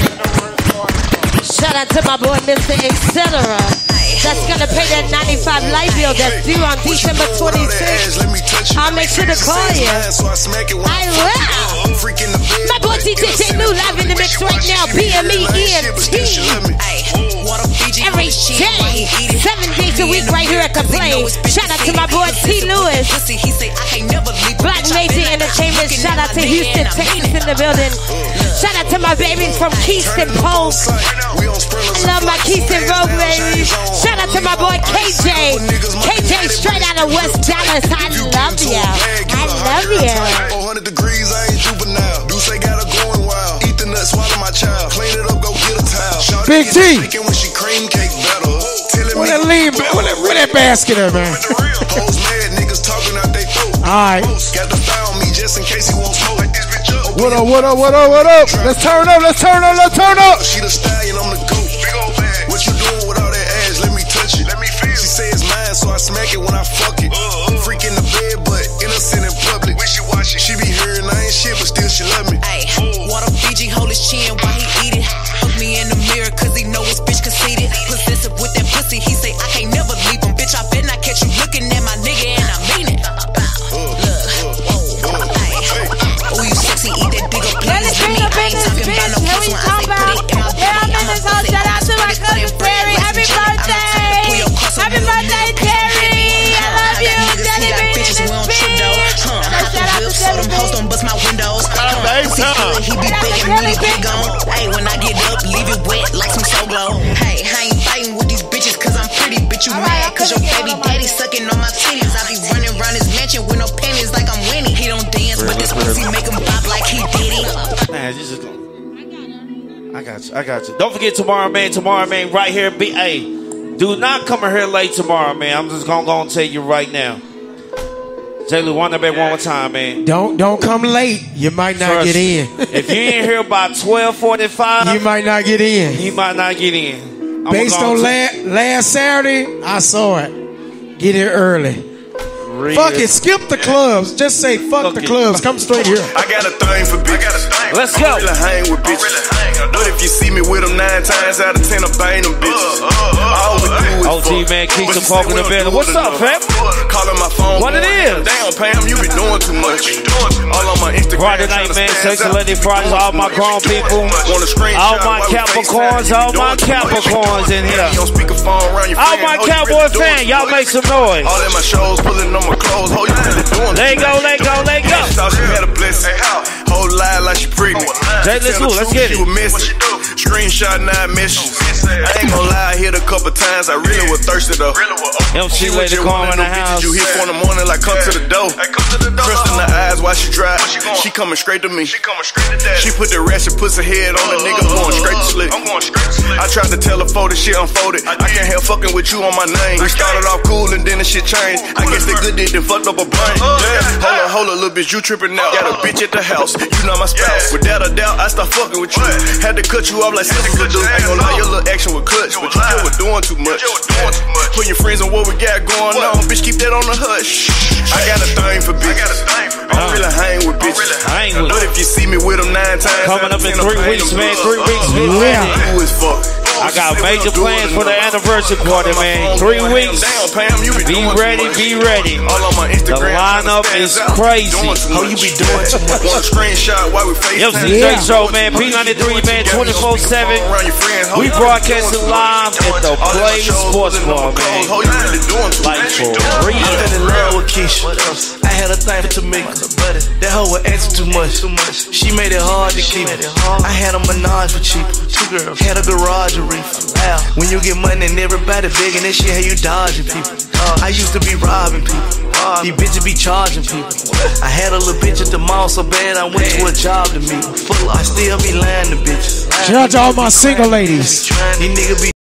Shout out to my boy, Mister Etc. That's gonna pay that ninety-five light bill that's due on December twenty-sixth. I'll make sure to call you. I will. My boy D J J New live in the mix right now. B M E E N T. Every day, seven days a week right here at the play. Shout out to my boy T. Lewis. Black Major Entertainment. Shout out to Houston, Texas in the building. Shout out to my babies from Keystone Post. I love my Keystone Road baby. Shout out to my boy K J. K J straight out of West Dallas. I love you. I love you. four hundred degrees, I ain't juvenile. Do say got her going wild. Eat the nut, swallow my child. Clean it up, go get a towel. Shawty Big get T. to thinking when she cream cake better. Telling Where me that lean, where that, where that basket at, man? hoes mad, niggas talking out they throat. Alright. Got the thigh on me just in case he won't smoke. Like this bitch up. What up, what up, what up, what up? Let's turn up, let's turn up, let's turn up. She the stallion, I'm the goat. Big old bag. What you doing with all that ass? Let me touch it. Let me feel. She say it's mine, so I smack it when I fuck it. Uh, uh. Freak in the bed, but innocent in public. When she watch it, she be hearing I ain't shit, but still she love me. Ayy, water Fiji, hold his chin while he eat it. Look me in the mirror, cause he know his bitch conceited. Possessive with that pussy, he say I can't never leave him. Bitch, I bet not catch you looking at my nigga, and I mean it. Oh, you sexy, eat that big up Let it bring up in this bitch. Here we come back. Yeah, I'm in this house. Shout out to my cousin Terry. Happy birthday. Happy birthday, Terry. I love you. Jelly bean in this bitch. Shout out to Jelly bean. Don't bust my windows. He be begging me to get gone. Hey, when I get up, leave it wet like some so glow. Hey, I ain't fighting with these bitches cause I'm pretty. Bitch, you mad cause your baby daddy sucking on my titties. I be running around his mansion with no panties like I'm winning. He don't dance, but this pussy make him bop like he did it. Man, you just gonna... I got you, I got you. Don't forget tomorrow, man. Tomorrow, man, right here. Be, hey, do not come in here late tomorrow, man. I'm just gonna go and tell you right now. Jaylee, one up one more time, man. Don't don't come late. You might not Trust get in. If you ain't here by twelve forty-five, You might not get in. you might not get in. I'm Based gonna on go la- last Saturday, I saw it. Get here early. Read Fuck it. it. Skip the clubs. Just say fuck, Fuck the it. clubs. Come straight here. I got a thing for bitches. Let's I go. really hang with bitches. But if you see me with them nine times out of ten, I bang them bitches. All we do is O G, fuck. man, keep But some she say talking we to don't better. do What's it up, enough. fam? Calling my phone. What it is? Damn, Pam, you be doing too much. All on my Instagram. Friday night, man. Sexy Lady Fridays. All my grown people. Want a screenshot All my while we Capricorns. FaceTime, All you my doing too much. Capricorns in here. You don't speak a phone around your All friend, my oh, you Cowboy really doing fans. too Y'all much. make some noise. All in my shows, pulling on my clothes. Oh, you really doing Let go, let go, let go. She thought she had a blessing. Whole lie like she pregnant. Jay, let's Tell go, the let's truth, get she it. was missing. Screenshot nine messages. I ain't gonna lie, I hit a couple times. I really was thirsty though. M C She was Lady just Kwame one in of the them house. bitches you hit for in the morning like come to the door. Trust in the eyes while she drive. She coming straight to me. She put the ratchet pussy head on the nigga going straight to sleep. I tried to tell her for the shit unfolded. I can't help fucking with you on my name. We started off cool and then the shit changed. I guess they good did then fucked up a brain. Yeah. Hold on, hold on, little bitch, you tripping now. Got a bitch at the house, you not my spouse. Without a doubt, I start fucking with you. Had to cut you off like sisters would do. Ain't gonna lie, your little action was clutch, but you still was doing too much. Put your friends on what we got going on, bitch, keep that on the hush. I got a thing for bitches. I don't really hang with bitches. But if you see me with them nine times, coming up in three weeks, man. Three weeks, man. Who is fuck? I got major plans for the anniversary party, man. Three weeks. Be ready, be ready. The lineup is crazy. How you be doing? Want a screenshot while we face M C J Show, man. P ninety-three, man. twenty-four seven. We broadcasting live at the Play Sports Bar, man. Like for real. I fell in love with Keisha. I had a thing for Tamika. That hoe was asking too much. She made it hard to keep it. I had a menage for cheap. Two girls. Had a garage a reefer. When you get money and everybody begging that shit, how you dodging people. I used to be robbing people. These bitches be charging people. I had a little bitch at the mall so bad I went to a job to meet. I still be lying to bitches. Shout out to all my single ladies. These niggas be